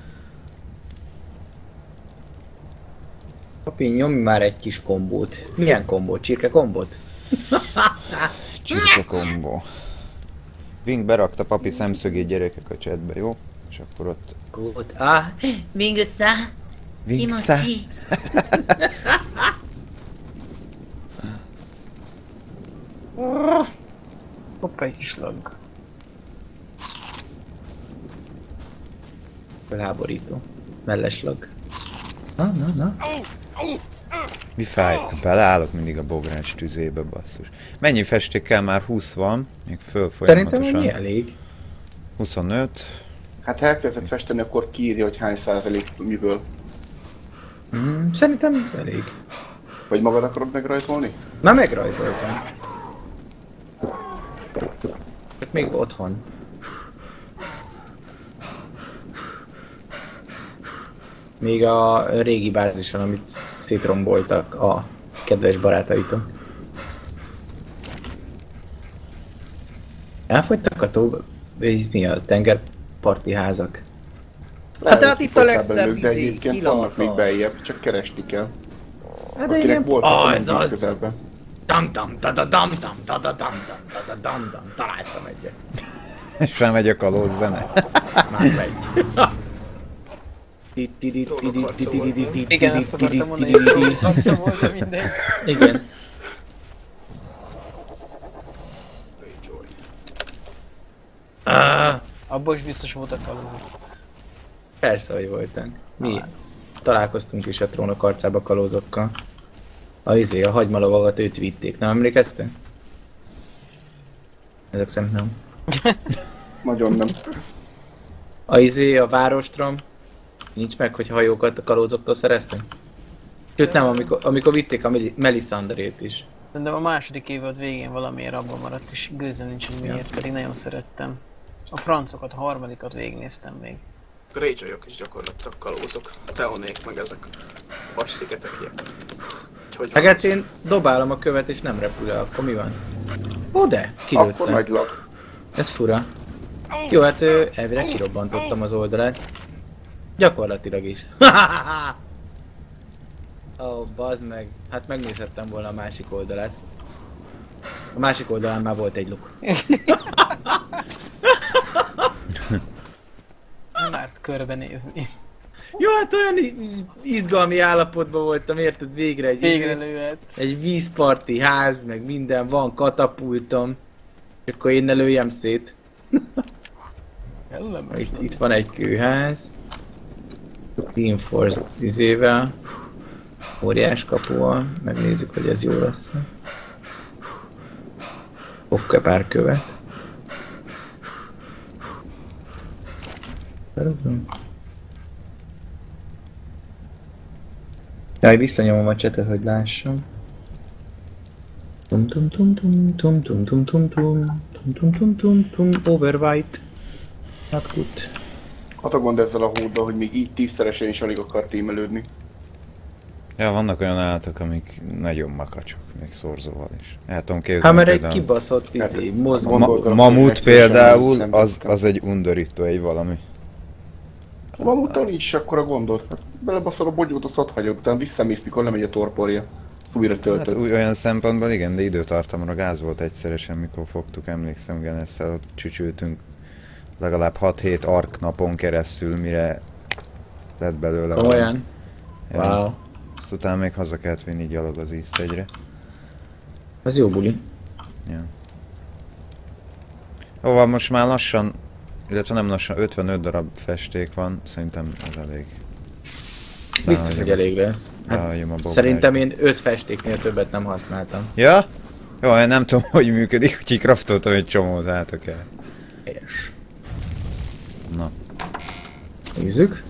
Papi, nyomj már egy kis kombót. Milyen kombót? Csirke kombót? Csirke kombó. Vink berakta papi szemszögét gyerekek a chatbe, jó? És akkor ott... Good. Mingusa, Vinksze! kimochi. Hoppá, egy kis lag. Felháborító. Melleslag. Na. Mi fáj? Beleállok mindig a bogrács tüzébe, basszus. Mennyi festék kell? Már 20 van, még föl Szerintem folyamatosan. ennyi elég. 25. Hát ha elkezdett festeni, akkor kiírja, hogy hány százalék miből. Szerintem elég. Vagy magad akarod megrajzolni? Már megrajzoltam. Csak még otthon. Még a régi bázison, amit szétromboltak a kedves barátaitok. Elfogytak a tó... mi a tengerparti házak? Lehet, hát hogy itt a kifogytál legszebb belőlük, de izé, egyébként vannak még kilata. beljebb, csak keresni kell. Hát de Akinek igen. volt a Ez szemünk az! közelben. Dam-dam-da-da-dam-dam-da-da-dam-dam. Találtam egyet. És felmegy a kalóz zene. Már megy. Igen, ezt akartam mondani, hogy kapcsa volt, de mindegy. Igen. Rage-olj. Abban is biztos voltak kalózok. Persze, hogy voltunk. Mi találkoztunk is a Trónok arcába kalózokkal. A hagymalovagat őt vitték, nem emlékeztek? Ezek szerint nem. Nagyon nem. A várostrom. Nincs meg, hogy hajókat a kalózoktól szereztek? Sőt nem, amikor vitték a Melisandrét is. De a második évad végén valamiért abban maradt, és gőzöm nincs, hogy miért, pedig nagyon szerettem. A francokat, a harmadikat végignéztem még. Rage-olyok is gyakorlatilag kalózok. A Teonék meg ezek. Vas szigetekiek. Úgyhogy van Hát az. én dobálom a követ és nem repül el, akkor mi van? Ó de, Akkor kilőttem. nagy lag. Ez fura. Jó, hát elvileg kirobbantottam az oldalát. Gyakorlatilag is. Ó, bazd meg. Hát megnézhettem volna a másik oldalát. A másik oldalán már volt egy luk. Nem árt körbenézni. Jó, hát olyan izgalmi állapotban voltam, érted? Végre egy, Végre lőhet. egy vízparti ház, meg minden van, katapultom. És akkor én ne lőjem szét. Kellemes. Itt van egy kőház. Reinforced izével. Óriás kapuval. Megnézzük, hogy ez jó lesz. Okke pár követ. Jaj, visszanyomom a csetet, hogy lássam. Tum tum tum tum tum tum tum tum tum tum tum tum tum overwhite. Not good. Az a gond ezzel a hóddal, hogy még így 10-szeresen is alig akar tímelődni. Ja, vannak olyan állatok, amik nagyon makacsok, még szorzóval is. El tudom Hát képzelni mert egy például. kibaszott izé, mozgó. Gondoltam, hogy Mamut egyszerűen például, nem az tudtam. egy undorító egy valami. Mamuttal nincs is akkora gondod. Hát belebaszol a bogyót, azt ott hagyod, utána visszamész, mikor lemegy a torporja. Azt újra Hát töltöd. olyan szempontból igen, de időtartamra gáz volt egyszeresen, mikor fogtuk, emlékszem, Genesszel ott csücsültünk legalább 6-7 ark napon keresztül, mire lett belőle. Komolyan? Ja. Wow. Azt utána még haza kellett vinni gyalog az East-egyre. Ez jó buli. Ja. Szóval most már lassan, illetve nem lassan, 55 darab festék van, szerintem ez elég. Biztos, hogy elég lesz. Behagyom a bográst. Szerintem én 5 festéknél többet nem használtam. Ja? Jó, én nem tudom, hogy működik, úgyhogy craftoltam egy csomót, átok el. Helyes. Na. Nézzük.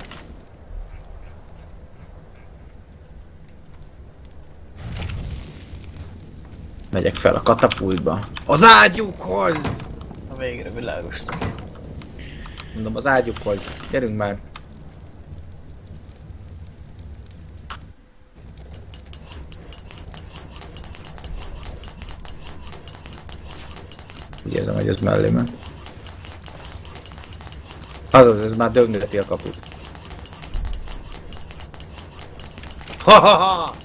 Megyek fel a katapultba. Az ágyukhoz! A végre világos. Mondom, az ágyukhoz. Gyerünk már. Úgy érzem, hogy ez mellé ment. Azaz, ez már döngeti a kaput. Ha-ha-ha!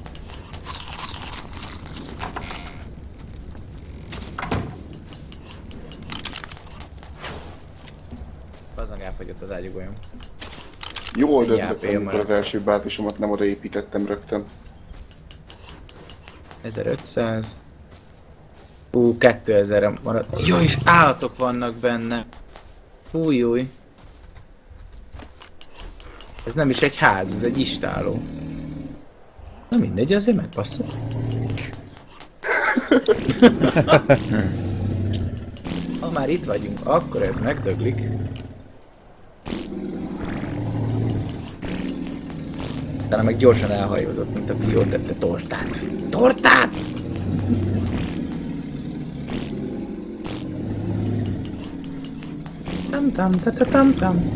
Azon elfogyott az ágyugólyom. Jól Mindjárt döntöttem, én amikor az maradok. első bázisomat nem oda építettem rögtön. 1500. 2000-re marad. Jó, és állatok vannak benne. Új. Ez nem is egy ház, ez egy istáló. Na mindegy, azért megpasszol. Ha már itt vagyunk, akkor ez megdöglik. Talán meg gyorsan elhajózott, mint aki jól tette tortát. Tortát! Tam.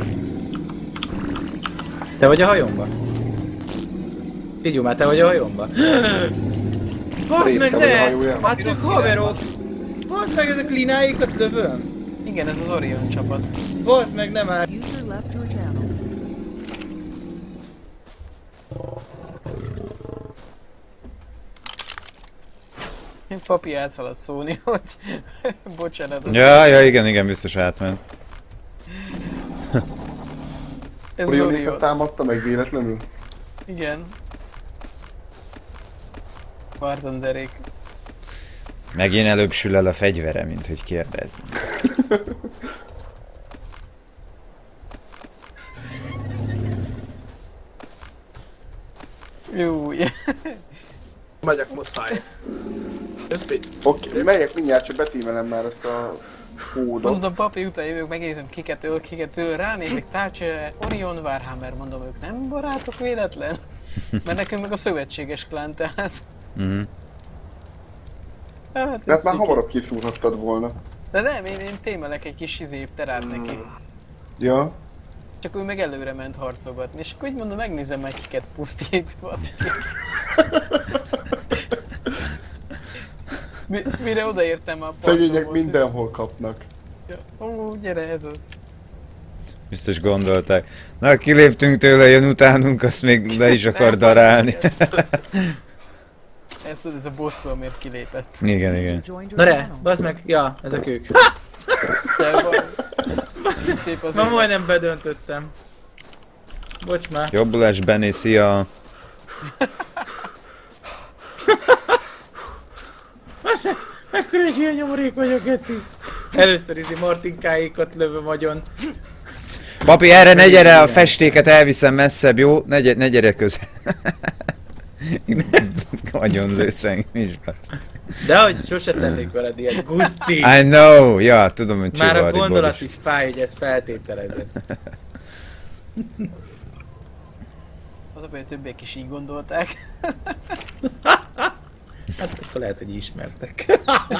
Te vagy a hajomba? Figyelj már, te vagy a hajomba? Basz meg Te vagy a ne! hajójában? Hát ők haverok! Basz meg, ezek lináikat lövöm! Igen, ez az Orion csapat. Basz meg, nem áll! User left your channel. Papi átszaladt szólni, hogy bocsánat. Ja, igen, biztos átment. Ez az Orionékat Orion. támadta meg véletlenül? Igen. Barton Derék. Megint előbb sül el a fegyvere, mint hogy kérdezz. Jó, Megyek muszáj. Ez mit? Oké, megyek mindjárt, csak betímelem már ezt a kódot. mondom, papi, után jövök, megnézem kiket öl, ránézek, Tácse, Orion, Warhammer, mondom, ők nem barátok véletlen? Mert nekünk meg a szövetséges klán, tehát... Mhm. Hát, De hát már így- hamarabb kiszúrhattad volna. De nem, én témelek egy kis terát neki. Ja. Csak ő meg előre ment harcolgatni, és akkor így mondom, megnézem meg kiket pusztít. Mire odaértem a Szegények parton, mindenhol kapnak. Ó, gyere, ez az. Biztos gondolták. Na, kiléptünk tőle, jön utánunk, azt még le is akar darálni. Ez a bosszú, amiért kilépett. Igen. Joined your Na re, channel. bazd meg, ja, ezek ők. De van. Szép az Ma élet. majdnem bedöntöttem. Bocs már. Jobbulás, Benny, szia! Basz meg, mekkora egy ilyen nyomorék vagyok, Geci. Először Martinkáékat lövöm agyon. Papi, erre ne gyere, a festéket elviszem messzebb, jó? Ne gyere közel. Nagyon lősz engem is, basz. Dehogy sose tennék veled ilyen guszti. I know! Ja, tudom, hogy Már a csivarriból gondolat is. is fáj, hogy ezt feltételezed. Az a baj, hogy többiek is így gondolták. Hát akkor lehet, hogy ismertek.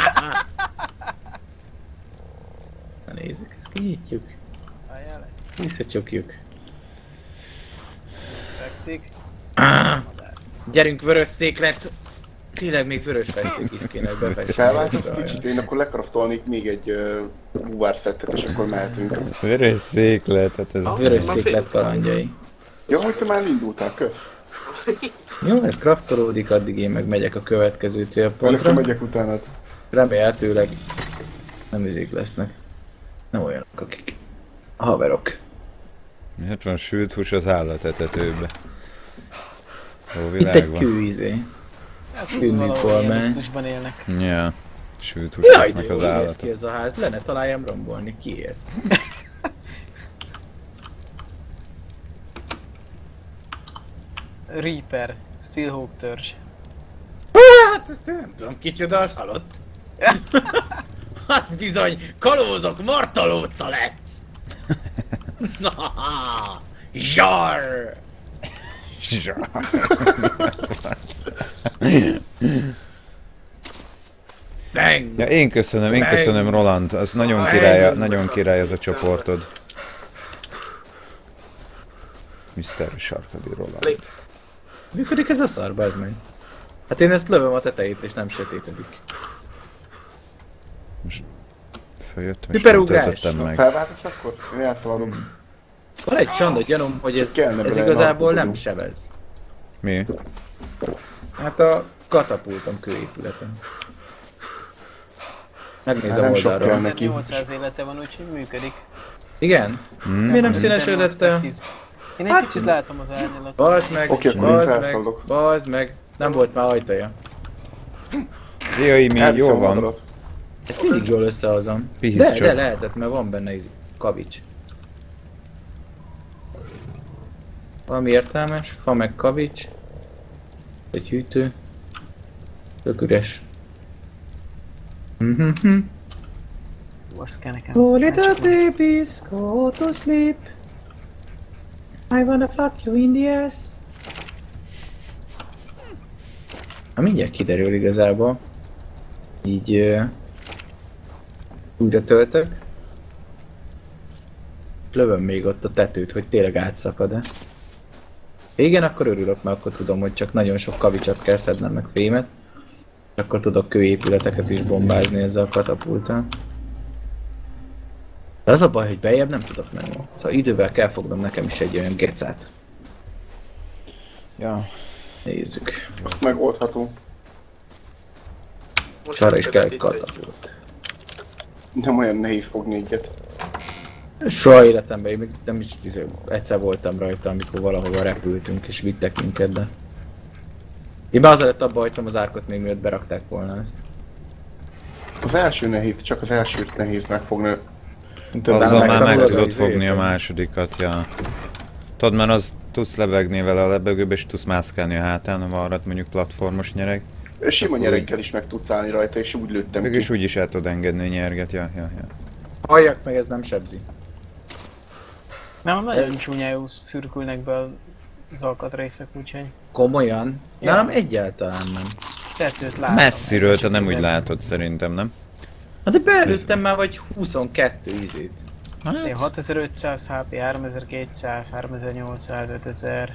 Na nézzük, ezt kinyitjuk. Álljál, Visszacsukjuk. fekszik. Gyerünk, vörös széklet! Tényleg még vörös festék is kéne, hogy befessem. Felváltasz kicsit, én akkor lekraftolnék még egy búvár szettet, és akkor mehetünk. Vörös széklet, hát ez... Vörös széklet kalandjai. Ja, hogy te már indultál, kösz. Jó, ez kraftolódik, addig én meg megyek a következő Önökre célpontra. megyek utánad. Remélhetőleg nem izék lesznek. Nem olyanok, akik haverok. Hát van sült hús az állatetetőbe. Jó Itt egy világ van. kőizé. Hát Kőműformány. valahol ilyen luxusban élnek. Ja. Sült hús Jaj, de lesznek jó az néz állatok. ki ez a ház. Le ne találjam rombolni. Ki ez? Reaper, Steelhawk törzs. Hát ezt nem tudom, kicsoda az halott. Az bizony kalózok martalóca lesz. Na, zsar! Bang! Ja, én köszönöm Roland, az nagyon király az a csoportod. Mr. Sarkadi Roland. Működik ez a szar, bazd meg? Hát én ezt lövöm a tetejét és nem sötétedik. Följöttem és nem Hiperugrás. töltöttem meg. Felváltasz akkor? Én elszaladom. Van egy csanda gyanúm, hogy ez Kellene bele igazából egy nem napkodó. sebez. Mi? Hát a katapultom kőépületem. Megnézem nem sok oldalról. kell neki. 800 élete van, úgyhogy működik. Igen? Miért nem színesődött el? Én egy kicsit látom az árnyalat. Bazd meg, Oké, akkor én bazd meg, felszaladok. bazd meg. Nem volt már ajtaja. Szia Imi, jó Elviszem van. madarat. Ezt mindig jól összehozom. Pihisz De csak. lehetett, mert van benne kavics. Valami értelmes, fa meg kavics. Egy hűtő. Tök üres. Azt kell nekem. Go little babies, go to sleep. I wanna fuck you in the ass. Mindjárt kiderül igazából. Így újra töltök. Lövöm még ott a tetőt, hogy tényleg átszakad-e. Igen, akkor örülök, mert akkor tudom, hogy csak nagyon sok kavicsot kell szednem, meg fémet. És akkor tudok kőépületeket is bombázni ezzel a katapulttal. De az a baj, hogy bejebb nem tudok menni. Szóval idővel kell fognom nekem is egy olyan gecát. Ja. Nézzük. Azt megoldható. És arra is kell egy katapult. Nem olyan nehéz fogni egyet. Soha életemben, én még nem is egyszer voltam rajta, amikor valahova repültünk és vittek minket, de... Én már azelőtt abba hagytam az árkot még mielőtt berakták volna ezt. Az első nehéz, csak az elsőt nehéz megfogni. Azzal már meg megtanulod, tudod hogy fogni a végül. másodikat, ja. Tudod, mert az tudsz lebegni vele a lebegőbe, és tudsz mászkálni a hátán, ha arra mondjuk platformos nyereg. Sima nyereggel is meg tudsz állni rajta, és úgy lőttem Mégis ki. úgy is el tudod engedni a nyerget, ja. Halljak meg, ez nem sebzi. Nem, nagyon csúnyájú szürkülnek be az alkatrészek, úgyhogy Komolyan? Ja. Nálam egyáltalán nem. tetőt látom. Messziről te nem úgy látod szerintem, nem? Hát de belőttem már vagy 22 ízét. Én 6500 HP, 3200, 3800, 5000,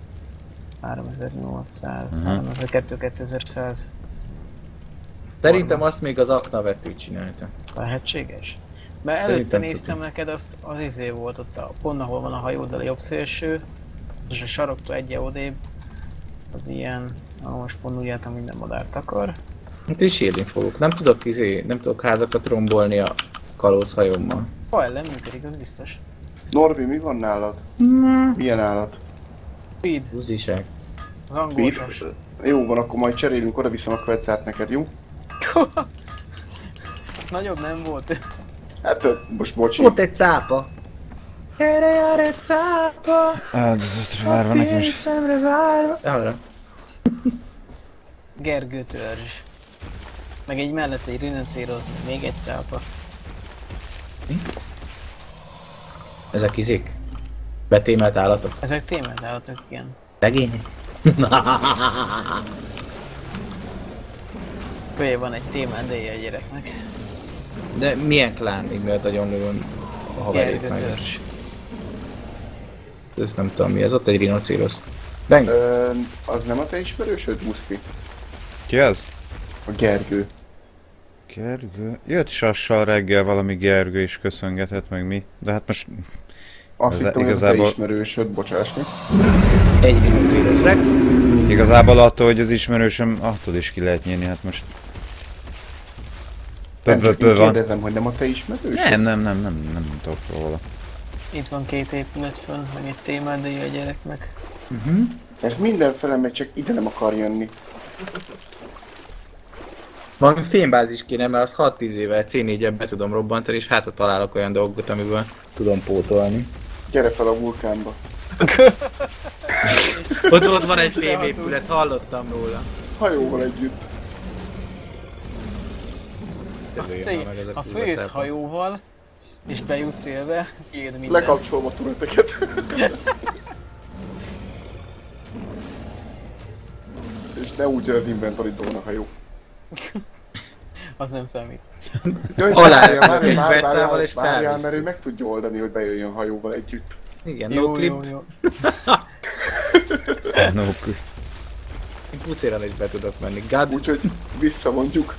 3800, 3200, 2100. Szerintem azt még az aknavető csinálta. Lehetséges? Mert előtte Szerintem néztem tuti. neked, azt az izé volt ott a pont ahol van a hajóddal a jobb szélső, és a saroktól egyre odébb, az ilyen, most pont úgy értem minden madárt akar. Hát is írni fogok. Nem tudok házakat rombolni a kalózhajómmal. Ha ellen működik, az biztos. Norbi, mi van nálad? Milyen állat? Speed, Buziság. az angolsas. Jó van, akkor majd cserélünk, oda viszem a kvetszát neked, jó? Nagyobb nem volt. Hát most bocsi. Ott egy cápa. Erre jár egy cápa. Áldozatra várva nekem is. Szemre várva. Arra. Gergő törzs. Meg egy mellett egy rinocéroz, még egy cápa. Ezek izék? Betémelt állatok? Ezek témelt állatok, igen. Legények? Kölyé van egy témendéje a gyereknek. De milyen klán, még mielőtt agyon lövöm a haverét Gergő meg? törzs. Ezt nem tudom mi ez, ott egy rinocérosz. Bang! Az nem a te ismerősöd, Muszti? Ki az? A Gergő. Gergő? Jött sassal reggel valami Gergő is köszöngetett meg mi. De hát most... Azt Ez hittem, hogy ez a igazából- te ismerősöd, bocsáss meg. 1 minút célos rekt. Igazából attól, hogy az ismerősöm, attól is ki lehet nyílni, hát most... Nem csak Pö én van. kérdezem, hogy nem a te ismerősöd? Nem tudok róla. Itt van 2 épület fönn, meg egy témádai a gyereknek. Ez mindenfele megy, csak ide nem akar jönni. Valami fémbázis kéne, mert az 6-10 éve C4-en be tudom robbantani, és hát ha találok olyan dolgot, amiből tudom pótolni. Gyere fel a vulkánba. Ott van egy fémépület, hallottam róla. Hajóval együtt. Ha fősz hajóval, és bejutsz élve, írd minden. Lekapcsolom a tureteket. És ne úgy, hogy az inventory dolna hajó. Az nem számít. Jaj, Alá várjál, egy percával és várjál, mert felviszi. ő meg tudja oldani, hogy bejöjjön hajóval együtt. Igen, no Jó, clip. jó, jó. No, clip. Én pucéran is be tudok menni. God. Úgyhogy visszamondjuk.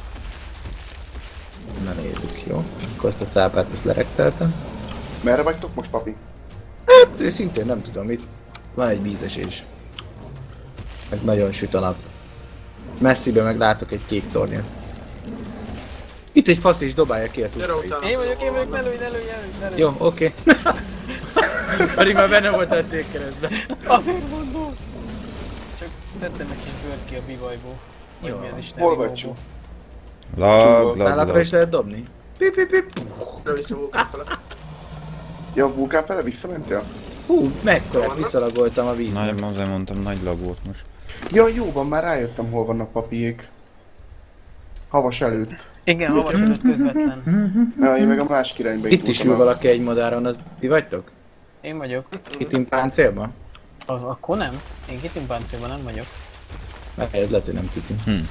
Na nézzük, jó. Akkor azt a cápát ezt lerekteltem. Merre vagytok most, papi? Hát szintén nem tudom, itt van egy vízesés. Meg nagyon süt a nap. Messzibe meg látok egy kék tornyot. Itt egy fasz és dobálja ki a Gyere cuccait. utána. Én vagyok, ne lőj, ne lőj. Jó, oké. Pedig már benne volt a cégkeresztben. Azért mondom. Csak szedtem egy kis bőrt ki a bivajból. Vagy Jó. milyen Isten Hol bivóból. vagy, Csu? Nálatra is lehet dobni? Pip, pip, pip. Rövisz a vulkán fele. Ja, a vulkán fele visszamentél? Hú, mekkorát visszalagoltam a vízben. Nagy, azért mondtam, nagy lag volt most. Ja, jó van, már rájöttem, hol vannak papiék. Havas előtt. Igen, havas előtt közvetlen. Ja, én meg a másik irányba Itt is ül indultam el. valaki egy madáron, az ti vagytok? Én vagyok. Itt in páncélban? Az akkor nem? Én kitimpáncélban nem vagyok. Lehet, hogy nem kitin.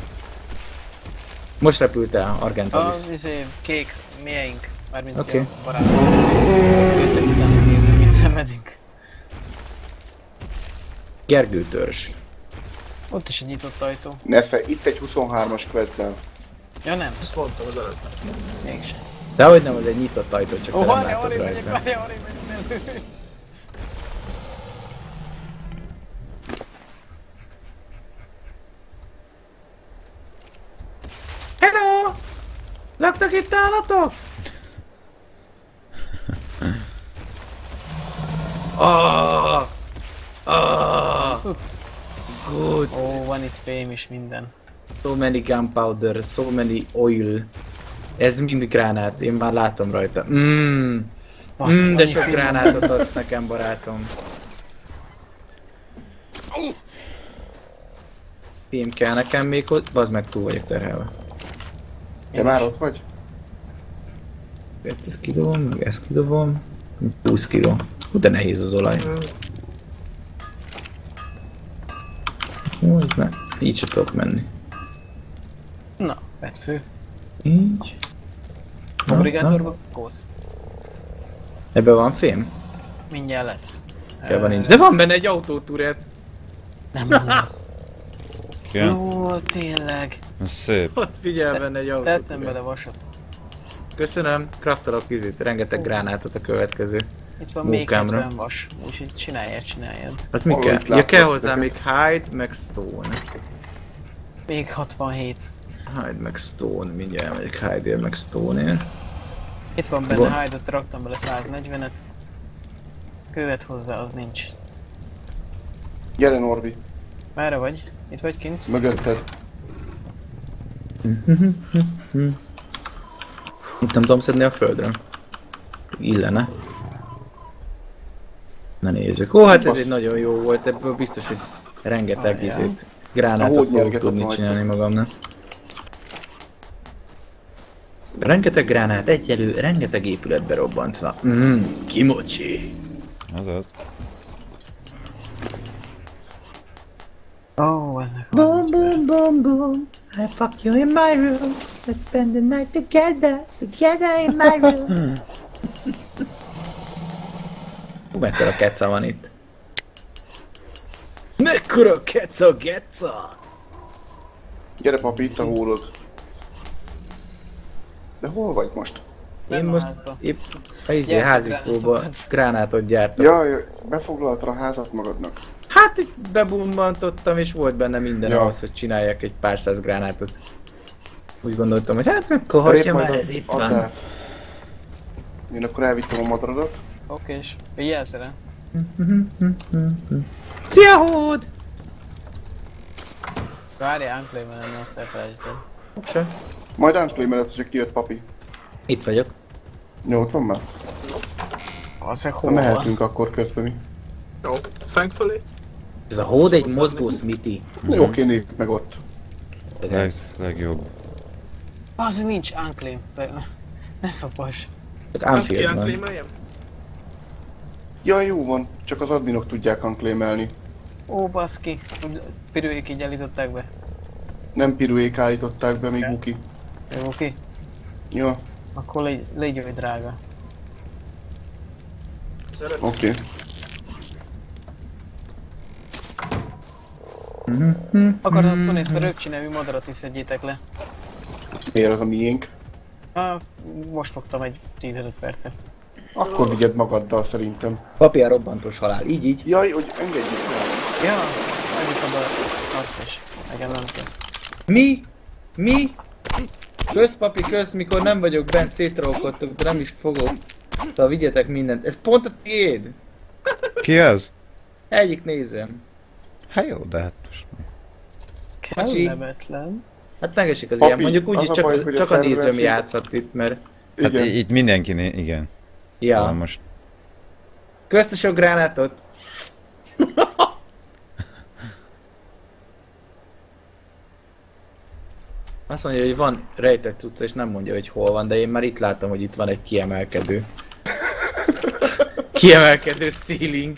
Most repült el Argentalis. Az kék mieink. Mármint Oké. a barátok. Jöttek utána nézni, mit szenvedünk. Gergő törzs. Ott is egy nyitott ajtó. Nefe, itt egy 23-as kvedzel. Ja nem, Ezt mondtam az előtt. mégsem. Dehogy nem, az egy nyitott ajtó, csak te nem Várjál, látod arrébb megyek, rajta. várjál, arrébb megyek, ne lőj. Hello! Laktak itt állatok? Ah! Ah! Cucc. Good! Ó, van itt fém is minden. So many gunpowder, so many oil. Ez mind gránát, én már látom rajta. Baszki, De annyi sok fém gránátot adsz nekem, barátom. Fém kell nekem még, hogy bazd meg, túl vagyok terhelve. Te már ott vagy? Ezt kidobom, meg ezt kidobom. 20 kiló. Hú, de nehéz az olaj. Jó, itt ne. Így se tudok menni. Na, vedd fő. Így. Na. Fabrikátorba kósz. Ebben van fém? Mindjárt lesz. Ebben nincs. De van benne egy autóturet. Nem mondom. Igen? Ó, tényleg. Ez szép. Ott figyel benne egy Tettem autóturet. bele vasat. Köszönöm, craftolok vizit, rengeteg gránátot a következő. Itt van még Munkámra. 70 vas. Úgyhogy csináljad. Az mi Hol kell? itt Ja, látlak kell hozzá titeket? még hide, meg stone. Még 67. Hide, meg stone, mindjárt megyek hide-ér, meg stone-ér. Itt van Van. benne hide-ot, raktam bele 140-et. Követ hozzá, az nincs. Gyere, Norbi. Merre vagy? Itt vagy kint? Mögötted. Itt nem tudom szedni a földről. Illene. Na nézzük. Ó, hát ez egy nagyon jó volt, ebből biztos, hogy rengeteg Ajjá. izét, A gránátot fogok hódnyerget tudni ott csinálni hagyjuk. magamnak. Rengeteg gránát egyelő, rengeteg épületbe robbantva. Kimocsi. Azaz. Ó, ezek a Boom, boom, boom, boom. I fuck you in my room. Let's spend the night together, together in my room. Hú, mekkora keca van itt. Mekkora keca, geca! Gyere papi, itt a hólod. De hol vagy most? Én Nem a most házba. épp a izé Gyertek házikóba gránátokat. gránátot gyártok. Jaj, befoglaltad a házat magadnak. Hát itt bebummantottam és volt benne minden Ja. ahhoz, hogy csináljak egy pár száz gránátot. Úgy gondoltam, hogy hát akkor Elég hagyja majd már, a- ez itt add van. el. Én akkor elvittem a madaradat. Okés. Figyelsz rá. Szia hód! Várjál, Unclaimen lenni, azt elfelejtettem. Se. Majd unclaimeled, hogyha kijött papi. Itt vagyok. Jó, ott van már? Az egy Na, hol van? mehetünk akkor közben mi. Jó, thankfully. Ez a hód egy mozgó Smithy. Jó, oké, nézd meg ott. Legjobb. Az nincs Unclaim. Ne szopas. Csak Nem ki Anfield van. unclaimeljem? Jaj, jó van, csak az adminok tudják unclaimelni. Ó, baszki. Pirőjék így állították be. Nem piruék állították be, még Buki. Jó, oké. Ja, Akkor légy ő drága. Szeret? oké. Akarod azt mondani, ezt a röpcsi nevű madarat is szedjétek le. Miért az a miénk? Most fogtam egy 15 percet. Akkor vigyed magaddal szerintem. Papi a robbantós halál. Így. Jaj, hogy engedjük el. Ja, egyik oda azt is. Nekem nem kell. Mi? Kösz papi, kösz, mikor nem vagyok bent, szétrolkodtok, de nem is fogok. Szóval vigyetek mindent. Ez pont a tiéd. Ki az? Egyik nézem. Hát jó, de hát most mi? Hacsi. Kellemetlen. Hát megesik az Papi, ilyen. Mondjuk úgyis az a baj, csak, hogy a csak a nézőm szerver- játszhat itt, mert... Hát Igen. itt mindenki, igen. Na Ja. most. Közt a sok gránátot. Azt mondja, hogy van rejtett cucca, és nem mondja, hogy hol van, de én már itt látom, hogy itt van egy kiemelkedő. Kiemelkedő ceiling.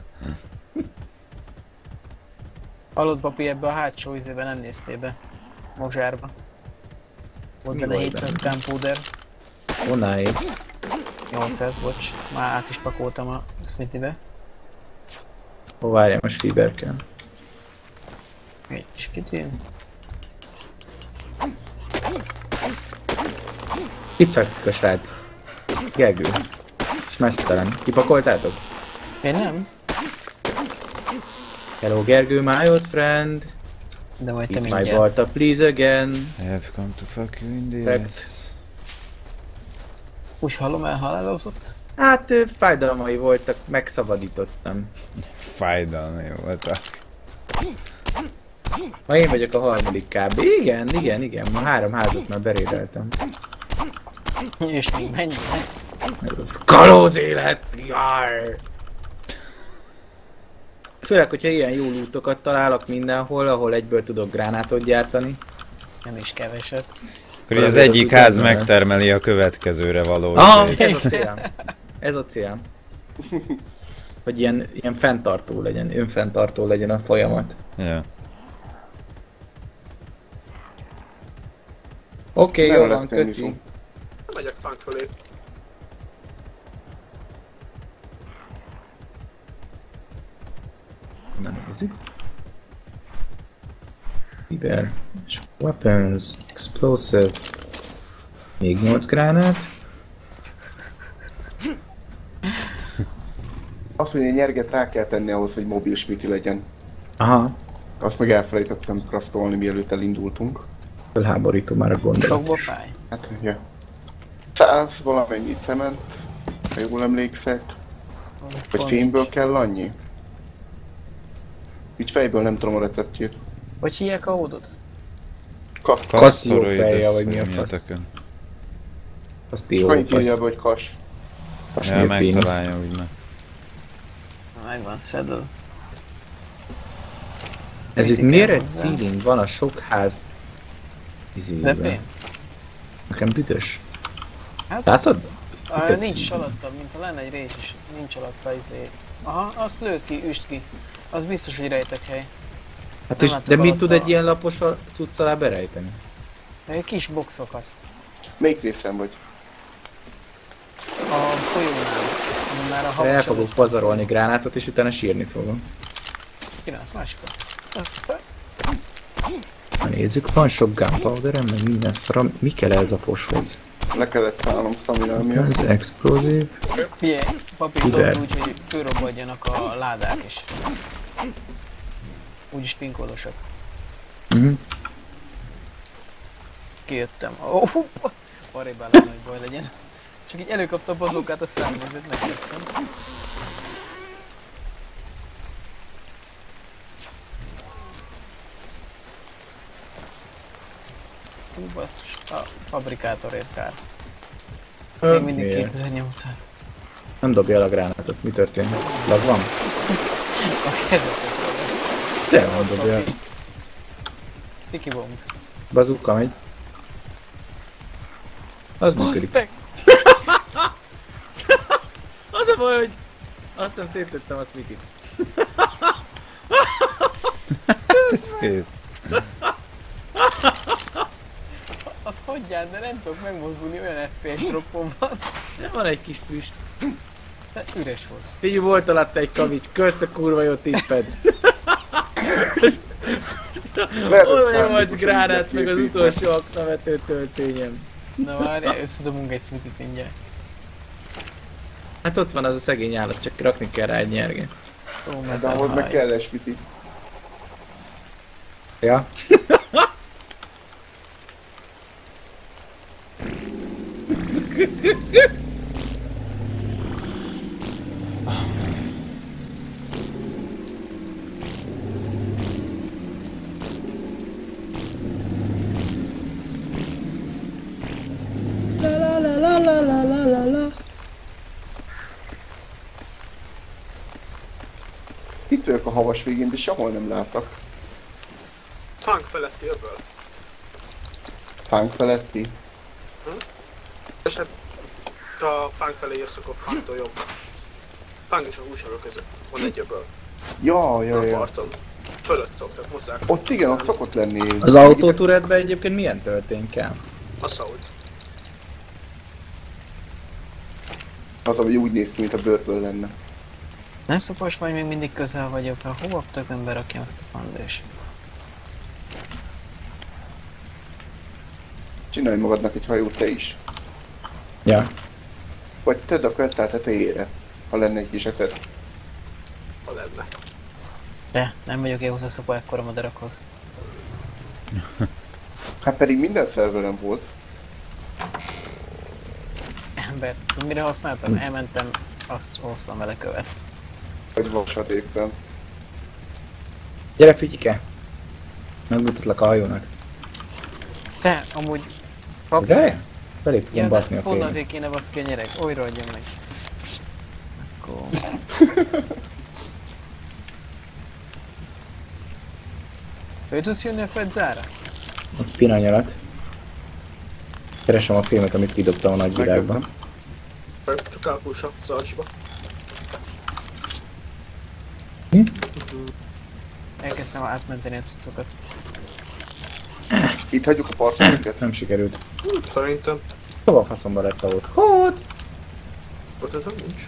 Hallod, papi, ebbe a hátsó izébe nem néztél be. Mozsárba. Volt Mi benne volt 700 benne? gunpowder. Oh, nice. 800, bocs. Már át is pakoltam a Smithybe. Ó, várjál, most fiber kell. Egy kis kitén. Itt fekszik a srác. Gergő. És mesztelen. Kipakoltátok? Én nem, Hello Gergő, my old friend. de majd te Eat my mindjárt. balta, please again. I have come to fuck you in the Fact. ass. Úgy hallom, elhalálozott. Hát fájdalmai voltak, megszabadítottam. Fájdalmi voltak. Ma én vagyok a harmadik kb. Igen, ma 3 házat már berédeltem. És még mennyi lesz? Ez az kalóz élet! Jár! Főleg, hogyha ilyen jó lootokat találok mindenhol, ahol egyből tudok gránátot gyártani. Nem is keveset. Akkor így az Azért az egyik úgy ház benne lesz. megtermeli a következőre való. Aha, izét. ez a cél. Ez a cél. Hogy ilyen fenntartó legyen, önfenntartó legyen a folyamat. Ja. Oké, Nem jól lett van, tenni köszi. szó. Megyek thankfully. Na nézzük. Fiber, weapons, explosive. Még 8 gránát. Azt mondja, hogy nyerget rá kell tenni ahhoz, hogy mobil Smithy legyen. Aha, Azt meg elfelejtettem craftolni, mielőtt elindultunk. felháborító már a gondolat. Sokba fáj. Hát, ja. 100 valamennyi cement, ha jól emlékszek. Vagy fémből kell annyi? Így fejből nem tudom a receptjét. Hogy hívják a hódot? Kasztiópeja, vagy mi a fasz? Azt jó, Annyit írja fasz. be, hogy kas. Ja, megtalálja úgy meg. Megvan, szedő. Ez itt Mit miért kell egy hozzá? ceiling? Van a sok ház izében. Zepé? Nekem büdös. Hát Látod? Itt egy nincs szín. alatta, mint ha lenne egy rész is. Nincs alatta izé. Aha, azt lőd ki, üst ki. Az biztos, hogy rejtek hely. Hát Nem és, látok de mit alatta. tud egy ilyen lapos cucc alá berejteni? Egy kis boxokat. Melyik részen vagy? A folyónál. Ami már a El havas fogok előtt. pazarolni gránátot, és utána sírni fogom. Kínálsz másikat. Na nézzük, van sok gunpowderem, meg minden szara. Mi kell ez a foshoz? Le kellett szállnom stamina miatt. Ez explozív. Figyelj, papírt Kivel? dobd úgy, hogy fölrobbanjanak a ládák is. Úgyis pinkódosak. Kijöttem. Arrébb áll, nagy baj legyen. Csak így előkapta a bazókát a számba, ezért megjöttem. Hú, basszus, a fabrikátorért kár. Még mindig Miért? 2800. Nem dobja el a gránátot, mi történt? Lag van? A kezet. Te van dobja el. Tiki bomb. Bazooka megy. Az működik. meg! Az a baj, hogy azt hiszem szétlőttem a Smithy-t. Ez kész. Az hagyjál, de nem tudok megmozdulni, olyan FPS droppom van. De van egy kis füst. De üres volt. Figyelj, volt alatt egy kavics, kösz a kurva jó tipped. Olyan 8 gránát, meg az utolsó aknavető töltényem. Na várjál, összedobunk egy Smithy-t mindjárt. Hát ott van az a szegény állat, csak rakni kell rá egy nyerget. Ó, mert De ahhoz meg kell esmiti. Ja. Itt vagyok a havas végén, de sehol nem látlak. Fánk feletti öböl. Fánk feletti. És hát ha fánk felé jössz, akkor fánktól jobb. Fánk és a húsarok között van egy öböl. Ja. A parton. Fölött szoktak mozzák. Ott igen, ott szokott lenni. Az autóturetben egyébként milyen töltény kell? A szaut. Az, ami úgy néz ki, mint a bőrből lenne. Nem szopos, majd még mindig közel vagyok, ha hova többen berakjam azt a foundation. Csinálj magadnak egy hajót te is. Ja. Vagy tedd a kötszál tetejére, ha lenne egy kis ecet. Ha lenne. De, nem vagyok én hozzászokva ekkora madarakhoz. Hát pedig minden szerveren volt. Ember, tudod mire használtam? Elmentem, azt hoztam vele követ. Vagy vasadékben. Gyere Figyike! Megmutatlak a hajónak. Te, amúgy... De? Belé tudom Ja, baszni a pont fényet. azért kéne baszki a gyerek, olyra adjam meg. Akkor... Ő tudsz jönni a Fedzára? Egy pillanat. Keresem a filmet, amit kidobtam a nagyvilágban. Megvettem. Csak elpússa az alcsiba. Elkezdtem átmenteni a cuccokat. Itt hagyjuk a parton őket. Nem sikerült. Szerintem. Hova a faszomba lett a volt? Hót! Ott ez nincs.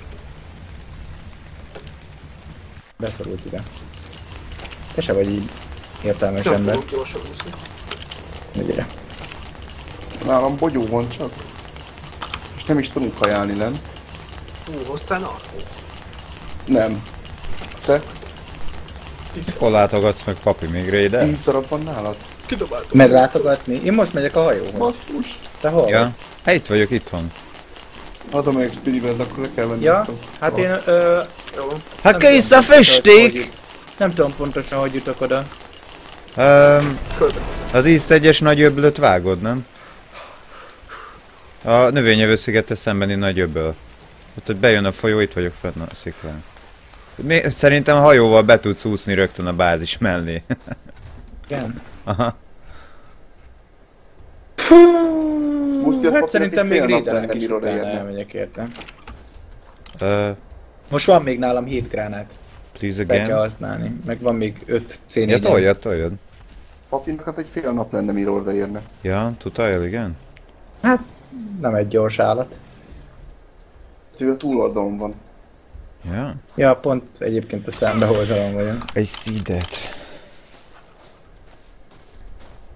Beszorult ide. Te se vagy így értelmes Nem ember. fogok gyorsan úszni. Na gyere. Nálam bogyó van csak. És nem is tudunk kajálni, nem? Hoztál narkót? Nem. Te? 10. Hol látogatsz meg, papi, még réde? 10 darab van nálad? Kidobáltam. Meglátogatni? Én most megyek a hajóhoz. Basszus. Te hol? Ja, hát itt vagyok itthon. Adom meg Spirivel, akkor le kell menni. Ja, hát én Jó van. Hát kész a festék! nem tudom pontosan, hogy jutok oda. Az East 1-es nagy öblöt vágod, nem? A növényevő szigete szembeni nagy öböl. Ott, hogy bejön a folyó, itt vagyok fenn a sziklán. Szerintem a hajóval be tudsz úszni rögtön a bázis mellé. Igen. Aha. Muszti, azt Hát papírok szerintem egy még fél nap rédelek lenne, is mire utána odaérne. elmegyek érte. Most Most van még nálam 7 gránát. please Be kell again. használni. Meg van még 5 C4. Ja, toljad. Papírnak az egy fél nap lenne, mire odaérne. Ja, tudtál, igen? Hát nem egy gyors állat. Ő a túloldalon van. Ja. Ja, pont egyébként a szembe oldalon vagyok. I see that.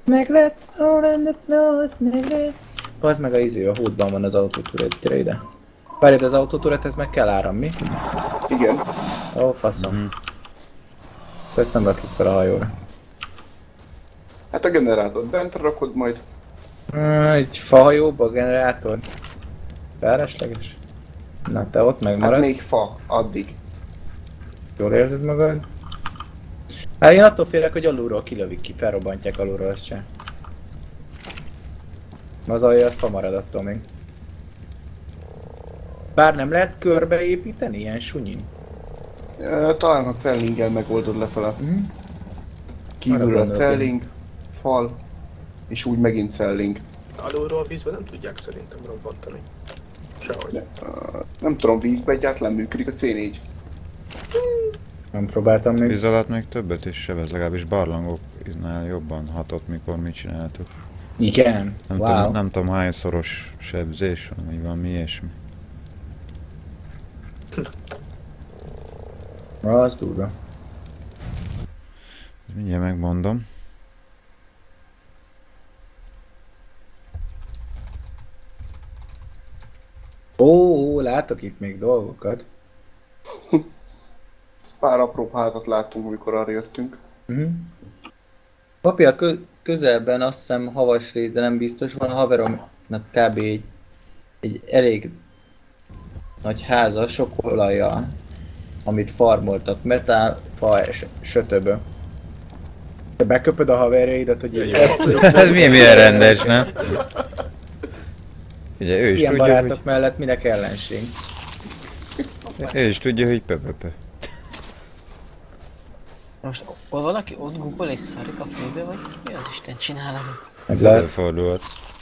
Maglet, all on the floor, maglet. Az meg a izé, a hódban van az autótúrét, gyere ide. Várjad, az autótúrét, ez meg kell áram, mi? Igen. Ó, faszom. Ezt nem rakjuk fel a hajóra. Hát a generátort bent rakod majd. Egy fahajóba a generátor. Felesleges. Na te ott Hát megmaradsz. még fa, addig. Jól érzed magad? Hát én attól félek, hogy alulról kilövik ki, felrobbantják alulról azt sem. Az alja, az fa marad attól még. Bár nem lehet körbeépíteni ilyen sunyin? Talán a cellinggel megoldod lefele. Kívülről Arra a gondolok celling, fal, és úgy megint celling. Alulról a vízben nem tudják szerintem robbantani. Sehogy. Nem tudom, vízbe egyáltalán működik a C4. Nem próbáltam még. Víz alatt még többet is sebez, legalábbis barlangoknál jobban hatott, mikor mit csináltuk. Igen, Nem, wow. tudom, nem tudom hányszoros sebzés van, vagy valami ilyesmi. Az durva. Mindjárt megmondom. Ó, látok itt még dolgokat. Pár apróbb házat láttunk, amikor arra jöttünk. Papi, a közelben azt hiszem havas rész, de nem biztos, van a haveromnak kb. egy elég nagy háza, sok olajjal, amit farmoltak, metál, fa és sötöbö. Te beköpöd a haverjaidat, hogy így Ez milyen rendes, nem? Ugye ő is ilyen tudja, barátok hogy... mellett minek ellenség. Ő is tudja, hogy pöpöpö. Most hol valaki ott googol és szarik a főbe, vagy mi az Isten csinál az ott? Ez előfordulhat.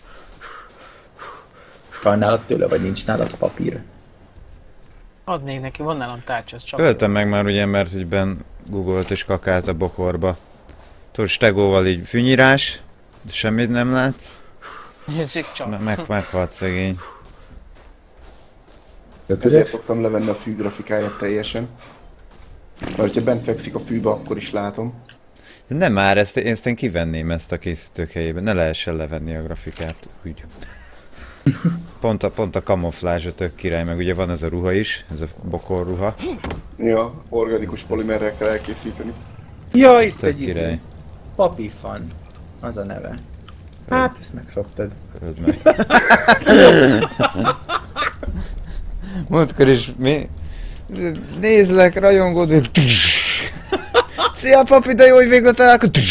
Van nálad tőle, vagy nincs nálad papír? Adnék neki, van nálam tárcsa, az csak... Öltem meg már ugye, mert hogy benn googolt és kakált a bokorba. Tudod, stegóval így fűnyírás, semmit nem látsz. Ez csak Meghalt szegény. Ezért szoktam levenni a fű grafikáját teljesen. Mert ha bent fekszik a fűbe, akkor is látom. De nem már, ezt én kivenném ezt a készítők helyében, ne lehessen levenni a grafikát, úgy. Pont a kamuflázsa tök király, meg ugye van ez a ruha is, ez a bokorruha. Ja, organikus polimerrel kell elkészíteni. Ja, itt Tök egy izé. király. Papi fan. Az a neve. Hát, ezt megszoktad. Öld meg. Múltkor is mi? Nézlek, rajongod, hogy... Szia papi, de jó, hogy végre találkozunk!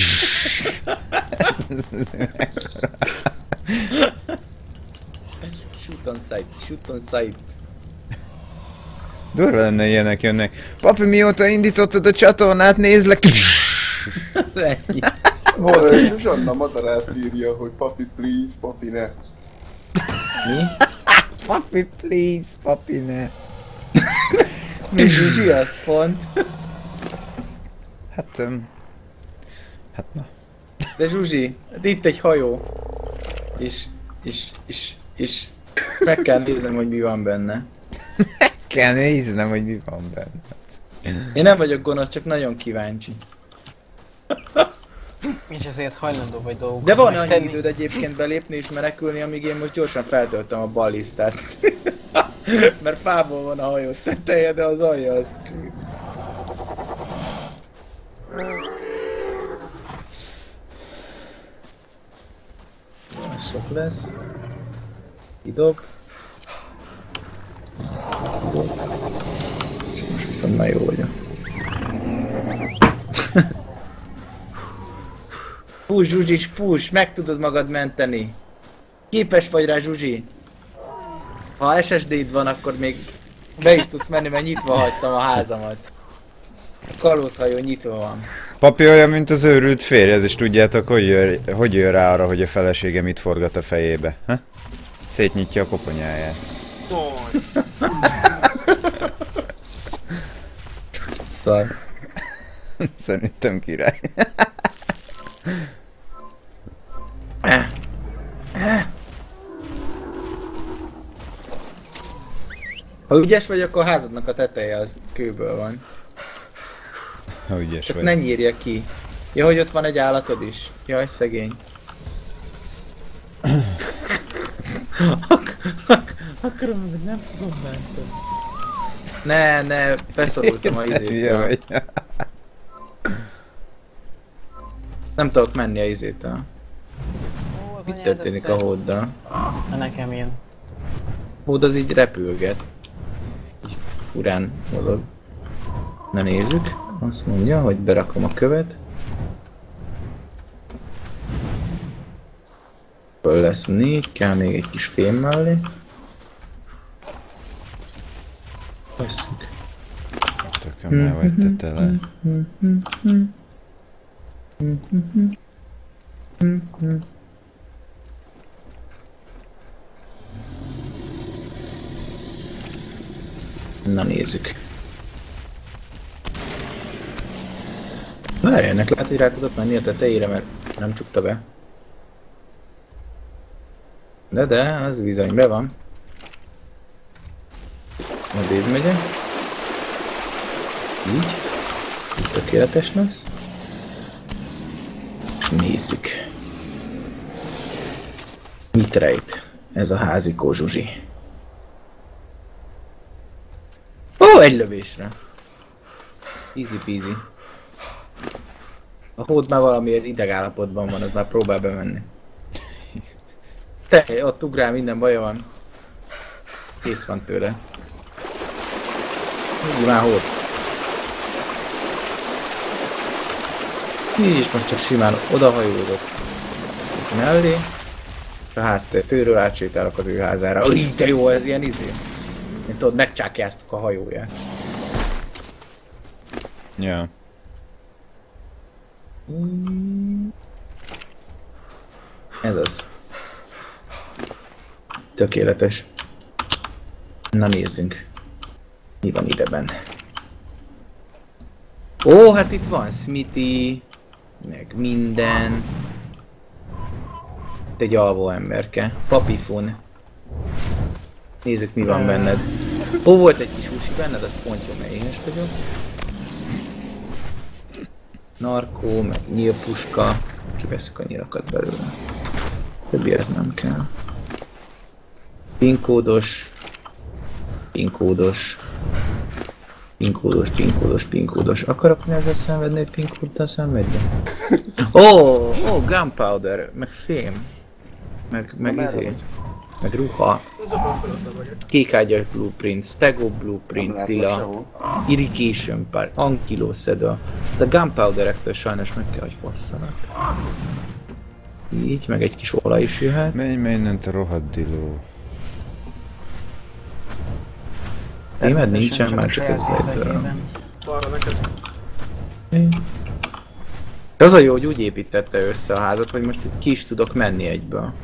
Shoot on sight, shoot on sight. Durva lenne ilyenek jönnek. Papi, mióta indítottad a csatornát, nézlek... Ez ennyi. Zsuzsanna madarát írja, hogy papi please, papi ne. Mi? Papi, please, papi, ne. Mi Zsuzsi, azt pont. Hát na. De Zsuzsi, itt egy hajó. És meg kell néznem, hogy mi van benne. Kell néznem, hogy mi van benne. Én nem vagyok gonosz, csak nagyon kíváncsi. És ezért hajlandó vagy dolgokat De van annyi megtenni. időd egyébként belépni és menekülni, amíg én most gyorsan feltöltöm a ballisztát. Mert fából van a hajó teteje, de az alja az kő. Sok lesz. Idog. Most viszont már jó vagyok. Push, Zsuzsics, push! Meg tudod magad menteni! Képes vagy rá, Zsuzsi! Ha SSD-d van, akkor még be is tudsz menni, mert nyitva hagytam a házamat. A kalózhajó nyitva van. Papi olyan, mint az őrült férj, ez is tudjátok, hogy jön rá arra, hogy a felesége mit forgat a fejébe. Ha? Szétnyitja a koponyáját. Szar. Szerintem király. Ha ügyes vagy, akkor a házadnak a teteje az kőből van. Ha ügyes Csak vagy. ne nyírja ki. Ja, hogy ott van egy állatod is. Jaj, szegény. Akarom, hogy nem fogom bántani. Ne, beszorultam a izétől. Nem tudok menni a izétől. Ó, az Mit anyádat történik a te- hóddal? Na nekem jön. Hód az így repülget. Így furán mozog. Na nézzük. Azt mondja, hogy berakom a követ. Föl lesz 4, kell még egy kis fém mellé. Veszünk. Tökömmel vagy te tele. Na nézzük. Várj, ennek lehet, hogy rá tudok menni a tetejére, mert nem csukta be. De, az bizony be van. Odébb megyek. Így. Így tökéletes lesz. És nézzük. Mit rejt ez a házikó Zsuzsi? Ó, egy lövésre. Easy peasy. A hód már valamiért idegállapotban van, az már próbál bemenni. Te, ott ugrál, minden baja van. Kész van tőle. Úgy már hód. És most csak simán odahajolodok mellé. És a háztetőről átsétálok az ő házára. Új, de jó, ez ilyen izé. Én tudod, megcsákjáztuk a hajóját. Ja. Ez az. Tökéletes. Na nézzünk. Mi van ideben? Ó, hát itt van Smithy, meg minden. Itt egy alvó emberke. Papifun. Nézzük, mi van benned. Ó, volt egy kis húsi benned, az pont jó, mert éhes vagyok. Narkó, meg nyílpuska. Kiveszük a nyílakat belőle. Többi ez nem kell. Pinkódos. Pinkódos. Pinkódos, pinkódos, pinkódos. Akarok mi ezzel szenvedni, hogy pinkóddal szenvedjen? Ó, gunpowder, meg fém. Meg izé. Meg ruha. Kékágyas blueprint, stego blueprint, lila. Irrigation part, ankylosed saddle. De gunpowderektől sajnos meg kell, hogy fosszanak. Így, meg egy kis olaj is jöhet. Menj innen, te rohadt diló. Émed nincsen, már csak ez az egytől. Balra neked. Az a jó, hogy úgy építette össze a házat, hogy most itt ki is tudok menni egyből.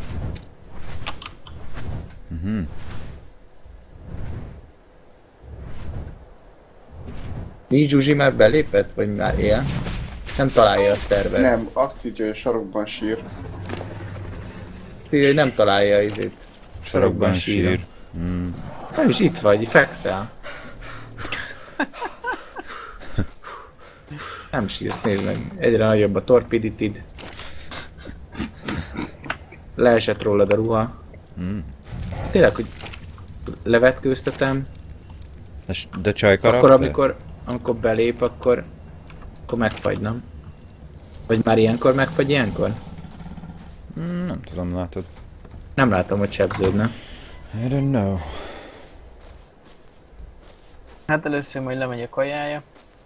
Így Zsuzsi már belépett, vagy már él? Nem találja a szervert. Nem, azt írja, hogy a sarokban sír. Írja, hogy nem találja az izét. Sarokban sír. Nem is itt vagy, fekszel. Nem sírsz, nézd meg. Egyre nagyobb a torpiditid. Leesett rólad a ruha. Tényleg, hogy levetkőztetem. De csaj karakter? Akkor amikor belép, akkor megfagy, nem? Vagy már ilyenkor megfagy ilyenkor? Nem tudom, látod. Nem látom, hogy sebződne. I don't know. Hát először majd lemegy a kajája.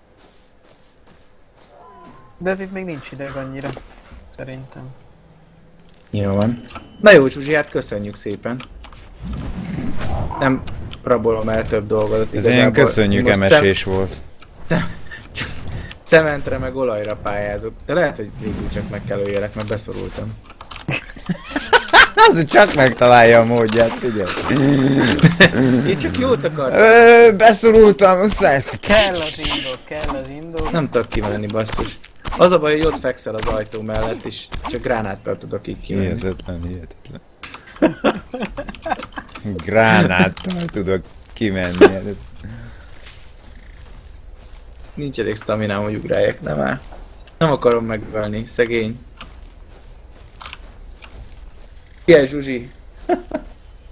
De hát itt még nincs ideg annyira. Szerintem. Jó van. Na jó, Zsuzsi, hát köszönjük szépen. Nem rabolom el több dolgot. Ez ilyen köszönjük emesés volt. Csak cementre meg olajra pályázok. De lehet, hogy végül csak meg kell öljelek, mert beszorultam. Az csak megtalálja a módját, figyelj. Én csak jót akartam. Beszorultam, össze. Kell az indok. Nem tudok kimenni, basszus. Az a baj, hogy ott fekszel az ajtó mellett, és csak gránáttal tudok így kimenni. Hihetetlen. Gránáttal tudok kimenni. Nincs elég staminám, hogy ugráljak, nem áll. Nem akarom megölni, szegény. Figyelj, Zsuzsi!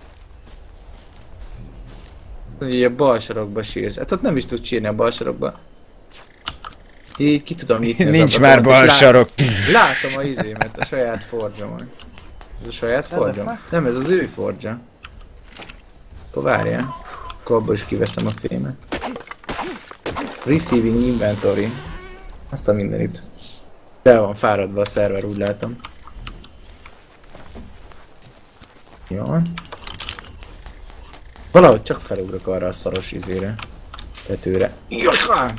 Hogy a bal sarokba sírsz. Hát ott nem is tudsz sírni a bal sarokba. Így ki tudom nyitni az Nincs ablakot, már bal és sarok. Látom a izémet, a saját fordzsomat. Ez a saját fordzsom? Nem, ez az ő fordzsa. Akkor várjál. Akkor abból is kiveszem a fémet. Receiving inventory. Azt a mindenit. El van fáradva a szerver, úgy látom. Jó. Valahogy csak felugrok arra a szaros izére. Tetőre. Jaj!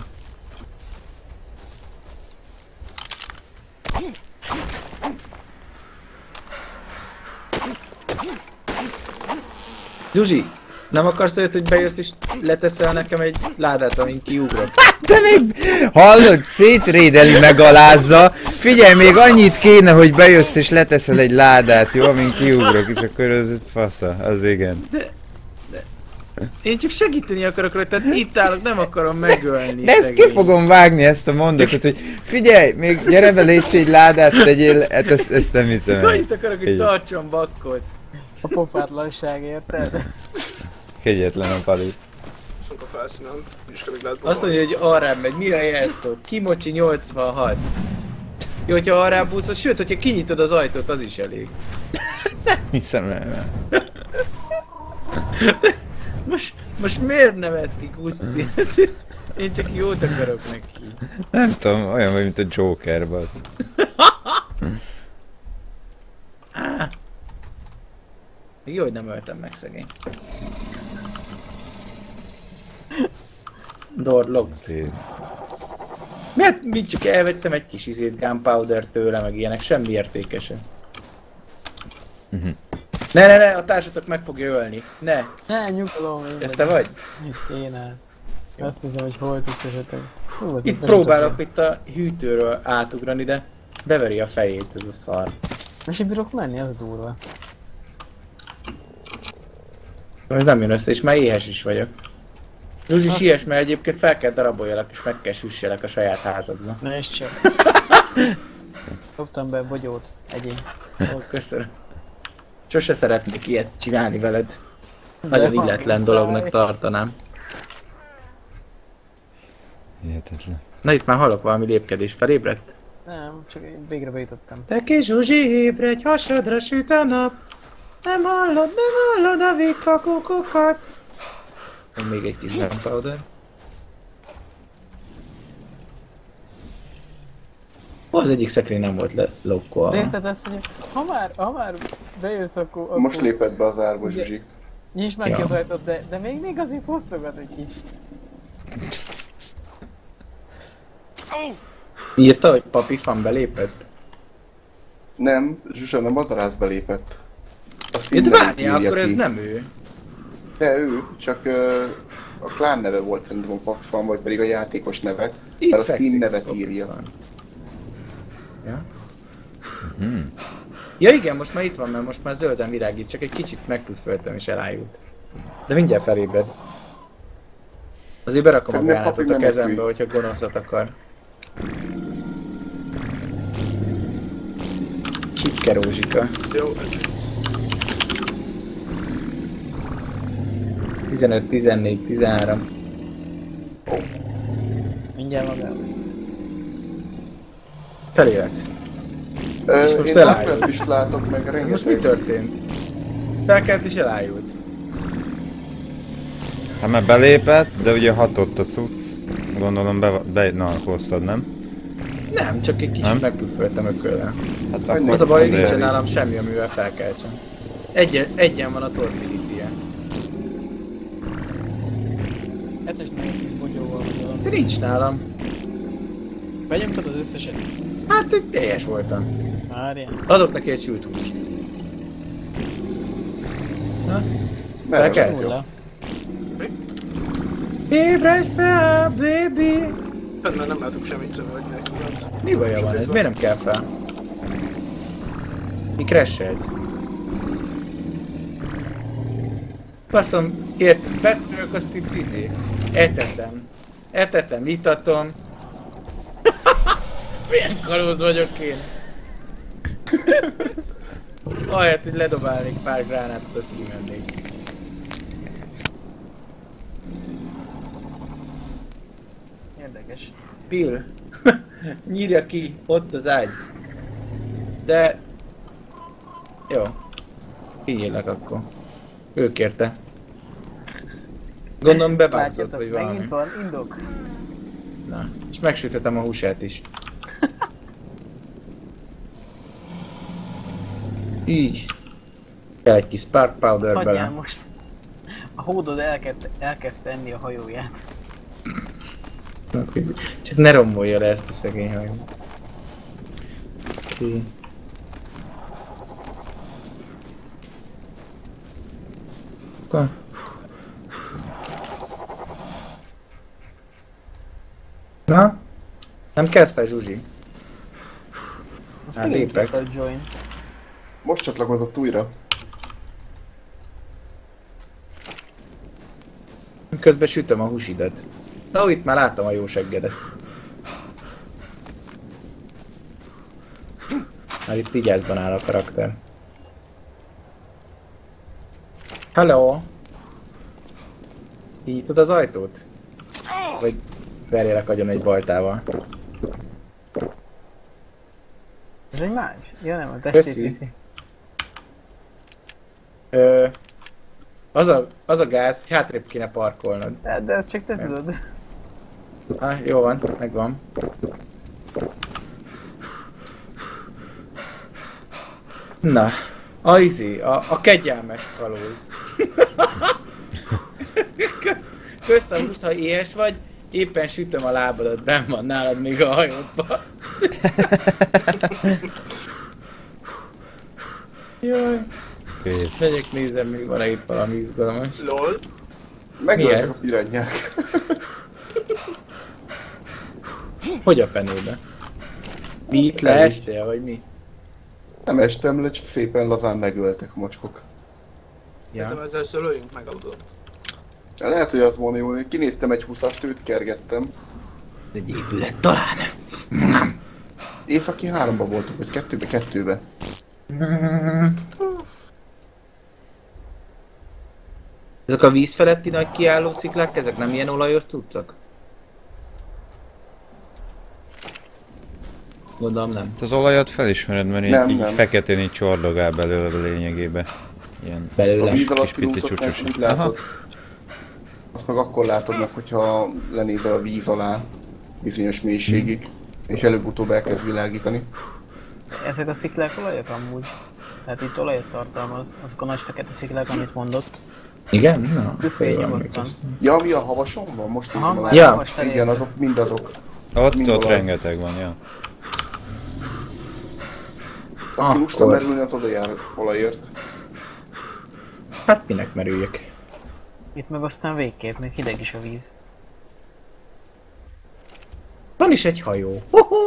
Zsuzsi, nem akarsz olyat, hogy bejössz és leteszel nekem egy ládát, amin kiugrok? De még hallod, szétrédeli, megalázza. Figyelj, még annyit kéne, hogy bejössz és leteszel egy ládát, jó, amin kiugrok, és akkor az fasza, az igen. Én csak segíteni akarok rajta, tehát itt állok, nem akarom megölni. De ezt ki fogom vágni, ezt a mondatot, hogy figyelj, még gyere be, légy egy ládát tegyél, hát ezt nem hiszem el. Annyit akarok, hogy tartson bakkot. A pofátlanság, érted? Kegyetlen a pali. Sok a felszínen, és még lehet Azt mondja, hogy arrább megy, mire jelszó? Kimocsi 86. Jó, hogyha arrább úszol, sőt, hogyha kinyitod az ajtót, az is elég. Hiszem el. Most miért nevet ki, Guszti? Én csak jót akarok neki. Nem tudom, olyan vagy, mint a Joker, bassz. Még jó, hogy nem öltem meg szegény. Door locked. Tész. Miért mit csak elvettem egy kis izét, gunpowder tőle, meg ilyenek, semmi értékesen. Ne, a társatok meg fogja ölni. Ne! Ne, nyugalom, én Ez te vagy? Itt én el. Azt hiszem, hogy hol tudsz esetleg. Itt próbálok itt a hűtőről átugrani, de beveri a fejét ez a szar. És így bírok menni, az durva. Ez nem jön össze, és már éhes is vagyok. Zsuzsi, siess, mert egyébként fel kell daraboljalak, és meg kell süsselek a saját házadba. Na és csak. Dobtam be bogyót, egyén. Ó, köszönöm. Sose szeretnék ilyet csinálni veled. Nagyon illetlen dolognak tartanám. Hihetetlen. Na itt már hallok valami lépkedés, felébredt? Nem, csak végre bejutottam. Te kis Zsuzsi, ébredj, hasadra süt a nap. Nem hallod a vikkakukokat. Van még egy kis gunpowder. Az egyik szekrény nem volt lokkolva. De érted ezt, hogy ha már bejössz, akkor... Most lépett be az árba, Zsuzsi. Nyisd már ki az ajtót, de még azért fosztogat egy kicsit. Írta, hogy papi fan belépett? Nem, Zsuzsa nem madarászba lépett. Azt Itt innen várjál, írja akkor ki. ez nem ő. De ő, csak a klán neve volt szerintem a papi fan, vagy pedig a játékos neve. Itt mert a fekszik Steam nevet papi írja. fan. Ja? Ja igen, most már itt van, mert most már zölden virágít, csak egy kicsit megpüfföltem és elájult. De mindjárt felébred. Azért berakom a Szerintem gránátot papi a kezembe, menekül. hogyha gonoszat akar. Csipke Rózsika. Jó, egyébként. 15, 14, 13. Mindjárt magát. Felélet. És most Én elájult. Darknet is látok meg Ez most mi rengeteg. történt? Felkelt és elájult. Hát már belépett, de ugye hatott a cucc. Gondolom na, hoztad, nem? Nem, csak egy kicsit Nem? megpüfföltem ököllel. Hát Hogy akkor Az a baj, hogy azért- nincsen nálam semmi, amivel felkeltsem. Egyen van a torpidítia. Hetes meg bogyóval vagy valami. De nincs nálam. Benyomtad az összeset? Hát egy éhes voltam. Várjál. Adok neki egy sült húst. Merre Felkelsz? vagy? Nulla. Ébredj fel, baby! Benne nem látok semmit, szóval hogy neki. Mi baja van ez? Miért nem kell fel? Mi crashelt? Baszom, betörök azt itt etetem, itatom. Milyen kalóz vagyok én? Ahelyett, hogy ledobálnék pár gránátot, azt kimennék. érdekes. Bill, nyírja ki, ott az ágy. De... Jó. Kinyílek akkor. Ő kérte. Gondolom bebátszott, vagy valami. Megint van indok. Na, és megsüthetem a húsát is. Így. Kell egy kis spark powder Hagyjál bele. most. A hódod elkezdte enni a hajóját. Csak ne rombolja le ezt a szegény hajót. Oké. Akkor. Na? Nem kezd fel, Zsuzsi? Most Hát megint lépek. fel join. Most csatlakozott újra. Közben sütöm a húsidet. Na, itt már láttam a jó seggedet. Már itt vigyázban áll a karakter. Hello! Kinyitod az ajtót? Vagy verjelek agyon egy baltával? Ez egy más? Ja nem, a testét Köszi. viszi. Az a gáz, hogy hátrébb kéne parkolnod. De ezt csak te tudod. Jó van, megvan. Na, a kegyelmes kalóz. Kösz a húst, ha éhes vagy, éppen sütöm a lábadat, benn van nálad még a hajódban. Jaj. Megyek, nézem, még van-e itt valami izgalmas. LOL. Megöltek ez? a piranyák. Hogy a fenébe? Mi itt leestél, vagy mi? Nem estem le, csak szépen lazán megöltek a mocskok. Ja. Ja. Ezzel szülőjünk megaludott. Lehet, hogy az volna jó, hogy kinéztem egy 20-ast, őt kergettem. Egy épület talán. Északi 3-ba voltunk, vagy 2-be? Ezek a víz feletti nagy kiálló sziklák, ezek nem ilyen olajos cuccok? Gondolom nem. Az olajat felismered, mert Nem, így nem. feketén így csordogál belőle lényegében. Ilyen A Belőle. víz alatti pici rútot meg csúcsos. úgy látod. Azt meg akkor látod meg, hogyha lenézel a víz alá bizonyos mélységig, és előbb-utóbb elkezd világítani. Ezek a sziklák olajak amúgy. Tehát itt olajat tartalmaz, azok a nagy fekete sziklák, amit mondott. Igen? Na, Üfölj akkor nyugodtan. emlékeztem. Ja, mi a havason van? Most Aha, nézem már Ja. most elég. Igen, azok, mindazok. Ott Mind olaj. rengeteg van, ja. Aki lusta Akkor. merülni, az oda jár olajért. Hát minek merüljek? Itt meg aztán végképp, még hideg is a víz. Van is egy hajó.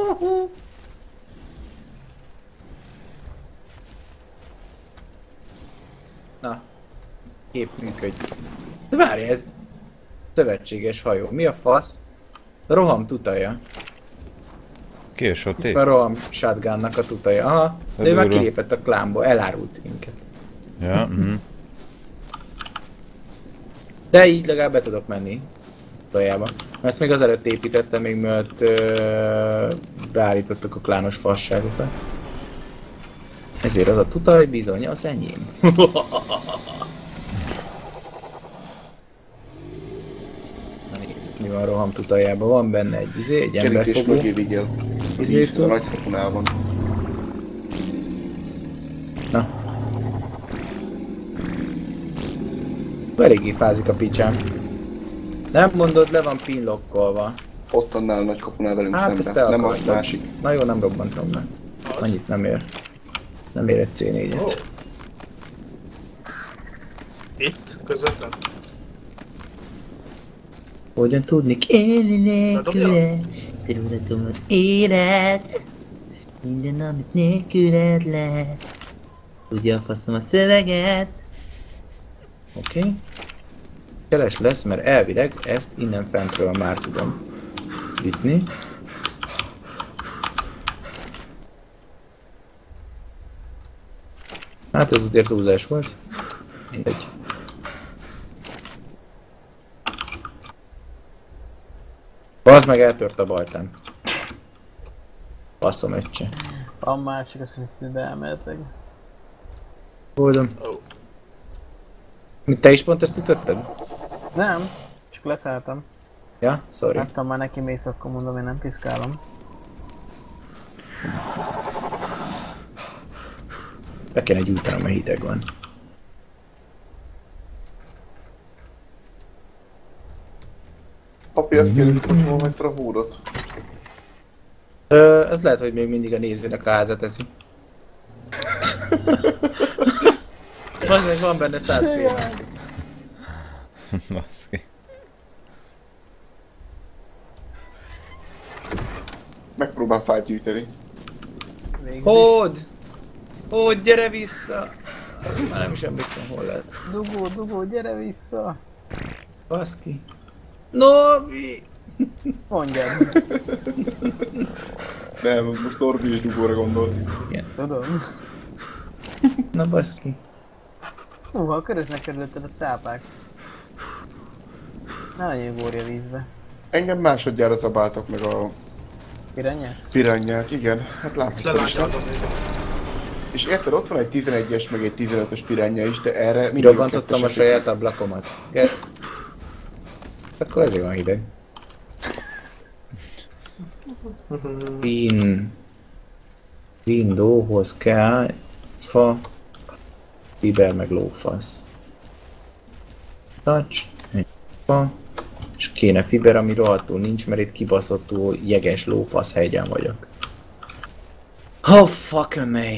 Na, kép működj. De várj, ez szövetséges hajó. Mi a fasz? Roham tutaja. Ki és ott Itt itt? van Roham shotgunnak a tutaja. Aha, de ő már Durva. kilépett a klánból, elárult minket. Ja, De így legalább be tudok menni tutajába. Ezt még azelőtt építettem, még mielőtt beállítottuk a klános fasságokat. Ezért az a tutaj bizony az enyém. Na nézzük, mi van Roham tutajában. Van benne egy egy Kerítés emberfogó. mögé vigyél. Izé Víz a tud. nagy szapunál van. Na. Eléggé fázik a picsám. Nem mondod, le van pinlokkolva. Ott annál a nagy kapunál velünk Hát, ezt szemben. Nem az elakadtam. másik. Na jó, nem robbantom le. Annyit nem ér. Nem ér egy C4-et. Itt? Közvetlen? Hogyan tudnék Élni Bedobja? nélküle, területem az élet. Minden, amit nélküled lehet. Tudja a faszom a szöveget. Oké. Keres lesz, mert elvileg ezt innen fentről már tudom ütni. Hát ez azért túlzás volt. Mindegy. Az meg eltört a baltán. Basszom öccse. Van másik a Smithy-be elméletileg. Oldom. Te is pont ezt ütötted? Nem, csak leszálltam. Ja, sorry. Nem tudom, már neki mész, akkor mondom, én nem piszkálom. Be kéne gyújtanom, mert hideg van. Papi, azt kérdezik, hogy hol hagytad a húrot? Ez lehet, hogy még mindig a nézőnek a házat eszi. Az meg van benne 100 fél. Baszki. Megpróbál fát gyűjteni. Végül is. Hód, gyere vissza! Már nem is emlékszem, hol lehet. Dugó, gyere vissza! Baszki. Norbi! Mondjad. Nem, most Norbi és Dugóra gondolt. Tudom. Na baszki. Ha köröznek körülötted a cápák. Ne legyél górja vízbe. Engem másodjára zabáltak meg a Piranya? piranyák, igen. Hát láthatod is. Lelásadom őket. És érted, ott van egy 11-es meg egy 15-ös piranya is, de erre mindig Kirobantottam a kettes saját ablakomat. Getsz. Akkor ezért van hideg. Windowhoz kell fa, fiber meg lófasz. Touch, egy fa, és kéne fiber, ami rohadtul nincs, mert itt kibaszottul jeges lófasz hegyen vagyok. Oh fuck me.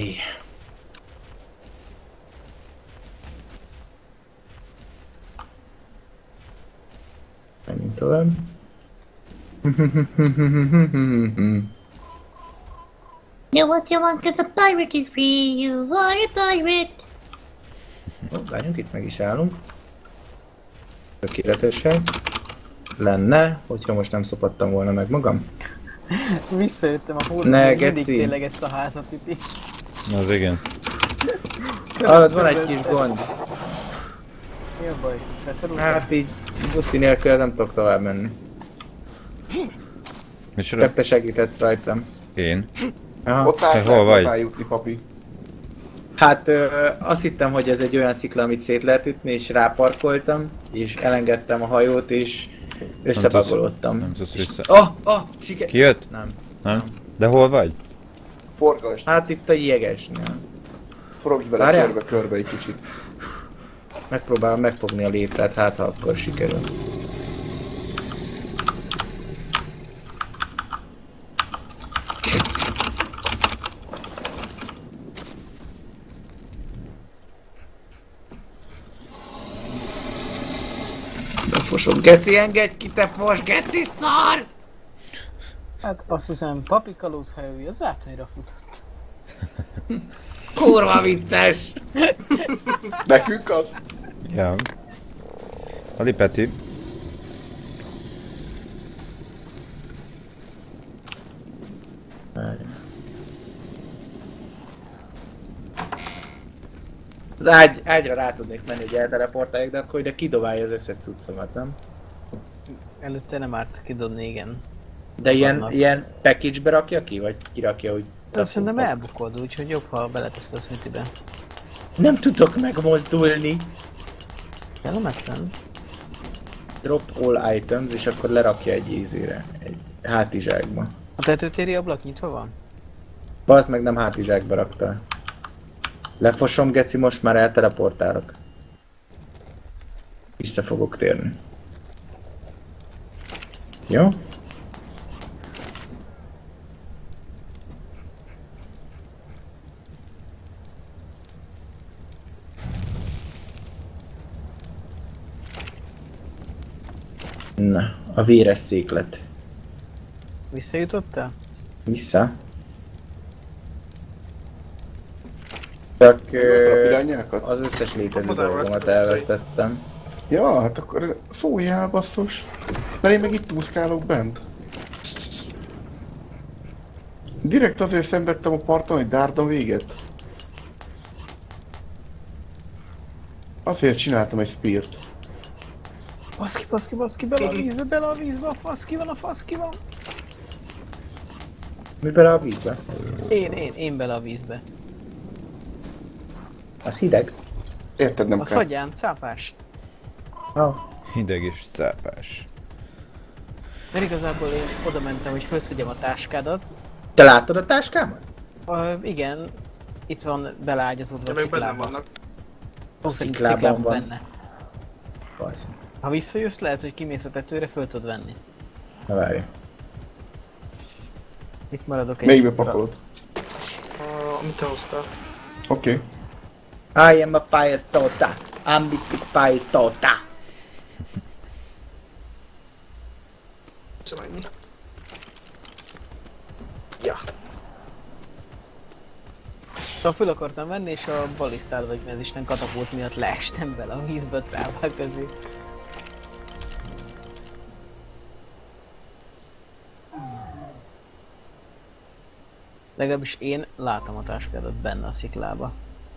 Menjünk tovább. You what you want, cause a pirate is free, you are a pirate. Ó, várjunk, itt meg is állunk. Tökéletesen. Lenne, hogyha most nem szopadtam volna meg magam. Visszajöttem a Ne, hódba, mindig geci. tényleg ezt a házat üti. Az igen. Ah, van egy kis gond. Mi a baj? Beszorultál? Hát így, Guszti nélkül nem tudok tovább menni. Micsoda? Csak te segíthetsz rajtam. Én? Aha. Ott Te át hol lehet vagy? hozzájutni, papi. Hát azt hittem, hogy ez egy olyan szikla, amit szét lehet ütni, és ráparkoltam, és elengedtem a hajót, és összebagolódtam. Nem tudsz vissza. Siker... Kijött? Nem. Nem? De hol vagy? Forgasd, Hát itt a jegesnél. forogj vele Várjál. körbe egy kicsit. Megpróbálom megfogni a létrát, hát ha akkor sikerül. De fosom, geci, engedj ki, te fos, geci, szar! Hát azt hiszem, Papi kalóz hajója zátonyra futott. Kurva vicces! Nekünk az? Ja. Ali Peti. Az ágyra rá tudnék menni, hogy elteleportáljuk, de akkor ide kidobálja az összes cuccomat, nem? Előtte nem árt kidobni, igen. De Vannak. ilyen package-be rakja ki, vagy kirakja úgy? Azt szerintem capulba? elbukod, úgyhogy jobb, ha beleteszed a Smithybe. Nem tudok megmozdulni. Kellemetlen. Drop all items, és akkor lerakja egy ízére, egy hátizsákba. A tetőtéri ablak nyitva van? Bazd meg, nem hátizsákba raktál. Lefosom, geci, most már elteleportálok. Vissza fogok térni. Jó? Na, a véres széklet. Visszajutottál? Vissza. Csak A piranyákat? az összes létező Odára dolgomat vesztek az elvesztettem. Ja, hát akkor szóljál, basszus. Mert én meg itt úszkálok bent. Direkt azért szenvedtem a parton, hogy dárdam véget. Azért csináltam egy speart. Baszki, bele a vízbe, a faszki van. Mi bele a vízbe? Én bele a vízbe. Az hideg? Érted, nem Az kell. hagyján, cápás. Hideg és szápás. Mert igazából én oda mentem, hogy felszedjem a táskádat. Te láttad a táskámat? Igen, itt van beleágyazódva De a még benne sziklába. vannak. Sziklában van. benne. Basz. Ha visszajössz, lehet, hogy kimész a tetőre, föl tudod venni. Na várj. Itt maradok egy... Melyikbe pakolod? Amit te hoztál. Oké. I am a firestarter. I'm Mystic Firestarter. Szóval ennyi. Ja. Szóval föl akartam venni, és a balisztád vagy mi az Isten katapult miatt leestem bele a vízbe a cápák közé. Legalábbis én látom a táskádat benne a sziklába.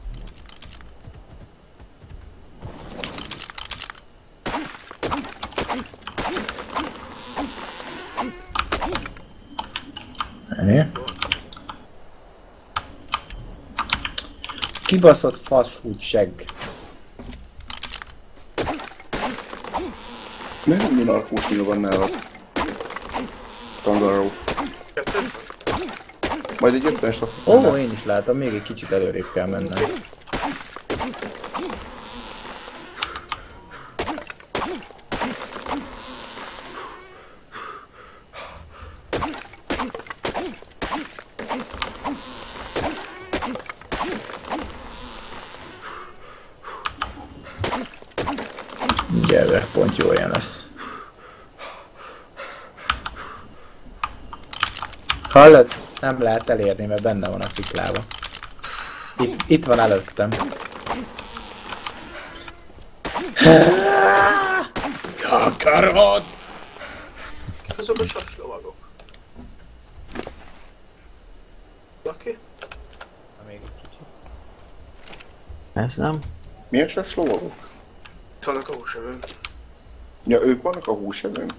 Kibaszott faszhúgy segg. Miért nem minden alkós nyíl van nálad? Tangaró. Kettőt? Majd egy 50-es Ó, én is látom, még egy kicsit előrébb kell mennem. Gyere, pont jó olyan lesz. Hallod? Nem lehet elérni, mert benne van a sziklában. Itt van előttem. Kakarod! Kik azok a saslovagok? Laki? Ez nem? Milyen sas lovagok? Itt vannak a húsevőn. Ja, ők vannak a húsevőn.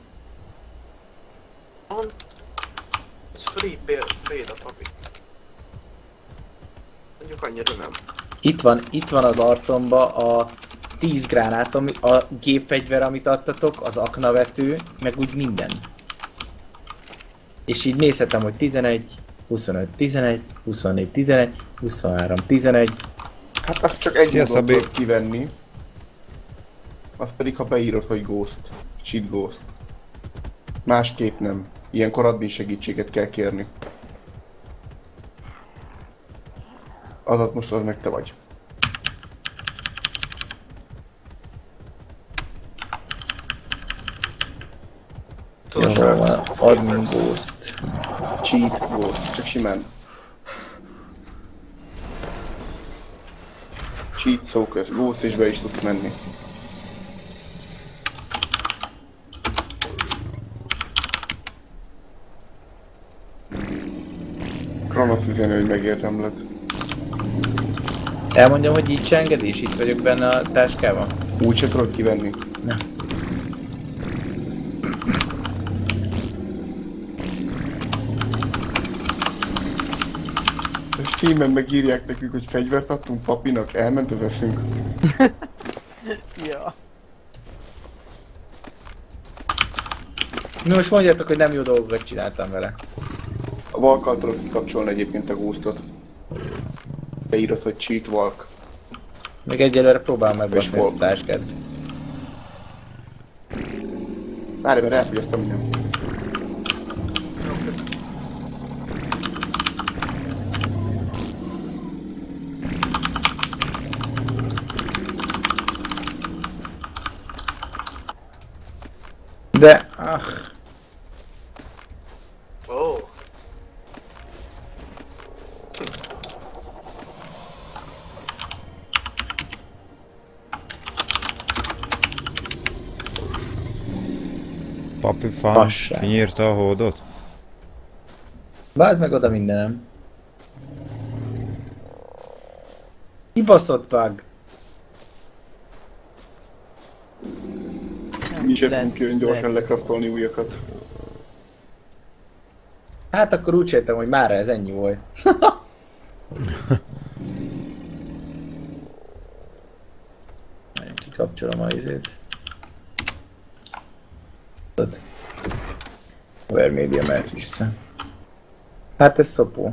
Van. Ez free béda, papi. Mondjuk annyira nem. Itt van az arcomba a 10 gránát, a gépfegyver, amit adtatok, az aknavető, meg úgy minden. És így nézhetem, hogy 11, 25, 11, 24, 11, 23, 11. Hát azt csak egy Szia, módon Szabi. tudod kivenni. Az pedig, ha beírod, hogy Ghost. Cheat Ghost. Másképp nem. Ilyenkor admin segítséget kell kérni. Azaz most az meg te vagy. Jó, van, admin ghost. Cheat Ghost. Csak simán. Cheat szó köz. Ghost és be is tudsz menni. Kronosz üzenő, hogy megérdemled. Elmondjam, hogy így se engedés, itt vagyok benne a táskában. Úgy se tudod kivenni. Nem. A Steam-en megírják nekünk, hogy fegyvert adtunk papinak, elment az eszünk. Ja. Mi most mondjátok, hogy nem jó dolgokat csináltam vele. A Valkkal tudod kikapcsolni egyébként a Ghostot. Beírod, hogy Cheat Valk. Még egyelőre próbálom megbaszni ezt a Valk. táskát. Várj, mert elfogyasztom minden. De, Ó. Papi fan, Passág. kinyírta a hódot? bázd meg oda mindenem. Kibaszott bug. Mi is sem tudunk jön gyorsan lekraftolni újakat. Hát akkor úgy sejtem, hogy mára ez ennyi volt. Nagyon kikapcsolom a izét. Vermédia mehet vissza. Hát ez szopó.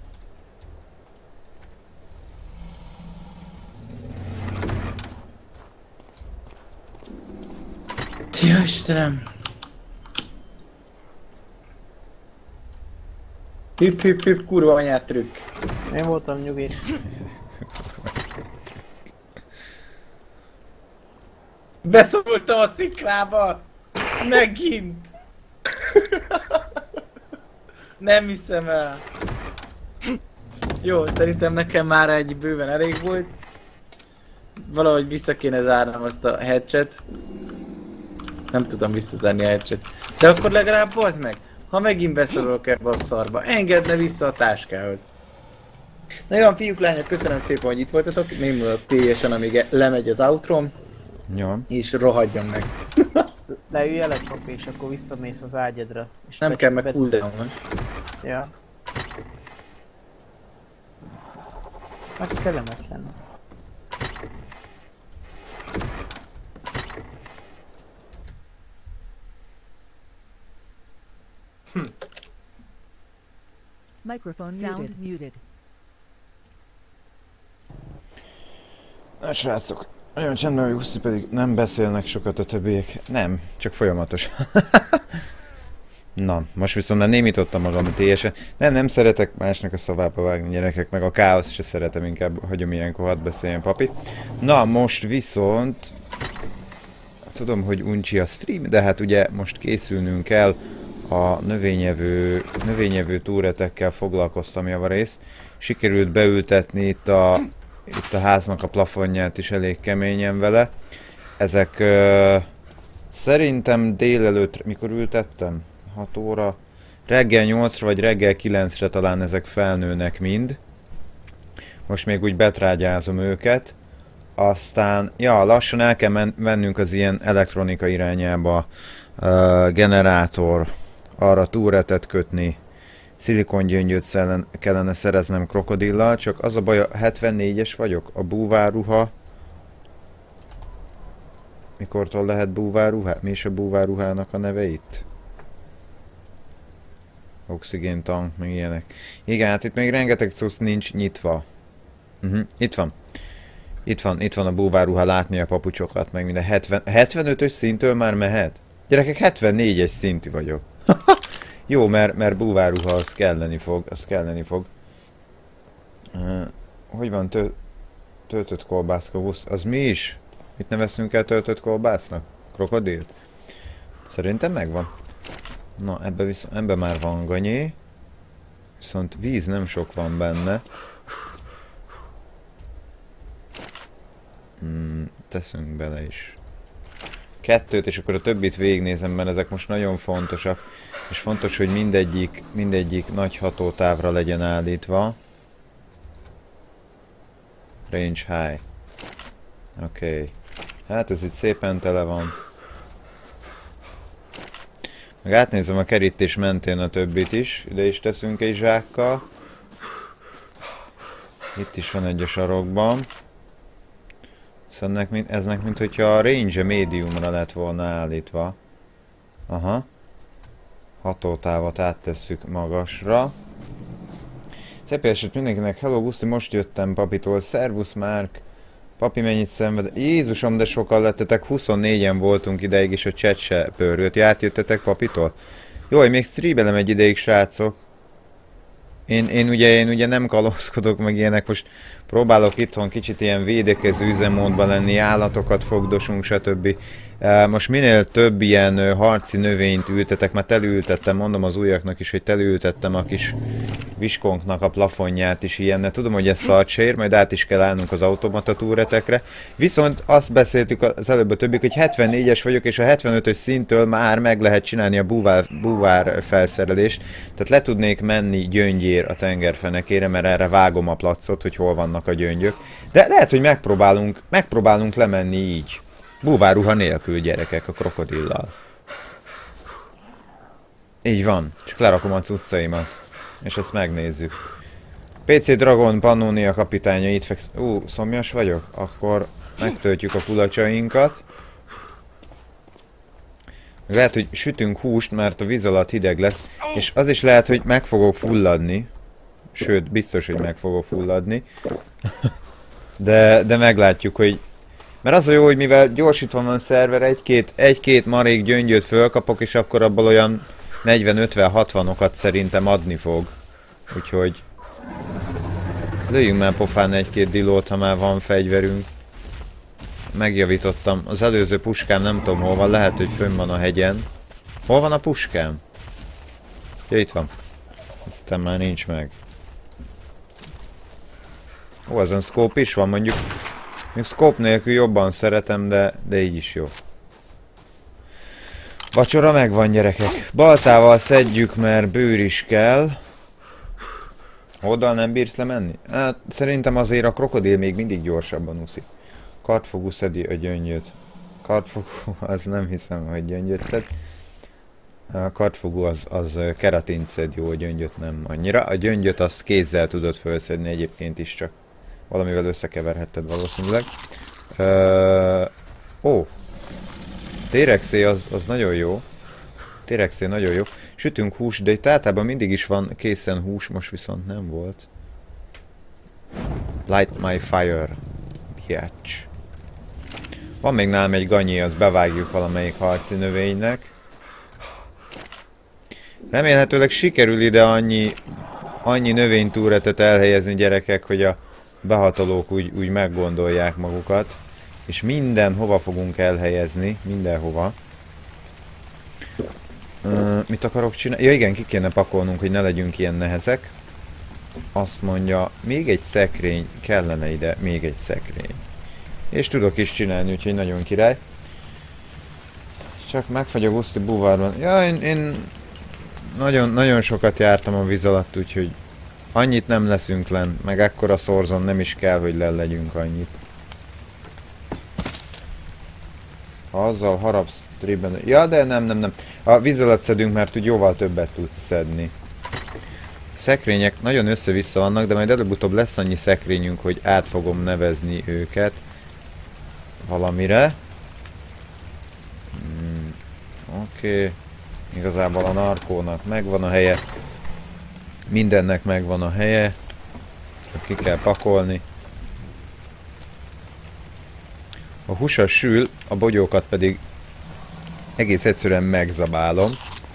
Ja, Istenem! Hüpp, hüpp, hüpp, kurva anyát trükk. Én voltam nyugi. Beszorultam a szikrába! Megint! Nem hiszem el. Jó, szerintem nekem már egy bőven elég volt. Valahogy vissza kéne zárnom azt a hatchet. Nem tudom visszazárni a hatchet. De akkor legalább bazd meg! Ha megint beszorulok ebbe a szarba, engedne vissza a táskához. Na jó, fiúk, lányok, köszönöm szépen, hogy itt voltatok. Még múlott teljesen, amíg lemegy az outrom. Jó. És rohadjon meg. Leülj el egy papi, és akkor visszamész az ágyadra. És Nem kell meg cooldown-on. Ja. Hát kellemetlen. Microphone sound muted. Na srácok, nagyon csendben vagyok, Guszti pedig nem beszélnek sokat a többiek. Nem, csak folyamatos. Na, most viszont némítottam magam teljesen. Nem szeretek másnak a szavába vágni, gyerekek, meg a káoszt se szeretem, inkább hagyom ilyenkor, hadd beszéljen papi. Na, most viszont... Tudom, hogy uncsi a stream, de hát ugye most készülnünk kell a növényevő túretekkel foglalkoztam javarészt. Sikerült beültetni itt a háznak a plafonját is elég keményen vele. Ezek szerintem délelőtt, mikor ültettem? 6 óra? Reggel 8-ra vagy reggel 9-re talán ezek felnőnek mind. Most még úgy betrágyázom őket. Aztán, ja, lassan el kell mennünk az ilyen elektronika irányába. Generátor, arra túretet kötni. Szilikongyöngyöt kellene szereznem krokodillal, csak az a baj, a 74-es vagyok, a búvárruha. Mikortól lehet búvárruha? Mi is a búvárruhának a neve itt? Oxigén tank, meg ilyenek. Igen, hát itt még rengeteg cucc nincs nyitva. Itt van. Itt van a búvárruha, látni a papucsokat, meg minden. 75-ös szintől már mehet? Gyerekek, 74-es szintű vagyok. Jó, mert búvárruha az kelleni fog. Hogy van töltött kolbászka, az mi is? Mit neveztünk el töltött kolbásznak? Krokodilt? Szerintem megvan. Na, ebbe már van ganyé. Viszont víz nem sok van benne. Teszünk bele is 2-t, és akkor a többit végignézem, mert ezek most nagyon fontosak. És fontos, hogy mindegyik nagy hatótávra legyen állítva. Range high. Oké. Hát ez itt szépen tele van. Meg átnézem a kerítés mentén a többit is. Ide is teszünk egy zsákkal. Itt is van egy a sarokban. Szóval eznek mint hogyha a range médiumra lett volna állítva. Aha. Hatótávot áttesszük magasra. Szép eset mindenkinek, hello Guszti, most jöttem papitól, szervusz Márk. Papi mennyit szenved? Jézusom, de sokan lettetek, 24-en voltunk ideig, és a chat se pörgött. Átjöttetek papitól? Jó, hogy még streamelem egy ideig, srácok. Én ugye nem kalózkodok meg ilyenek, most próbálok itthon kicsit ilyen védekező üzemmódban lenni, állatokat fogdosunk, stb. Most minél több ilyen harci növényt ültetek, már telültettem, mondom az újaknak is, hogy telültettem a kis viskonknak a plafonját is ilyenne. Tudom, hogy ez szart se ér, majd át is kell állnunk az automata túretekre. Viszont azt beszéltük az előbb a többik, hogy 74-es vagyok, és a 75-ös szinttől már meg lehet csinálni a búvár felszerelést. Tehát le tudnék menni gyöngyér a tengerfenekére, mert erre vágom a placot, hogy hol vannak a gyöngyök. De lehet, hogy megpróbálunk lemenni így. Búváruha nélkül, gyerekek, a krokodillal. Így van, csak lerakom a cuccaimat. És ezt megnézzük. PC Dragon Pannonia kapitánya itt feksz... szomjas vagyok? Akkor megtöltjük a kulacsainkat. Lehet, hogy sütünk húst, mert a víz alatt hideg lesz. És az is lehet, hogy meg fogok fulladni. Sőt, biztos, hogy meg fogok fulladni. de meglátjuk, hogy... Mert az a jó, hogy mivel gyorsítva van a szerver, egy-két marék gyöngyöt fölkapok, és akkor abból olyan 40-50-60-okat szerintem adni fog. Úgyhogy... lőjünk már pofán egy-két dilót, ha már van fegyverünk. Megjavítottam. Az előző puskám nem tudom hol van, lehet, hogy fönn van a hegyen. Hol van a puskám? Ja, itt van. Aztán már nincs meg. Ó, ezen scope is van, mondjuk scope nélkül jobban szeretem, de így is jó. Vacsora megvan, gyerekek. Baltával szedjük, mert bőr is kell. Oldal nem bírsz lemenni? Hát szerintem azért a krokodil még mindig gyorsabban úszik. Kartfogú szedi a gyöngyöt. Kartfogú, az nem hiszem, hogy gyöngyöt szed. A kartfogú az keratint szed, jó, a gyöngyöt nem annyira. A gyöngyöt azt kézzel tudod felszedni egyébként is, csak valamivel összekeverhetted valószínűleg. T-rexé az nagyon jó. T-rexé nagyon jó. Sütünk hús, de itt általában mindig is van készen hús, most viszont nem volt. Light my fire. Biatch. Van még nálam egy ganyé, azt bevágjuk valamelyik harci növénynek. Remélhetőleg sikerül ide annyi növénytúretet elhelyezni, gyerekek, hogy a behatolók úgy meggondolják magukat. És mindenhova fogunk elhelyezni, mindenhova. Mit akarok csinálni? Ja igen, ki kéne pakolnunk, hogy ne legyünk ilyen nehezek. Azt mondja, még egy szekrény, kellene ide még egy szekrény. És tudok is csinálni, úgyhogy nagyon király. Csak megfagyog Uszti búvárban. Ja, én nagyon sokat jártam a víz alatt, úgyhogy annyit nem leszünk len, meg ekkora szorzon nem is kell, hogy len legyünk annyit. Ha azzal harapsz tribben... Ja, de nem. A víz alatt szedünk, mert úgy jóval többet tudsz szedni. A szekrények nagyon össze-vissza vannak, de majd előbb-utóbb lesz annyi szekrényünk, hogy át fogom nevezni őket valamire. Oké. Igazából a narkónak megvan a helye. Mindennek megvan a helye. Csak ki kell pakolni. A húsa sül, a bogyókat pedig egész egyszerűen megzabálom.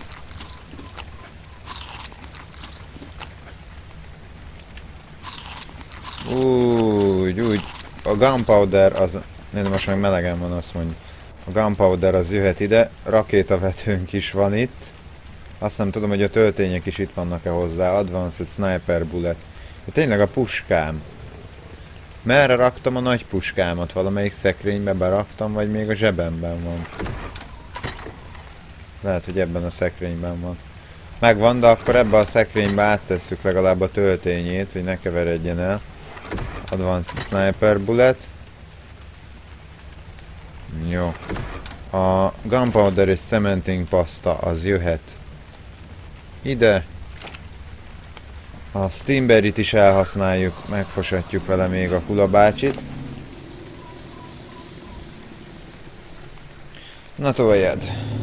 Úgy. A gunpowder az... most meg melegen van, azt mondja. A gunpowder az jöhet ide. Rakétavetőnk is van itt. Azt nem tudom, hogy a töltények is itt vannak-e hozzá. Advanced Sniper Bullet. De tényleg a puskám. Merre raktam a nagy puskámat? Valamelyik szekrénybe beraktam, vagy még a zsebemben van? Lehet, hogy ebben a szekrényben van. Megvan, de akkor ebbe a szekrénybe áttesszük legalább a töltényét, hogy ne keveredjen el. Advanced Sniper Bullet. Jó. A Gunpowder és Cementing Pasta az jöhet ide. A Steamberry-t is elhasználjuk, megfosatjuk vele még a kulabácsit. Na tovább.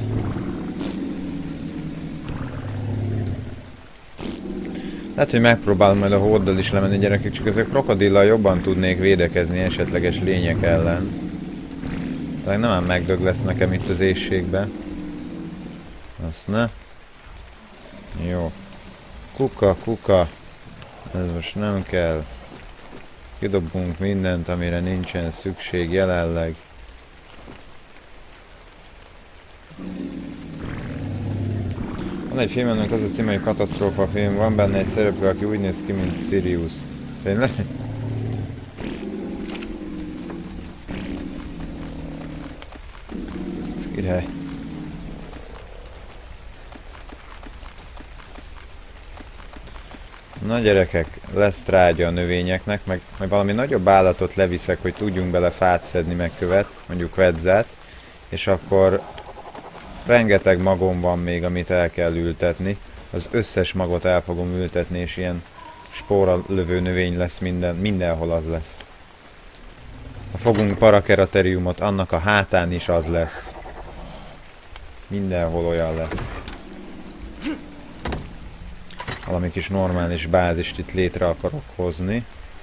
Lehet, hogy megpróbálom majd a horddal is lemenni, gyerekek, csak ezek krokodillal jobban tudnék védekezni esetleges lények ellen. Talán nem ám megdög lesz nekem itt az éjségben. Azt ne. Jó. Kuka. Ez most nem kell. Kidobunk mindent, amire nincsen szükség jelenleg. Van egy film, ennek az a címe, hogy katasztrófa film. Van benne egy szereplő, aki úgy néz ki, mint Sirius. Tényleg? Ez király. Na gyerekek, lesz trágya a növényeknek, meg valami nagyobb állatot leviszek, hogy tudjunk bele fát szedni, meg követ, mondjuk vedzát. És akkor rengeteg magom van még, amit el kell ültetni. Az összes magot el fogom ültetni, és ilyen spóra lövő növény lesz mindenhol az lesz. Ha fogunk parakerateriumot, annak a hátán is az lesz. Mindenhol olyan lesz. Valami kis normális bázist itt létre akarok hozni.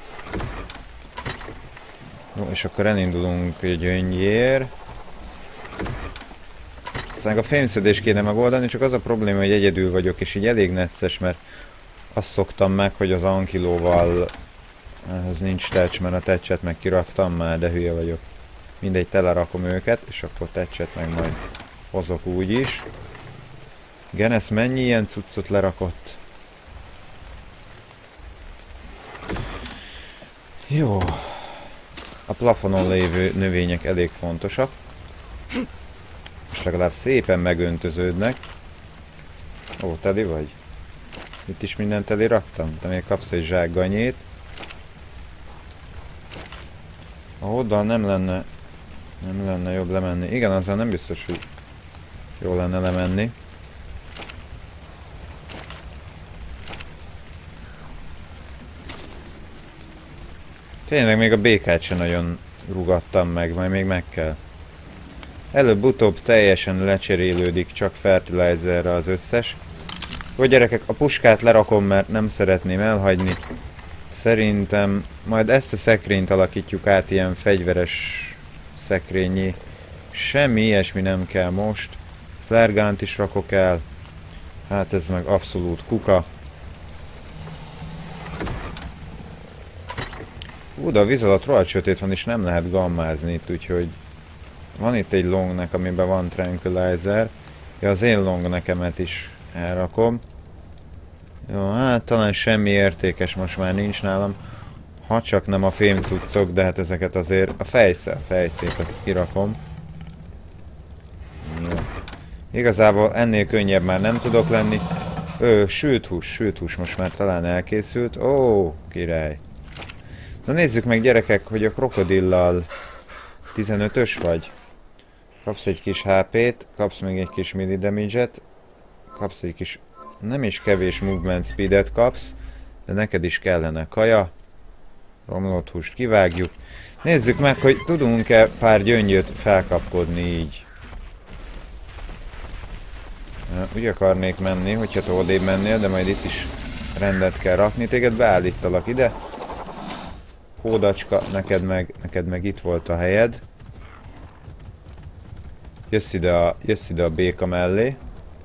Jó, és akkor elindulunk gyöngyér. Aztán a fémszedést kéne megoldani, csak az a probléma, hogy egyedül vagyok, és így elég necces, mert azt szoktam meg, hogy az ankilóval ez nincs touch, mert a touchet meg kiraktam már, de hülye vagyok. Mindegy, telerakom őket, és akkor touchet meg majd hozok úgy is. Genes mennyi ilyen cuccot lerakott? Jó. A plafonon lévő növények elég fontosak. Most legalább szépen megöntöződnek. Ó, teli vagy? Itt is mindent teli raktam? Te még kapsz egy zsákganyét. A hóddal nem lenne jobb lemenni. Igen, azzal nem biztos, hogy jó lenne lemenni. Tényleg még a békát sem nagyon rugattam meg, majd még meg kell. Előbb-utóbb teljesen lecserélődik csak fertilizerre az összes. Jó gyerekek, a puskát lerakom, mert nem szeretném elhagyni. Szerintem majd ezt a szekrényt alakítjuk át ilyen fegyveres szekrényi. Semmi ilyesmi nem kell most. Flergánt is rakok el. Hát ez meg abszolút kuka. De a víz alatt rohadt sötét van, és nem lehet gammázni itt, úgyhogy van itt egy longnek, amiben van tranquilizer. Ja, az én long nekemet is elrakom. Jó, hát talán semmi értékes most már nincs nálam. Ha csak nem a fémcuccok, de hát ezeket azért a fejszét ezt kirakom. Jó. Igazából ennél könnyebb már nem tudok lenni. Sült hús most már talán elkészült. Ó, király. Na nézzük meg gyerekek, hogy a krokodillal 15-ös vagy. Kapsz egy kis HP-t, kapsz még egy kis mini damage-et, kapsz egy kis nem is kevés movement speed-et kapsz, de neked is kellene kaja. Romlott húst kivágjuk. Nézzük meg, hogy tudunk-e pár gyöngyöt felkapkodni így. Úgy akarnék menni, hogyha te odébb mennél, de majd itt is rendet kell rakni. Téged beállítalak ide. Hódacska, neked meg itt volt a helyed. Jössz ide a béka mellé.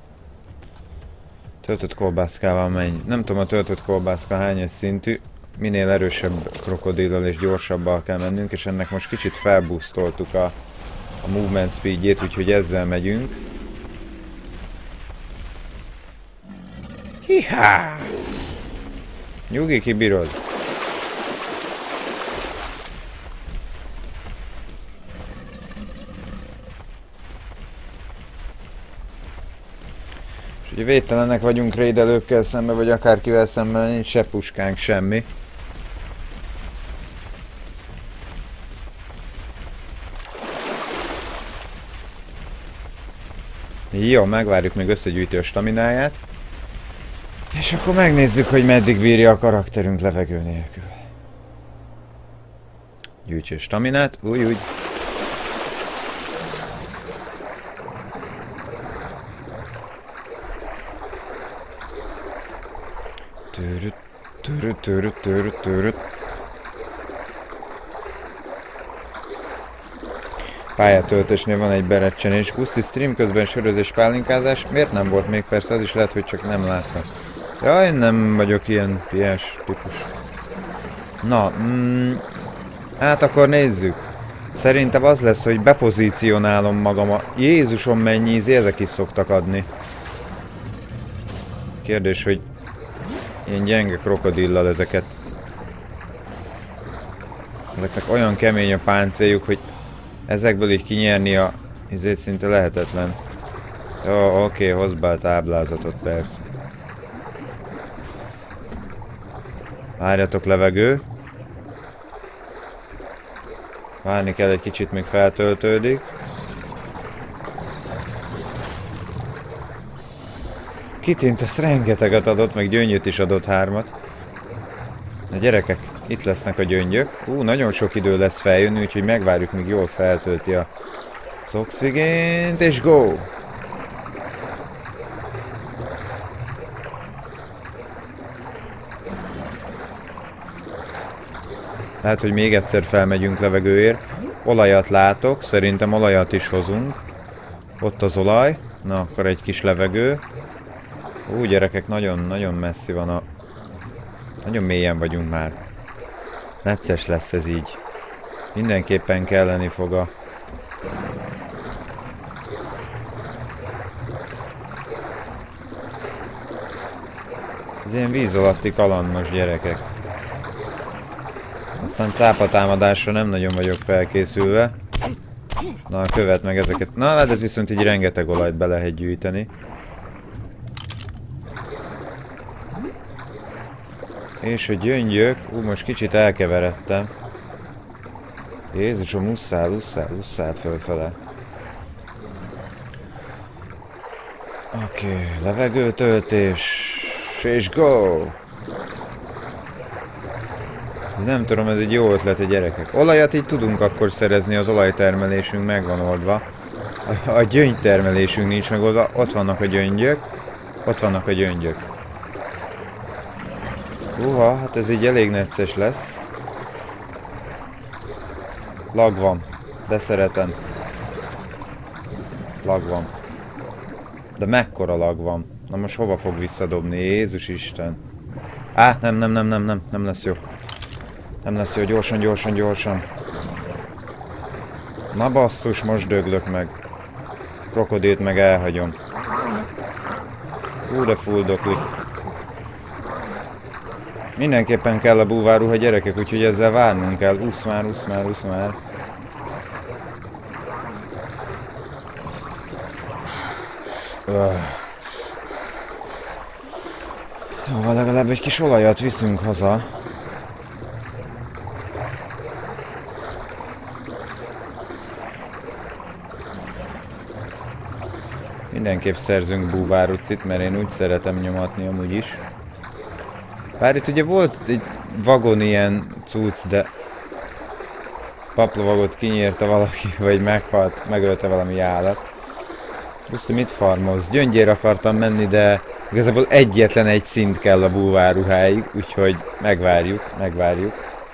Töltött kolbászkával menj. Nem tudom a töltött kolbászka hányas szintű. Minél erősebb krokodillal és gyorsabbal kell mennünk, és ennek most kicsit felboostoltuk a movement speedjét, úgyhogy ezzel megyünk. Hihá! Nyugi, kibírod. És ugye védtelenek vagyunk raidelőkkel szemben, vagy akárkivel szemben, nincs se puskánk, semmi. Jó, megvárjuk, még összegyűjti a stamináját. És akkor megnézzük, hogy meddig bírja a karakterünk levegő nélkül. Gyűjtső staminát, úgy. Töröt. Pályatöltésnél van egy berecsenés. Guszti stream közben sörözés, pálinkázás. Miért nem volt még? Persze az is lehet, hogy csak nem láttam. Jaj, nem vagyok ilyen piás típus. Na, hát akkor nézzük. Szerintem az lesz, hogy bepozícionálom magam a... Jézusom, mennyi íz, ezek is szoktak adni. Kérdés, hogy ilyen gyenge krokodillal ezeknek olyan kemény a páncéljuk, hogy ezekből így kinyerni a izét szinte lehetetlen. Jó, oké, hozz be a táblázatot, persze. Várjatok, levegő. Várni kell egy kicsit, még feltöltődik. Kitint, azt rengeteget adott, meg gyöngyöt is adott 3-at. Na gyerekek, itt lesznek a gyöngyök. Nagyon sok idő lesz feljönni, úgyhogy megvárjuk, míg jól feltölti az oxigént, és go! Lehet, hogy még egyszer felmegyünk levegőért. Olajat látok, szerintem olajat is hozunk. Ott az olaj. Na, akkor egy kis levegő. Gyerekek, nagyon messzi van a... Nagyon mélyen vagyunk már. Necces lesz ez így. Mindenképpen kelleni fog a... Ez ilyen víz alatti kalandos, gyerekek. Aztán cápatámadásra nem nagyon vagyok felkészülve. Na, követ meg ezeket. Na, hát ez viszont így rengeteg olajt be lehet gyűjteni. És a gyöngyök... most kicsit elkeveredtem. Jézusom, usszál fölfele. Oké, levegőtöltés. És go! Nem tudom, ez egy jó ötlet, gyerekek. Olajat így tudunk akkor szerezni, az olajtermelésünk meg van oldva. A gyöngytermelésünk nincs megoldva. Ott vannak a gyöngyök. Ott vannak a gyöngyök. Hát ez így elég necces lesz. Lag van. De szeretem. Lag van. De mekkora lag van. Na most hova fog visszadobni? Jézus Isten. Nem lesz jó. Nem lesz jó, gyorsan. Na basszus, most döglök meg. Krokodilt meg elhagyom. De fulldoklik. Mindenképpen kell a búvárruha, gyerekek, úgyhogy ezzel várnunk kell. Úsz már. Jó, legalább egy kis olajat viszünk haza. Mindenképp szerzünk búvárucit, mert én úgy szeretem nyomatni amúgy is. Bár itt ugye volt egy vagon ilyen cucc, de paplovagot kinyírta valaki, vagy meghalt, megölte valami állat. Guszti, mit farmolsz? Gyöngyért akartam menni, de igazából egyetlen egy szint kell a búvárruháig, úgyhogy megvárjuk.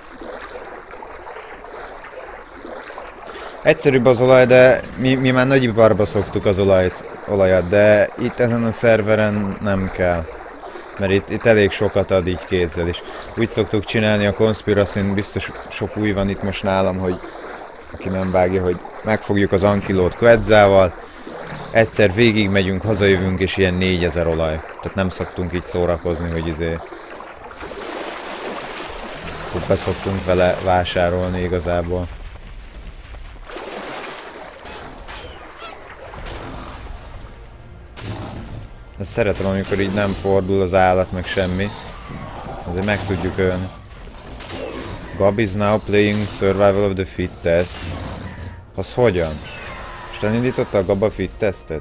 Egyszerűbb az olaj, de mi már nagyiparba szoktuk az olajat, de itt ezen a szerveren nem kell. Mert itt elég sokat ad így kézzel is. Úgy szoktuk csinálni a Conspiracyn, biztos sok új van itt most nálam, hogy aki nem vágja, hogy megfogjuk az ankilót quetzával, egyszer végig megyünk, hazajövünk, és ilyen 4000 olaj. Tehát nem szoktunk így szórakozni, hogy beszoktunk vele vásárolni igazából. Ezt szeretem, amikor így nem fordul az állat, meg semmi. Azért meg tudjuk ölni. Gab is now playing Survival of the Fittest. Az hogyan? És elindította a Gaba fit tesztet?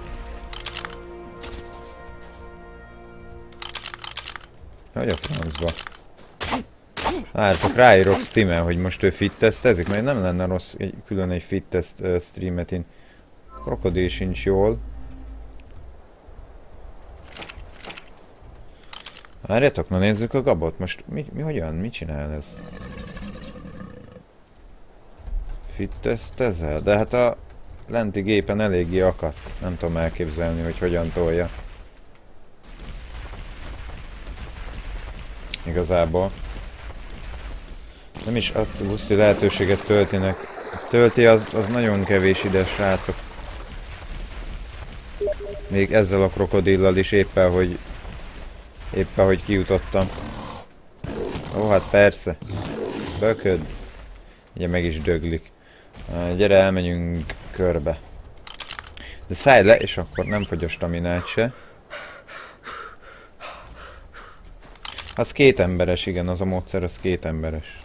Hogy a francba? Vártok, ráírok Steamen, hogy most ő fit tesztezik, mert nem lenne rossz külön egy fit test streamet én. Krokodil sincs jól. Várjatok, na nézzük a Gabot. Most mi hogyan? Mit csinál ez? Fit tesztezel? De hát a lenti gépen eléggé akadt. Nem tudom elképzelni, hogy hogyan tolja. Igazából. Nem is adsz guszti lehetőséget töltinek. Tölti az nagyon kevés ide, srácok. Még ezzel a krokodillal is éppen, hogy kijutottam. Ó, hát persze. Bököd. Ugye meg is döglik. Gyere, elmenjünk körbe. De szállj le, és akkor nem fogy a staminát se. Az 2 emberes, igen, az a módszer, az 2 emberes.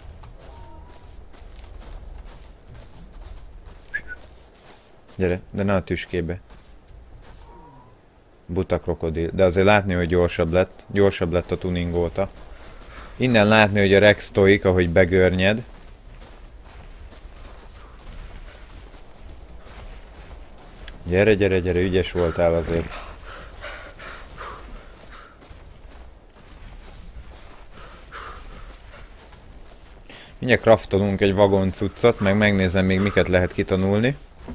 Gyere, de ne a tüskébe. Buta krokodil. De azért látni, hogy gyorsabb lett a tuning óta. Innen látni, hogy a Rex stoik, ahogy begörnyed. Gyere, gyere, gyere, ügyes voltál azért. Mindjárt craftolunk egy vagon cuccot, meg megnézem még miket lehet kitanulni.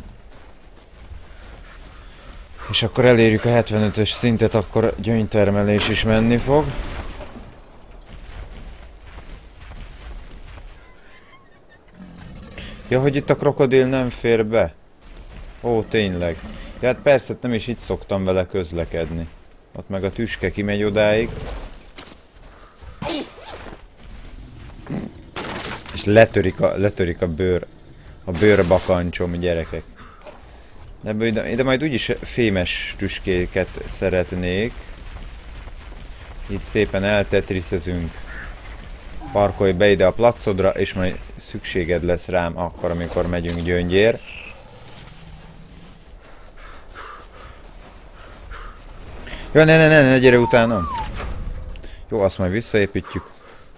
És akkor elérjük a 75-ös szintet, akkor gyöngytermelés is menni fog. Ja, hogy itt a krokodil nem fér be? Ó, tényleg. Ja, hát persze, nem is itt szoktam vele közlekedni. Ott meg a tüske kimegy odáig. És letörik a bőrbakancsom, gyerekek. De ide majd úgyis fémes tüskéket szeretnék. Itt szépen eltetriszezünk. Parkolj be ide a placodra, és majd szükséged lesz rám akkor, amikor megyünk gyöngyér. Jó, ne, gyere utána. Jó, azt majd visszaépítjük.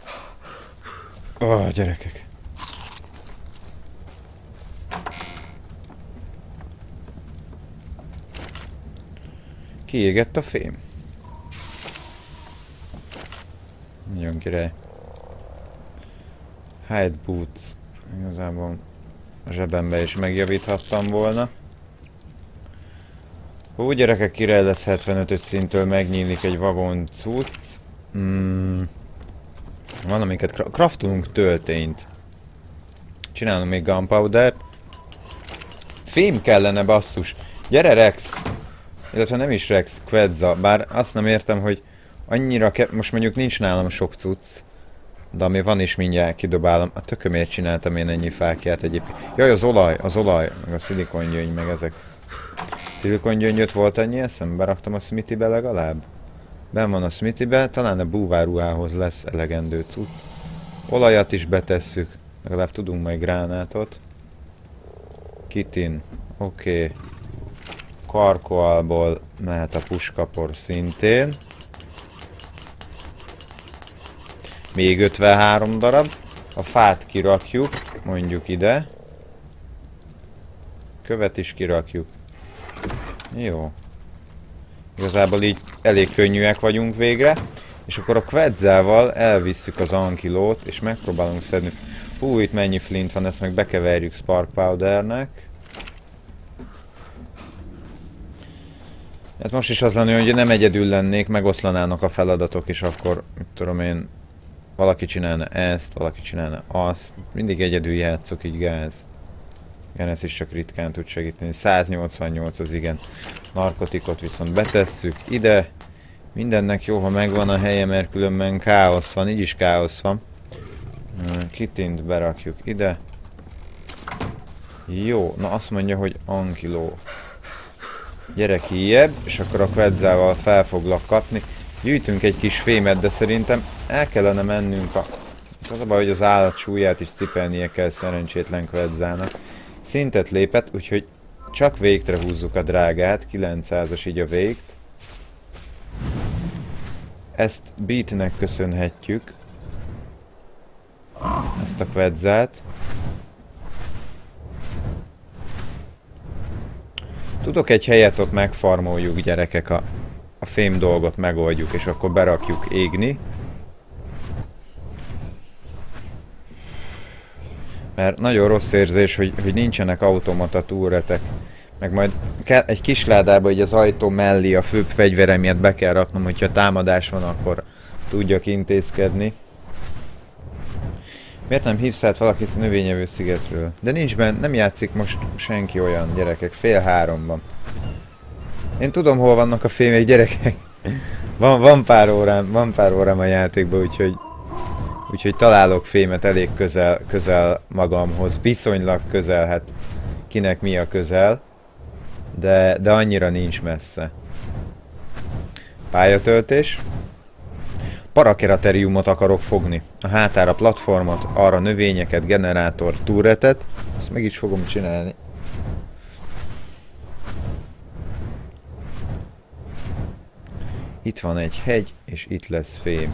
Gyerekek. Kiégett a fém. Nagyon király. Hide boots. Igazából a zsebembe is megjavíthattam volna. Hú, gyerekek, király lesz 75-ös szintől megnyílik egy vagon cucc. Van, amiket craftolunk töltényt. Csinálunk még gunpowdert. Fém kellene, basszus. Gyere, Rex! Illetve nem is Rex, Quedza. Bár azt nem értem, hogy annyira most mondjuk nincs nálam sok cucc. De ami van is mindjárt kidobálom. A tökömért csináltam én ennyi fákját egyébként. Jaj, az olaj, meg a szilikongyöngy, meg ezek. Szilikongyöngyöt volt annyi eszem? Beraktam a Smithybe legalább? Ben van a Smithybe, talán a búváruhához lesz elegendő cucc. Olajat is betesszük, legalább tudunk majd gránátot. Kitin, oké. Karkoalból mehet a puskapor szintén. Még 53 darab. A fát kirakjuk, mondjuk ide. Követ is kirakjuk. Jó. Igazából így elég könnyűek vagyunk végre. És akkor a Quedzával elvisszük az ankilót, és megpróbálunk szedni. Hú, itt mennyi flint van, ezt meg bekeverjük spark powdernek. Hát most is az lenne, hogy nem egyedül lennék, megoszlanának a feladatok, és akkor, mit tudom én, valaki csinálna ezt, valaki csinálna azt. Mindig egyedül játszok, így gáz. Igen, ez is csak ritkán tud segíteni. 188 az igen. Narkotikot viszont betesszük ide. Mindennek jó, ha megvan a helye, mert különben káosz van. Így is káosz van. Kitint berakjuk ide. Jó, na azt mondja, hogy ankiló. Gyere kijjebb, és akkor a Quedzával fel foglak kapni. Gyűjtünk egy kis fémet, de szerintem el kellene mennünk a... Az a baj, hogy az állat súlyát is cipelnie kell szerencsétlen Quedzának. Szintet lépett, úgyhogy csak végre húzzuk a drágát, 900-as így a végt. Ezt Beatnek köszönhetjük. Ezt a Quedzát. Tudok egy helyet, ott megfarmoljuk, gyerekek, a fém dolgot megoldjuk, és akkor berakjuk égni. Mert nagyon rossz érzés, hogy nincsenek automata túlretek. Meg majd egy kis ládába így az ajtó mellé a főbb fegyverem miatt be kell raknom, hogyha támadás van, akkor tudjak intézkedni. Miért nem hívsz át valakit a növényevő szigetről? De nincs benne, nem játszik most senki olyan, gyerekek, 2:30. Én tudom, hol vannak a fémek, gyerekek. Van pár órám a játékban, úgyhogy találok fémet elég közel magamhoz. Viszonylag közel, hát kinek mi a közel. De annyira nincs messze. Pályatöltés. Parakerateriumot akarok fogni. A hátára platformot, arra növényeket, generátor, turretet. Azt meg is fogom csinálni. Itt van egy hegy, és itt lesz fém.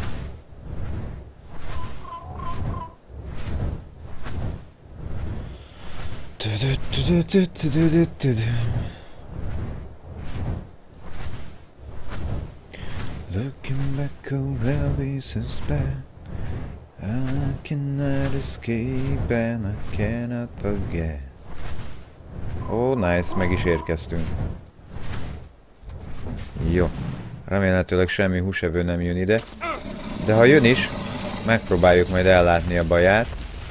Looking back over reasons back, I cannot escape and I cannot forget. Oh, nice, meg is érkeztünk. Jó. Remélhetőleg semmi húsevő nem jön ide. De ha jön is, megpróbáljuk majd ellátni a baját.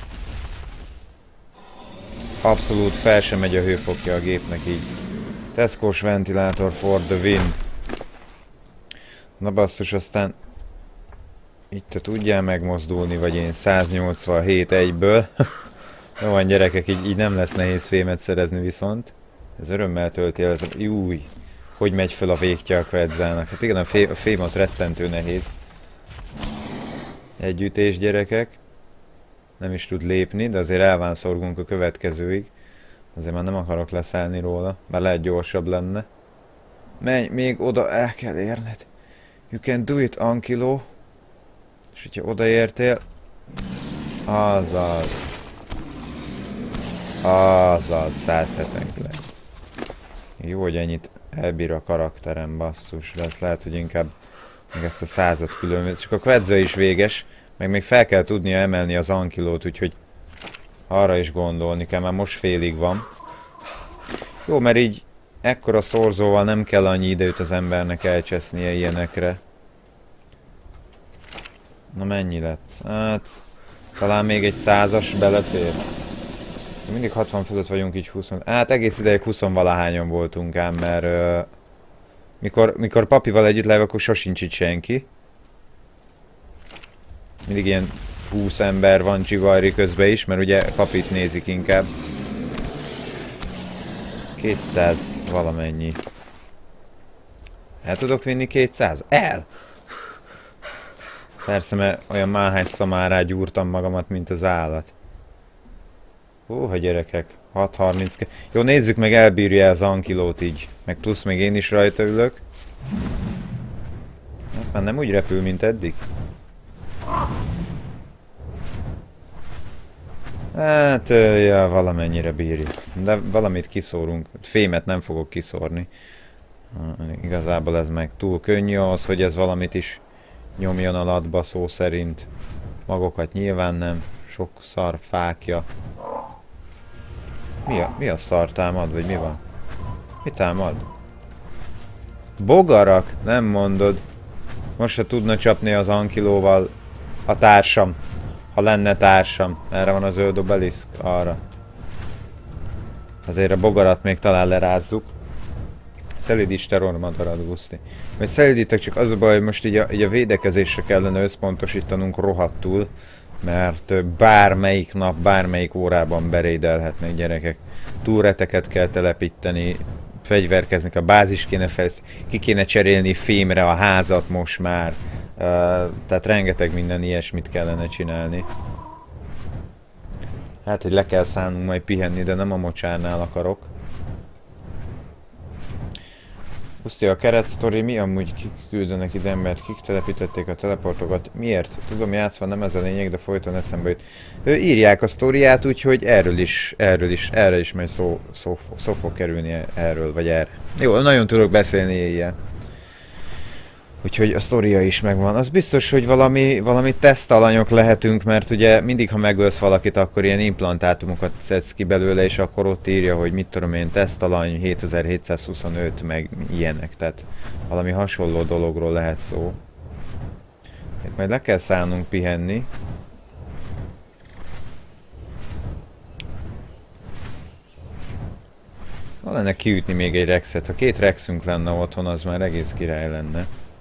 Abszolút fel sem megy a hőfokja a gépnek így. Tesco-s ventilátor for the win. Na basszus, aztán... Itt te tudjál megmozdulni, vagy én 187 egyből. Jó van gyerekek, így nem lesz nehéz fémet szerezni viszont. Ez örömmel tölti el, júj, hogy megy fel a végtje a Quedzának. Hát igen, a fém az rettentő nehéz. Egy ütés gyerekek. Nem is tud lépni, de azért elvánszorgunk a következőig. Azért már nem akarok leszállni róla, bár lehet gyorsabb lenne. Menj, még oda el kell érned. You can do it, Ankilo. És hogyha odaértél... Azaz. Azaz, 179. Jó, hogy ennyit elbír a karakterem, basszus. De ezt lehet, hogy inkább meg ezt a 100-at különböző. Csak a Quedza is véges. Meg még fel kell tudnia emelni az Ankilót, úgyhogy arra is gondolni kell, már most félig van. Jó, mert így ekkora szorzóval nem kell annyi időt az embernek elcsesznie ilyenekre. Na mennyi lett? Hát... Talán még egy 100-as belefér. Mindig 60 fölött vagyunk, így 20... Hát egész ideig 20-valahányan voltunk ám, mert... Mikor papival együtt lev, akkor sosincs itt senki. Mindig ilyen 20 ember van Csigajri közben is, mert ugye papit nézik inkább. 200 valamennyi. El tudok vinni 200? El! Persze, mert olyan máhány szamárá gyúrtam magamat, mint az állat. Húha gyerekek, 6.30. Jó, nézzük meg, elbírja az Ankilót így. Meg plusz még én is rajta ülök. Hát már nem úgy repül, mint eddig. Hát, ja, valamennyire bírja. De valamit kiszórunk. Fémet nem fogok kiszórni. Igazából ez meg túl könnyű ahhoz, hogy ez valamit is nyomjon alatba szó szerint. Magokat nyilván nem. Sok szar fákja. Mi a szar támad, vagy mi van? Mi támad? Bogarak? Nem mondod. Most se tudna csapni az Ankilóval a társam. Ha lenne társam. Erre van a zöld obeliszk. Arra. Azért a bogarat még talán lerázzuk. Szelidíts terrormadarat, Guszti. Mert szelidítek, csak az a baj, hogy most így a védekezésre kellene összpontosítanunk rohadtul. Mert bármelyik nap, bármelyik órában berédelhetnek gyerekek. Túreteket kell telepíteni, fegyverkezni, a bázis kéne fejleszteni, ki kéne cserélni fémre a házat most már. Tehát rengeteg minden ilyesmit kellene csinálni. Hát, hogy le kell szánnunk majd pihenni, de nem a mocsárnál akarok. Puszti a keretsztori, mi amúgy kik küldenek ide embert, kik telepítették a teleportokat, miért? Tudom, játszva nem ez a lényeg, de folyton eszembe jut. Írják a sztoriát, úgyhogy erre is majd szó fog kerülni erről, vagy erre. Jó, nagyon tudok beszélni ilyen. Úgyhogy a sztoria is megvan. Az biztos, hogy valami tesztalanyok lehetünk, mert ugye mindig, ha megölsz valakit, akkor ilyen implantátumokat szedsz ki belőle, és akkor ott írja, hogy mit tudom én, tesztalany 7725, meg ilyenek. Tehát valami hasonló dologról lehet szó. Itt majd le kell szállnunk pihenni. Hol lenne kiütni még egy rexet? Ha 2 rexünk lenne otthon, az már egész király lenne.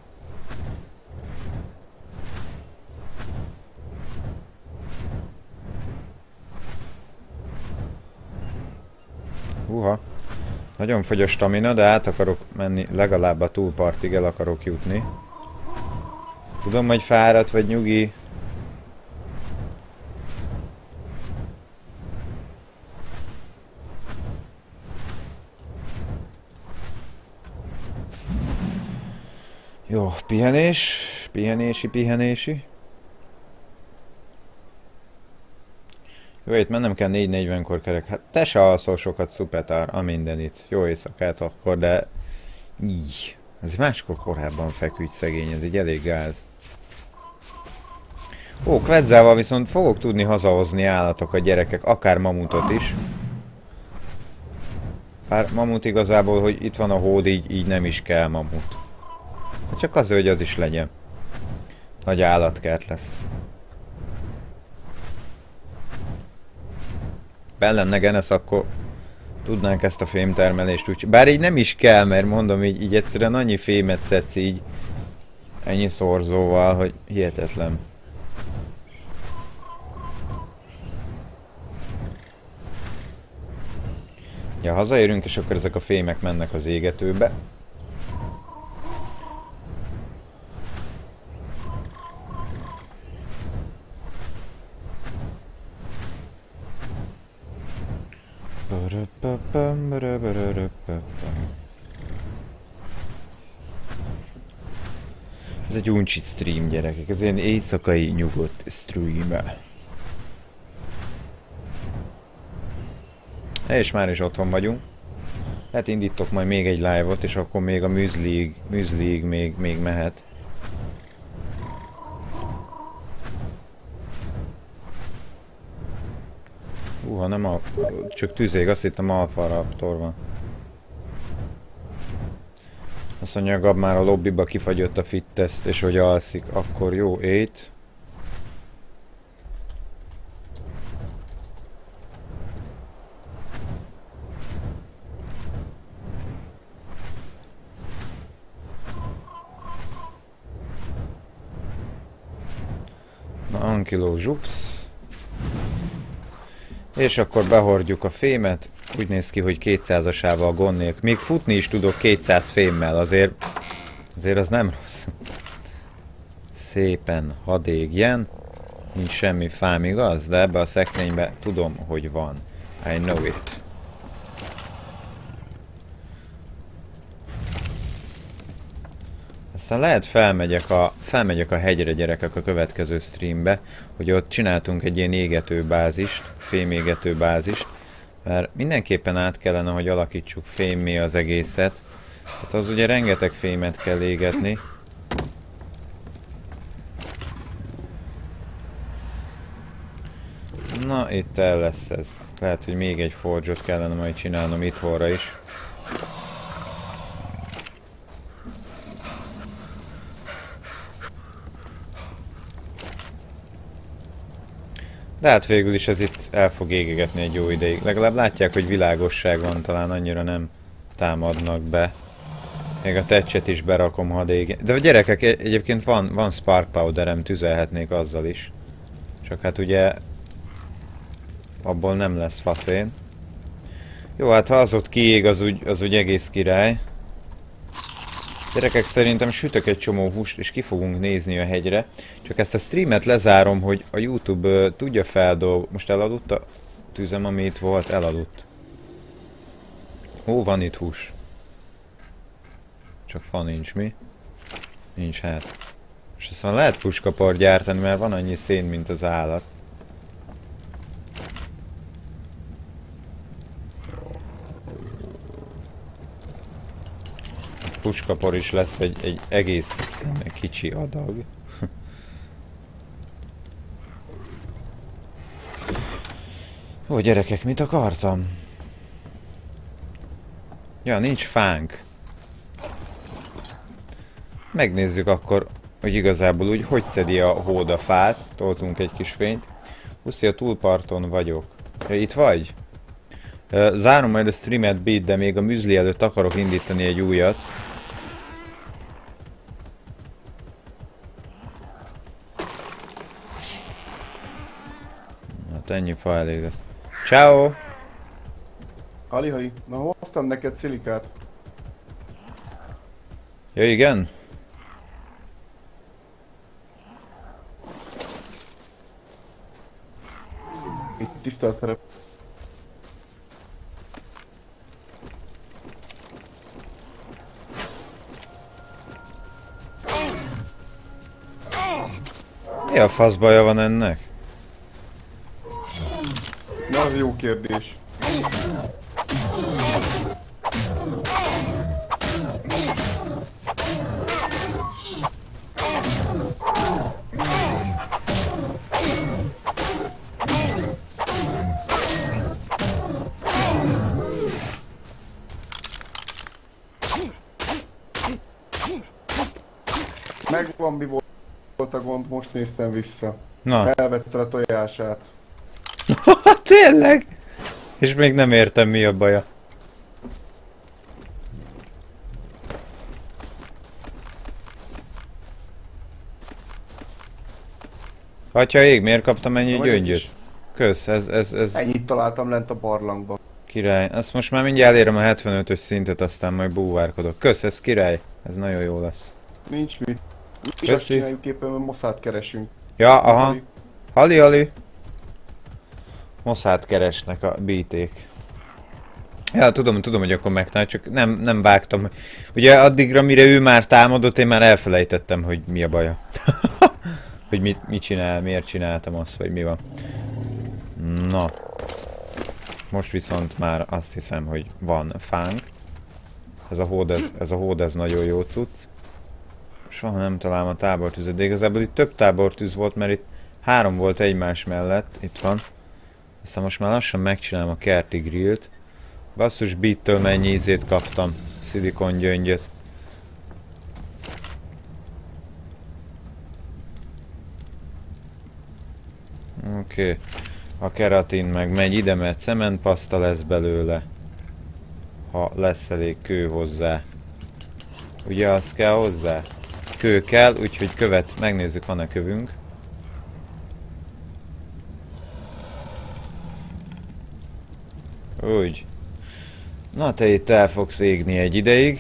Húha. Nagyon fogy a stamina, de át akarok menni, legalább a túlpartig el akarok jutni. Tudom, hogy fáradt vagy nyugi. Jó, pihenés. Pihenési. Jó, itt mennem kell 4:40-kor kerek. Hát te se alszol sokat, Szupetár, a mindenit. Jó éjszakát akkor, de... Így. Ez máskor korábban feküdj, szegény, ez így elég gáz. Ó, Kvetzával viszont fogok tudni hazahozni állatokat, gyerekek, akár mamutot is. Bár mamut igazából, hogy itt van a hód, így nem is kell mamut. Csak azért, hogy az is legyen. Nagy állatkert lesz. Benn lenne Genesz, akkor tudnánk ezt a fémtermelést úgy... Bár így nem is kell, mert mondom, így egyszerűen annyi fémet szedsz így ennyi szorzóval, hogy hihetetlen. Ja, hazaérünk, és akkor ezek a fémek mennek az égetőbe. Ez egy uncsi stream, gyerekek, ez egy éjszakai nyugodt stream. És már is otthon vagyunk. Hát indítok majd még egy live-ot, és akkor még a műzliig még mehet. Ha nem csak tüzég, azt hittem Alpha Raptor van. Azt mondja, Gab már a lobbyba kifagyott a fit test, és hogy alszik, akkor jó, 8. Na, Ankiló zsupsz. És akkor behordjuk a fémet. Úgy néz ki, hogy 200-asával gond nélkül. Még futni is tudok 200 fémmel, azért az nem rossz. Szépen hadd égjen. Nincs semmi fám, igaz? De ebbe a szekrénybe tudom, hogy van. I know it. Aztán lehet felmegyek a hegyre, gyerekek, a következő streambe, hogy ott csináltunk egy ilyen égetőbázist, fémégetőbázist, mert mindenképpen át kellene, hogy alakítsuk fémmé az egészet. Hát az ugye rengeteg fémet kell égetni. Na, itt el lesz ez. Lehet, hogy még egy forge-ot kellene majd csinálnom itthonra is. De hát végül is ez itt el fog égegetni egy jó ideig. Legalább látják, hogy világosság van, talán annyira nem támadnak be. Még a tetchet is berakom, ha ége. De a gyerekek, egyébként van spark powderem, tüzelhetnék azzal is. Csak hát ugye abból nem lesz faszén. Jó, hát ha az ott kiég, az úgy egész király. Gyerekek, szerintem sütök egy csomó húst, és ki fogunk nézni a hegyre. Csak ezt a streamet lezárom, hogy a YouTube tudja feldolgozni. Most elaludt a tüzem, ami itt volt? Elaludt. Ó, van itt hús. Csak fa nincs, mi? Nincs hát. És aztán lehet puskaport gyártani, mert van annyi szén, mint az állat. Puskapor is lesz egy egész kicsi adag. Ó, gyerekek, mit akartam? Ja, nincs fánk. Megnézzük akkor, hogy igazából úgy, hogy szedi a hód a fát. Toltunk egy kis fényt. Puszi, a túlparton vagyok. Ja, itt vagy? Zárom majd a streamet, Beat, de még a műzli előtt akarok indítani egy újat. Hát ennyi fa elég lesz. Ciao! Alihai, na hoztam neked szilikát. Ja, igen? Itt tisztelt terep. Mi a fasz baja van ennek? Na, az jó kérdés. Megvan, mi volt a gond, most néztem vissza. Na. Elvette a tojását. Tényleg? És még nem értem, mi a baja. Atya ég, miért kaptam ennyi gyöngyöt? Kösz, ez... Ennyit találtam lent a barlangban. Király. Azt most már mindjárt elérem a 75-ös szintet, aztán majd búvárkodok. Kösz, ez király. Ez nagyon jó lesz. Nincs mit. Mi azt csináljuk éppen, mert Mosszát keresünk. Ja, aha. Hali. Mosszát keresnek a BT-k. Ja, tudom, hogy akkor megtalál, csak nem vágtam. Ugye addigra, mire ő már támadott, én már elfelejtettem, hogy mi a baja. Hogy mit csinál, miért csináltam azt, vagy mi van. Na. Most viszont már azt hiszem, hogy van fánk. Ez a hód, ez nagyon jó cucc. Soha nem találom a tábortüzet, de igazából itt több tábortűz volt, mert itt 3 volt egymás mellett. Itt van. Aztán most már lassan megcsinálom a kerti grillt. Basszus beattől mennyi ízét kaptam. Szilikon gyöngyöt. Oké. A keratin meg megy ide, mert cementpaszta lesz belőle. Ha lesz elég kő hozzá. Ugye az kell hozzá? Kő kell, úgyhogy követ megnézzük, van-e kövünk. Úgy. Na te itt el fogsz égni egy ideig.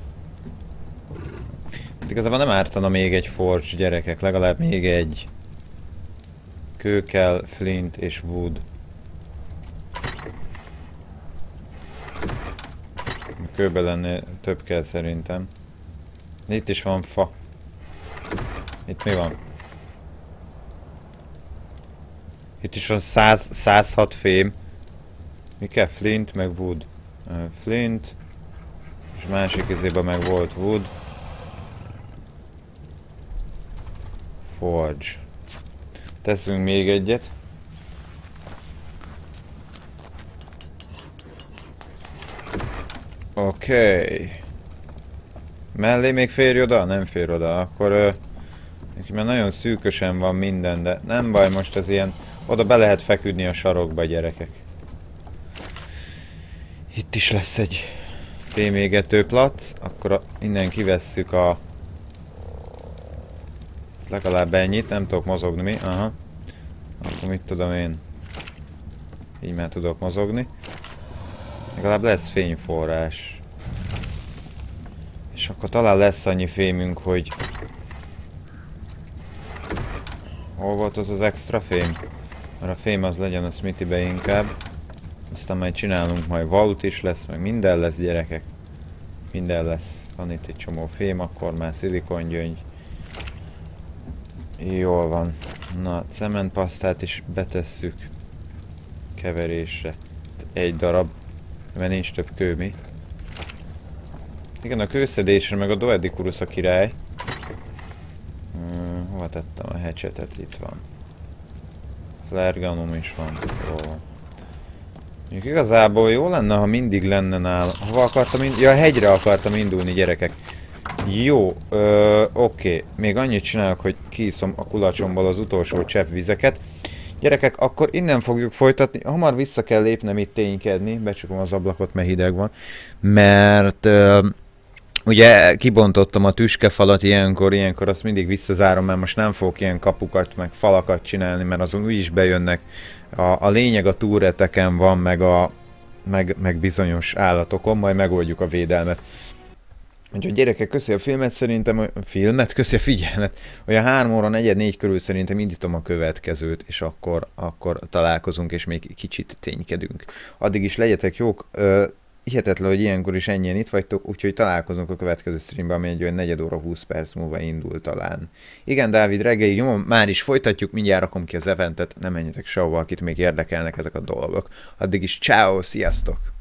Igazából nem ártana még egy forge, gyerekek, legalább még egy. Kő kell, flint és wood. Kőbe lenne több kell szerintem. Itt is van fa. Itt mi van? Itt is van 106 fém. Mi kell? Flint meg wood. Flint. És másik izében meg volt wood. Forge. Teszünk még egyet. Oké. Mellé még férj oda? Nem fér oda. Akkor neki már nagyon szűkösen van minden, de nem baj, most az ilyen... Oda be lehet feküdni a sarokba, gyerekek. Itt is lesz egy fémégető plac. Akkor innen kivesszük a... Legalább ennyit, nem tudok mozogni mi. Aha. Akkor mit tudom én? Így már tudok mozogni. Legalább lesz fényforrás. És akkor talán lesz annyi fémünk, hogy... Hol volt az extra fém? Mert a fém az legyen a smithybe inkább. Aztán majd csinálunk, majd vault is lesz, meg minden lesz, gyerekek. Minden lesz. Van itt egy csomó fém, akkor már szilikongyöngy. Jól van. Na, cementpasztát is betesszük keverésre. Egy darab, mert nincs több kő, mi? Igen, a kőszedésre meg a Doedicurus a király. Hova tettem a hatchetet? Itt van. Flare gunum is van. Jól. Igazából jó lenne, ha mindig lenne nála. Hova akartam indulni? Ja, a hegyre akartam indulni, gyerekek. Jó, oké. Még annyit csinálok, hogy kiiszom a kulacsomból az utolsó csepp vizeket. Gyerekek, akkor innen fogjuk folytatni. Hamar vissza kell lépnem itt ténykedni. Becsukom az ablakot, mert hideg van. Mert... ugye kibontottam a tüskefalat ilyenkor azt mindig visszazárom, mert most nem fogok ilyen kapukat, meg falakat csinálni, mert azon úgyis bejönnek. A lényeg a túreteken van, meg bizonyos állatokon, majd megoldjuk a védelmet. Úgyhogy gyerekek, köszi a filmet szerintem, köszi a figyelmet. Olyan 3 óra 4 körül szerintem indítom a következőt, és akkor találkozunk, és még kicsit ténykedünk. Addig is legyetek jók. hihetetlen, hogy ilyenkor is ennyien itt vagytok, úgyhogy találkozunk a következő streamben, ami egy olyan 4 óra 20 perc múlva indul talán. Igen, Dávid, reggeli nyomon már is folytatjuk, mindjárt rakom ki az eventet, nem menjetek sehova, akit még érdekelnek ezek a dolgok. Addig is ciao, sziasztok!